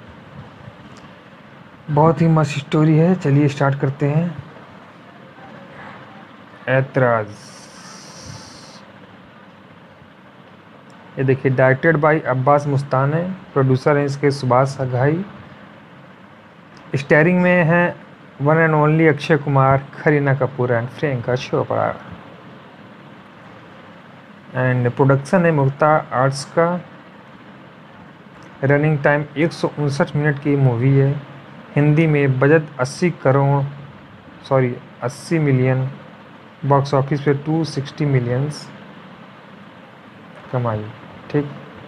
बहुत ही मस्त स्टोरी है। चलिए स्टार्ट करते हैं। ऐतराज़, ये देखिए, डायरेक्टेड बाय अब्बास मुस्तान है, प्रोड्यूसर हैं इसके सुभाष घाई, स्टारिंग में हैं one and only Akshay Kumar, Kareena Kapoor and Priyanka Chopra. And production है मुक्ता आर्ट्स का। रनिंग टाइम 159 मिनट की मूवी है। हिंदी में बजट 80 मिलियन, बॉक्स ऑफिस पे 260 मिलियंस कमाई। ठीक,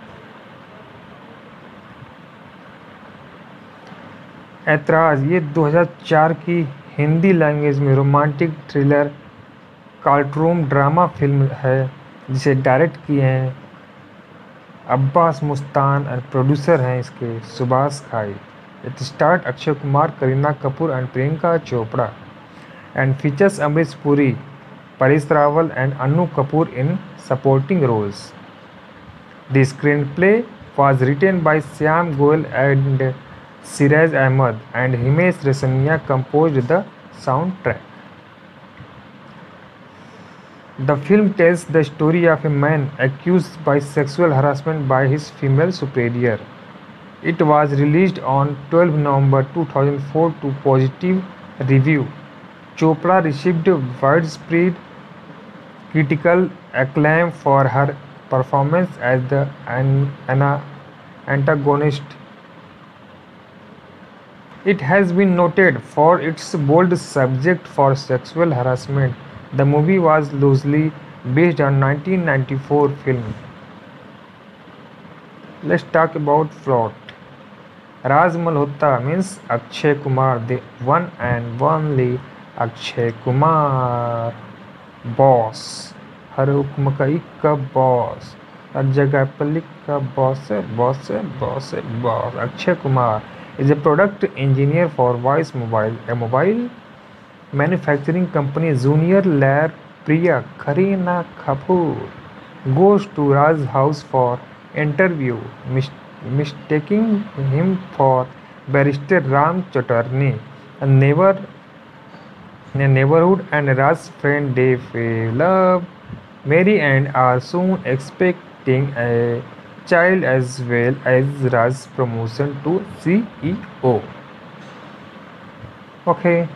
ऐतराज़ ये 2004 की हिंदी लैंग्वेज में romantic thriller cartoon drama film है जिसे डायरेक्ट किए हैं अब्बास मुस्तान और प्रोड्यूसर हैं इसके Subhash Ghai. It start Akshay Kumar, Kareena Kapoor and Priyanka Chopra and features Amrish Puri, Paresh Rawal and Anu Kapoor in supporting roles. The screenplay was written by Syam Goel and Siraj Ahmed and Himesh Resania composed the soundtrack. The film tells the story of a man accused by sexual harassment by his female superior. It was released on 12 November 2004 to positive review. Chopra received widespread critical acclaim for her performance as the antagonist. It has been noted for its bold subject for sexual harassment. The movie was loosely based on 1994 film. Let's talk about plot. Raj Malhotra means Akshay Kumar, the one and only Akshay Kumar, boss, हर हुक्म का इक्का boss, हर जगह पर लिखा boss है boss है boss है boss. Akshay Kumar is a product engineer for Voice Mobile, a mobile manufacturing company. Junior Lair Priya Kareena Kapoor goes to Raj's house for interview, mistaking him for barrister Ram Chatterjee, a neighborhood and Raj's friend. They love, marry and are soon expecting a child as well as Raj's promotion to CEO. Okay.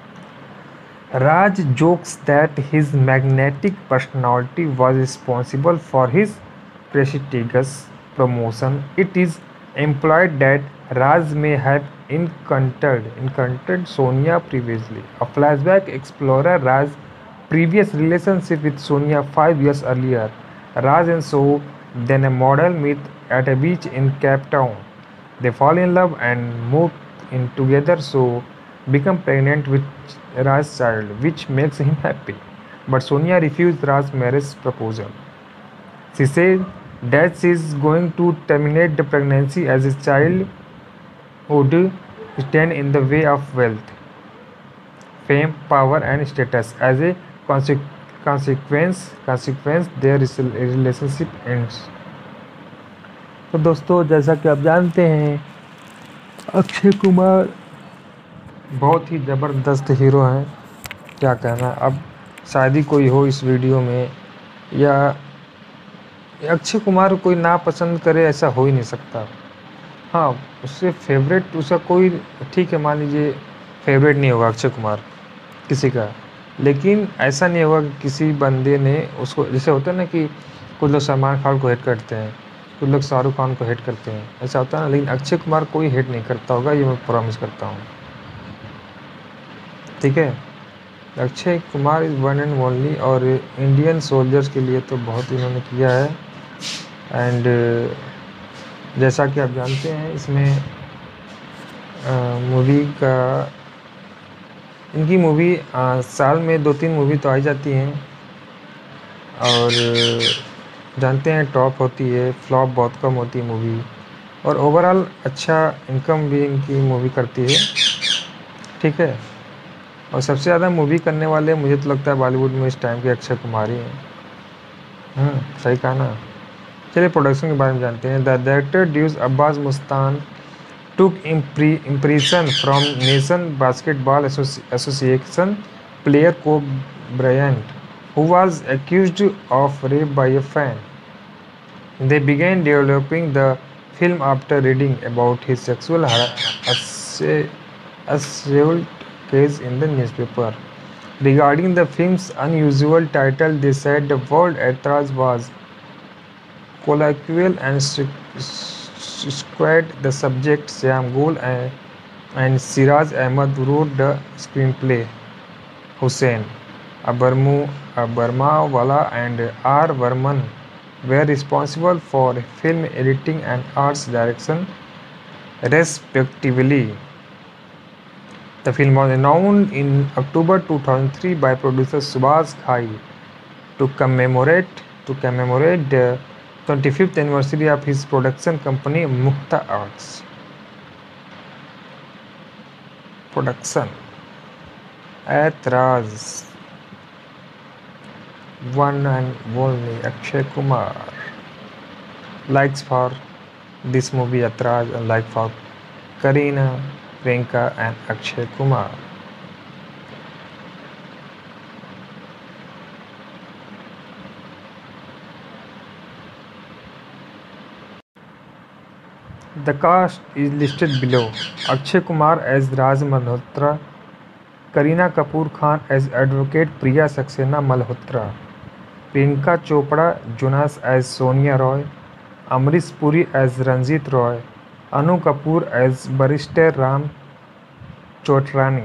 Raj jokes that his magnetic personality was responsible for his prestigious promotion. It is implied that Raj may have encountered Sonia previously. A flashback explores Raj's previous relationship with Sonia 5 years earlier. Raj and So, then a model, meet at a beach in Cape Town. They fall in love and move in together. So become pregnant with Raj's child, which makes him happy. But Sonia refused Raj's marriage proposal. She said that she is going to terminate the pregnancy as his child would stand in the way of wealth, fame, power, and status. As a consequence, their relationship ends. तो दोस्तों, जैसा कि आप जानते हैं, अक्षय कुमार बहुत ही ज़बरदस्त hero हैं। क्या कहना, अब शायद ही कोई हो इस वीडियो में या अक्षय कुमार कोई ना पसंद करे, ऐसा हो ही नहीं सकता। हाँ, उससे फेवरेट उसका कोई, ठीक है, मान लीजिए फेवरेट नहीं होगा अक्षय कुमार किसी का, लेकिन ऐसा नहीं होगा कि किसी बंदे ने उसको, जैसे होता है ना कि कुछ लोग सलमान खान को हेट करते हैं, कुछ लोग शाहरुख खान को हेट करते हैं, ऐसा होता है ना, लेकिन अक्षय कुमार कोई हेट नहीं करता होगा, ये मैं प्रॉमिस करता हूँ। ठीक है, Akshay Kumar is one and only, और इंडियन सोल्जर्स के लिए तो बहुत इन्होंने किया है। एंड जैसा कि आप जानते हैं, इसमें मूवी का, इनकी मूवी साल में 2-3 मूवी तो आई जाती हैं, और जानते हैं टॉप होती है, फ्लॉप बहुत कम होती है मूवी, और ओवरऑल अच्छा इनकम भी इनकी मूवी करती है। ठीक है, और सबसे ज़्यादा मूवी करने वाले मुझे तो लगता है बॉलीवुड में इस टाइम के अक्षय कुमार ही हैं। सही कहा ना। चलिए प्रोडक्शन के बारे में जानते हैं। The director ड्यूस Abbas Mustan took impression from Nation Basketball Association player Kobe Bryant, who was accused of rape by a fan. They began developing the film after reading about his sexual a several case in the newspaper. Regarding the film's unusual title, they said the word Aetraz was colloquial and skewed the subject. Syam Gul and Siraj Ahmed wrote the screenplay. Hussain Abarmawala and R. Varman were responsible for film editing and arts direction, respectively. The film was announced in October 2003 by producer Subhas Ghai to commemorate the 25th anniversary of his production company Mukta Arts. Production Aetraz, one and only Akshay Kumar. Likes for this movie Aetraz and like for Kareena, Priyanka and Akshay Kumar. The cast is listed below. Akshay Kumar as Raj Malhotra, Kareena Kapoor Khan as Advocate Priya Saxena Malhotra, Priyanka Chopra Jonas as Sonia Roy, Amrish Puri as Ranjit Roy, Anu Kapoor as Barrister Ram Chotrani,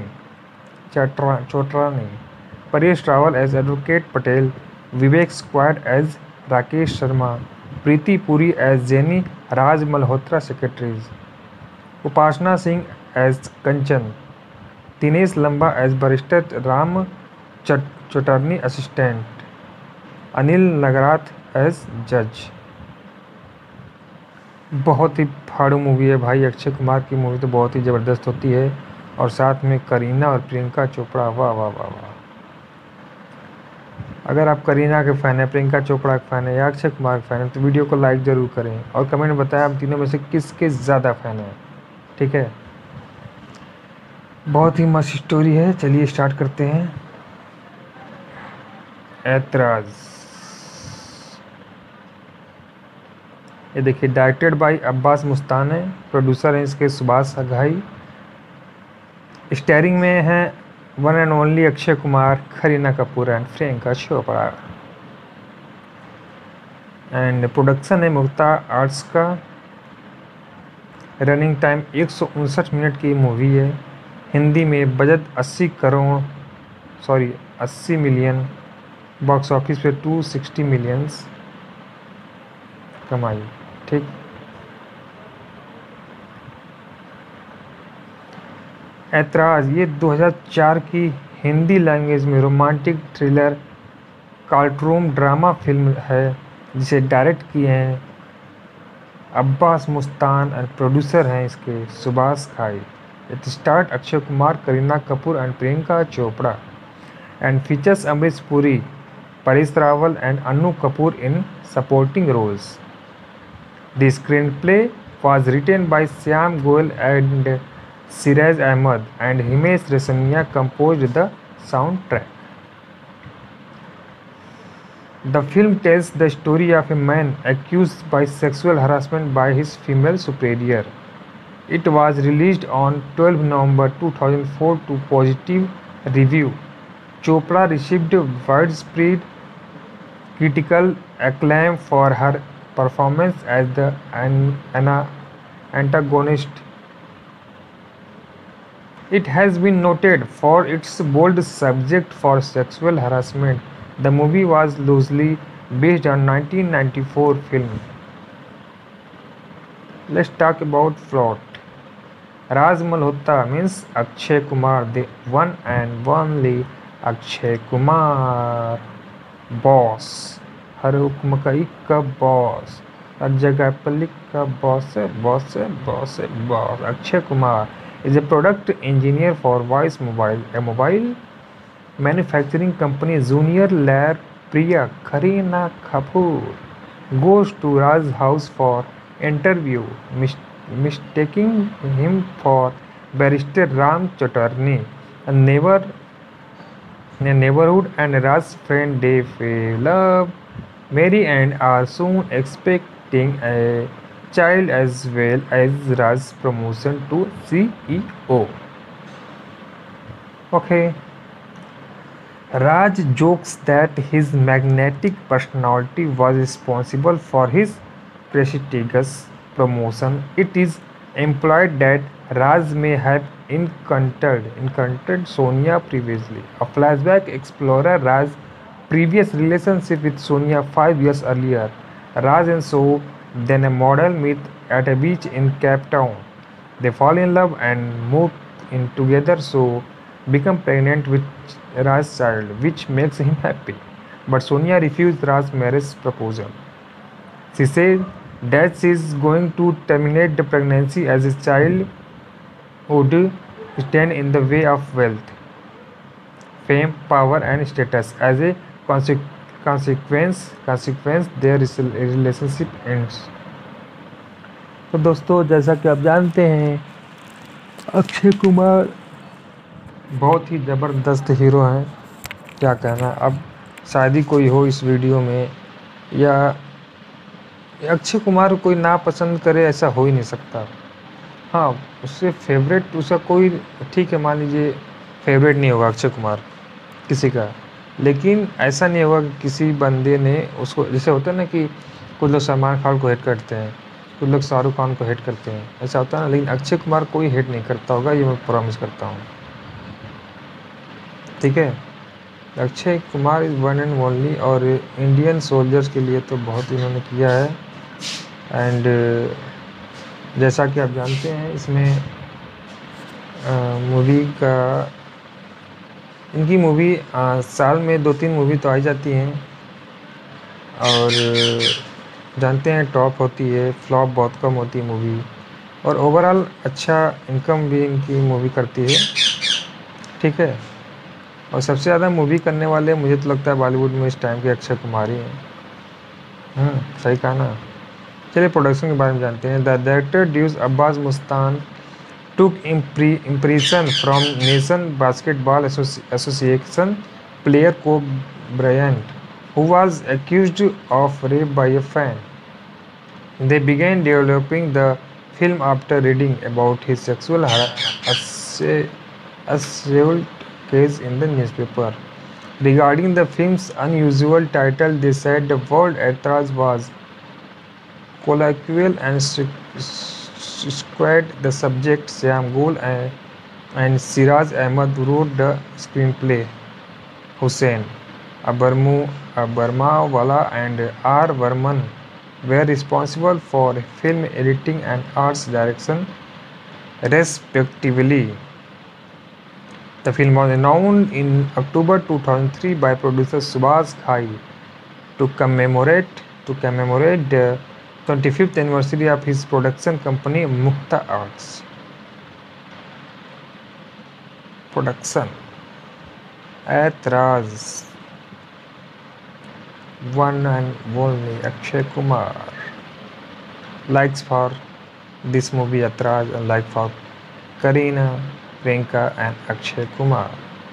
Paresh Rawal as Advocate Patel, Vivek Squad as Rakesh Sharma, Preeti Puri as Jenny Raj Malhotra Secretaries, Upasana Singh as Kanchan, Dinesh Lamba as Barrister Ram Chotarni Assistant, Anil Nagarath as Judge. बहुत ही फाड़ू movie है भाई। अक्षय कुमार की movie तो बहुत ही ज़बरदस्त होती है और साथ में करीना और प्रियंका चोपड़ा, वाह वाह वाह वाह। अगर आप करीना के फ़ैन हैं, प्रियंका चोपड़ा के फ़ैन है या अक्षय कुमार के फ़ैन है तो वीडियो को लाइक ज़रूर करें और कमेंट में बताएं आप तीनों में से किसके ज़्यादा फ़ैन हैं। ठीक है, बहुत ही मस्त स्टोरी है। चलिए स्टार्ट करते हैं। ऐतराज़, ये देखिए डायरेक्टेड बाय अब्बास मुस्तान है, प्रोड्यूसर हैं इसके सुभाष घाई। स्टारिंग में हैं one and only Akshay Kumar, Kareena Kapoor and Priyanka Chopra. And production है मुक्ता आर्ट्स का। रनिंग टाइम 159 मिनट की मूवी है। हिंदी में बजट 80 मिलियन, बॉक्स ऑफिस पे 260 मिलियंस कमाई। ठीक, ऐतराज़ ये 2004 की हिंदी लैंग्वेज में romantic thriller cartoon drama film है जिसे डायरेक्ट किए हैं अब्बास मुस्तान और प्रोड्यूसर हैं इसके Subhash Ghai. It start Akshay Kumar, Kareena Kapoor and Priyanka Chopra and features Amrish Puri, Paresh Rawal and Anu Kapoor in supporting roles. The screenplay was written by Syam Goel and Siraj Ahmed, and Himesh Reshammiya composed the soundtrack. The film tells the story of a man accused by sexual harassment by his female superior. It was released on 12 November 2004 to positive review. Chopra received widespread critical acclaim for her performance as the antagonist. It has been noted for its bold subject for sexual harassment. The movie was loosely based on 1994 film. Let's talk about plot. Raj Malhotra means Akshay Kumar, the one and only Akshay Kumar, boss, हर हुक्म का इक्का boss, हर जगह पर लिखा boss है boss है boss है boss. Akshay Kumar is a product engineer for Voice Mobile, a mobile manufacturing company. Junior Lair Priya Kareena Kapoor goes to Raj's house for interview, mistaking him for Barrister Ram Chotarni, a neighborhood and Raj's friend. They love, marry and are soon expecting a child as well as Raj's promotion to CEO. Okay, Raj jokes that his magnetic personality was responsible for his prestigious promotion. It is implied that Raj may have encountered Sonia previously. A flashback explores Raj's previous relationship with Sonia 5 years earlier. Raj and So, then a model, meet at a beach in Cape Town. They fall in love and move in together. So become pregnant with Raj's child, which makes him happy. But Sonia refused Raj's marriage proposal. She said that she is going to terminate the pregnancy as his child would stand in the way of wealth, fame, power, and status. As a consequence, their relationship ends. तो दोस्तों, जैसा कि आप जानते हैं, अक्षय कुमार बहुत ही ज़बरदस्त hero हैं। क्या कहना, अब शायद ही कोई हो इस वीडियो में या अक्षय कुमार कोई ना पसंद करे, ऐसा हो ही नहीं सकता। हाँ, उससे फेवरेट उसका कोई, ठीक है, मान लीजिए फेवरेट नहीं होगा अक्षय कुमार किसी का, लेकिन ऐसा नहीं होगा कि किसी बंदे ने उसको, जैसे होता है ना कि कुछ लोग सलमान खान को हेट करते हैं, कुछ लोग शाहरुख खान को हेट करते हैं, ऐसा होता है ना, लेकिन अक्षय कुमार कोई हेट नहीं करता होगा, ये मैं प्रॉमिस करता हूँ। ठीक है, Akshay Kumar is one and only, और इंडियन सोल्जर्स के लिए तो बहुत इन्होंने किया है। एंड जैसा कि आप जानते हैं, इसमें मूवी का, इनकी मूवी साल में 2-3 मूवी तो आई जाती हैं, और जानते हैं टॉप होती है, फ्लॉप बहुत कम होती है मूवी, और ओवरऑल अच्छा इनकम भी इनकी मूवी करती है। ठीक है, और सबसे ज़्यादा मूवी करने वाले मुझे तो लगता है बॉलीवुड में इस टाइम के अक्षय कुमार ही हैं। सही कहा ना। चलिए प्रोडक्शन के बारे में जानते हैं। The director ड्यूस Abbas Mustan took impression from Nation Basketball Association player Kobe Bryant, who was accused of rape by a fan. They began developing the film after reading about his sexual assault case in the newspaper. Regarding the film's unusual title, they said the word "Atraj" was colloquial and squared. The subject, Syam Gul and Siraj Ahmed wrote the screenplay. Hussain Abarmawala and R. Varman were responsible for film editing and arts direction, respectively. The film was announced in October 2003 by producer Subhash Ghai to commemorate the 25th anniversary of his production company Mukta Arts Production. Atraj, one and only Akshay Kumar. Likes for this movie Atraj, and like for Kareena, Priyanka and Akshay Kumar.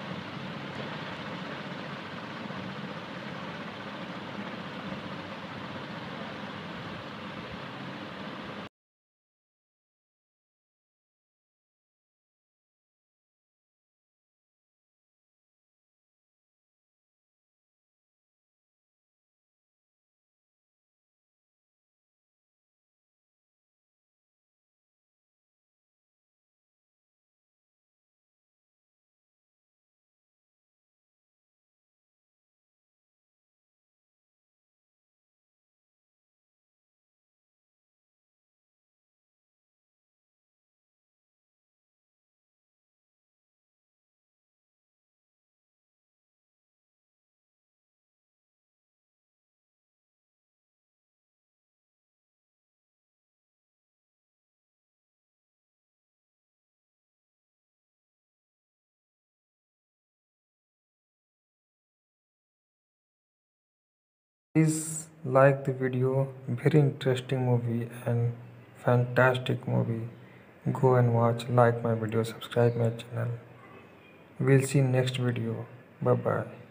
Please like the video, very interesting movie and fantastic movie. Go and watch, like my video, subscribe my channel. We'll see next video. Bye bye.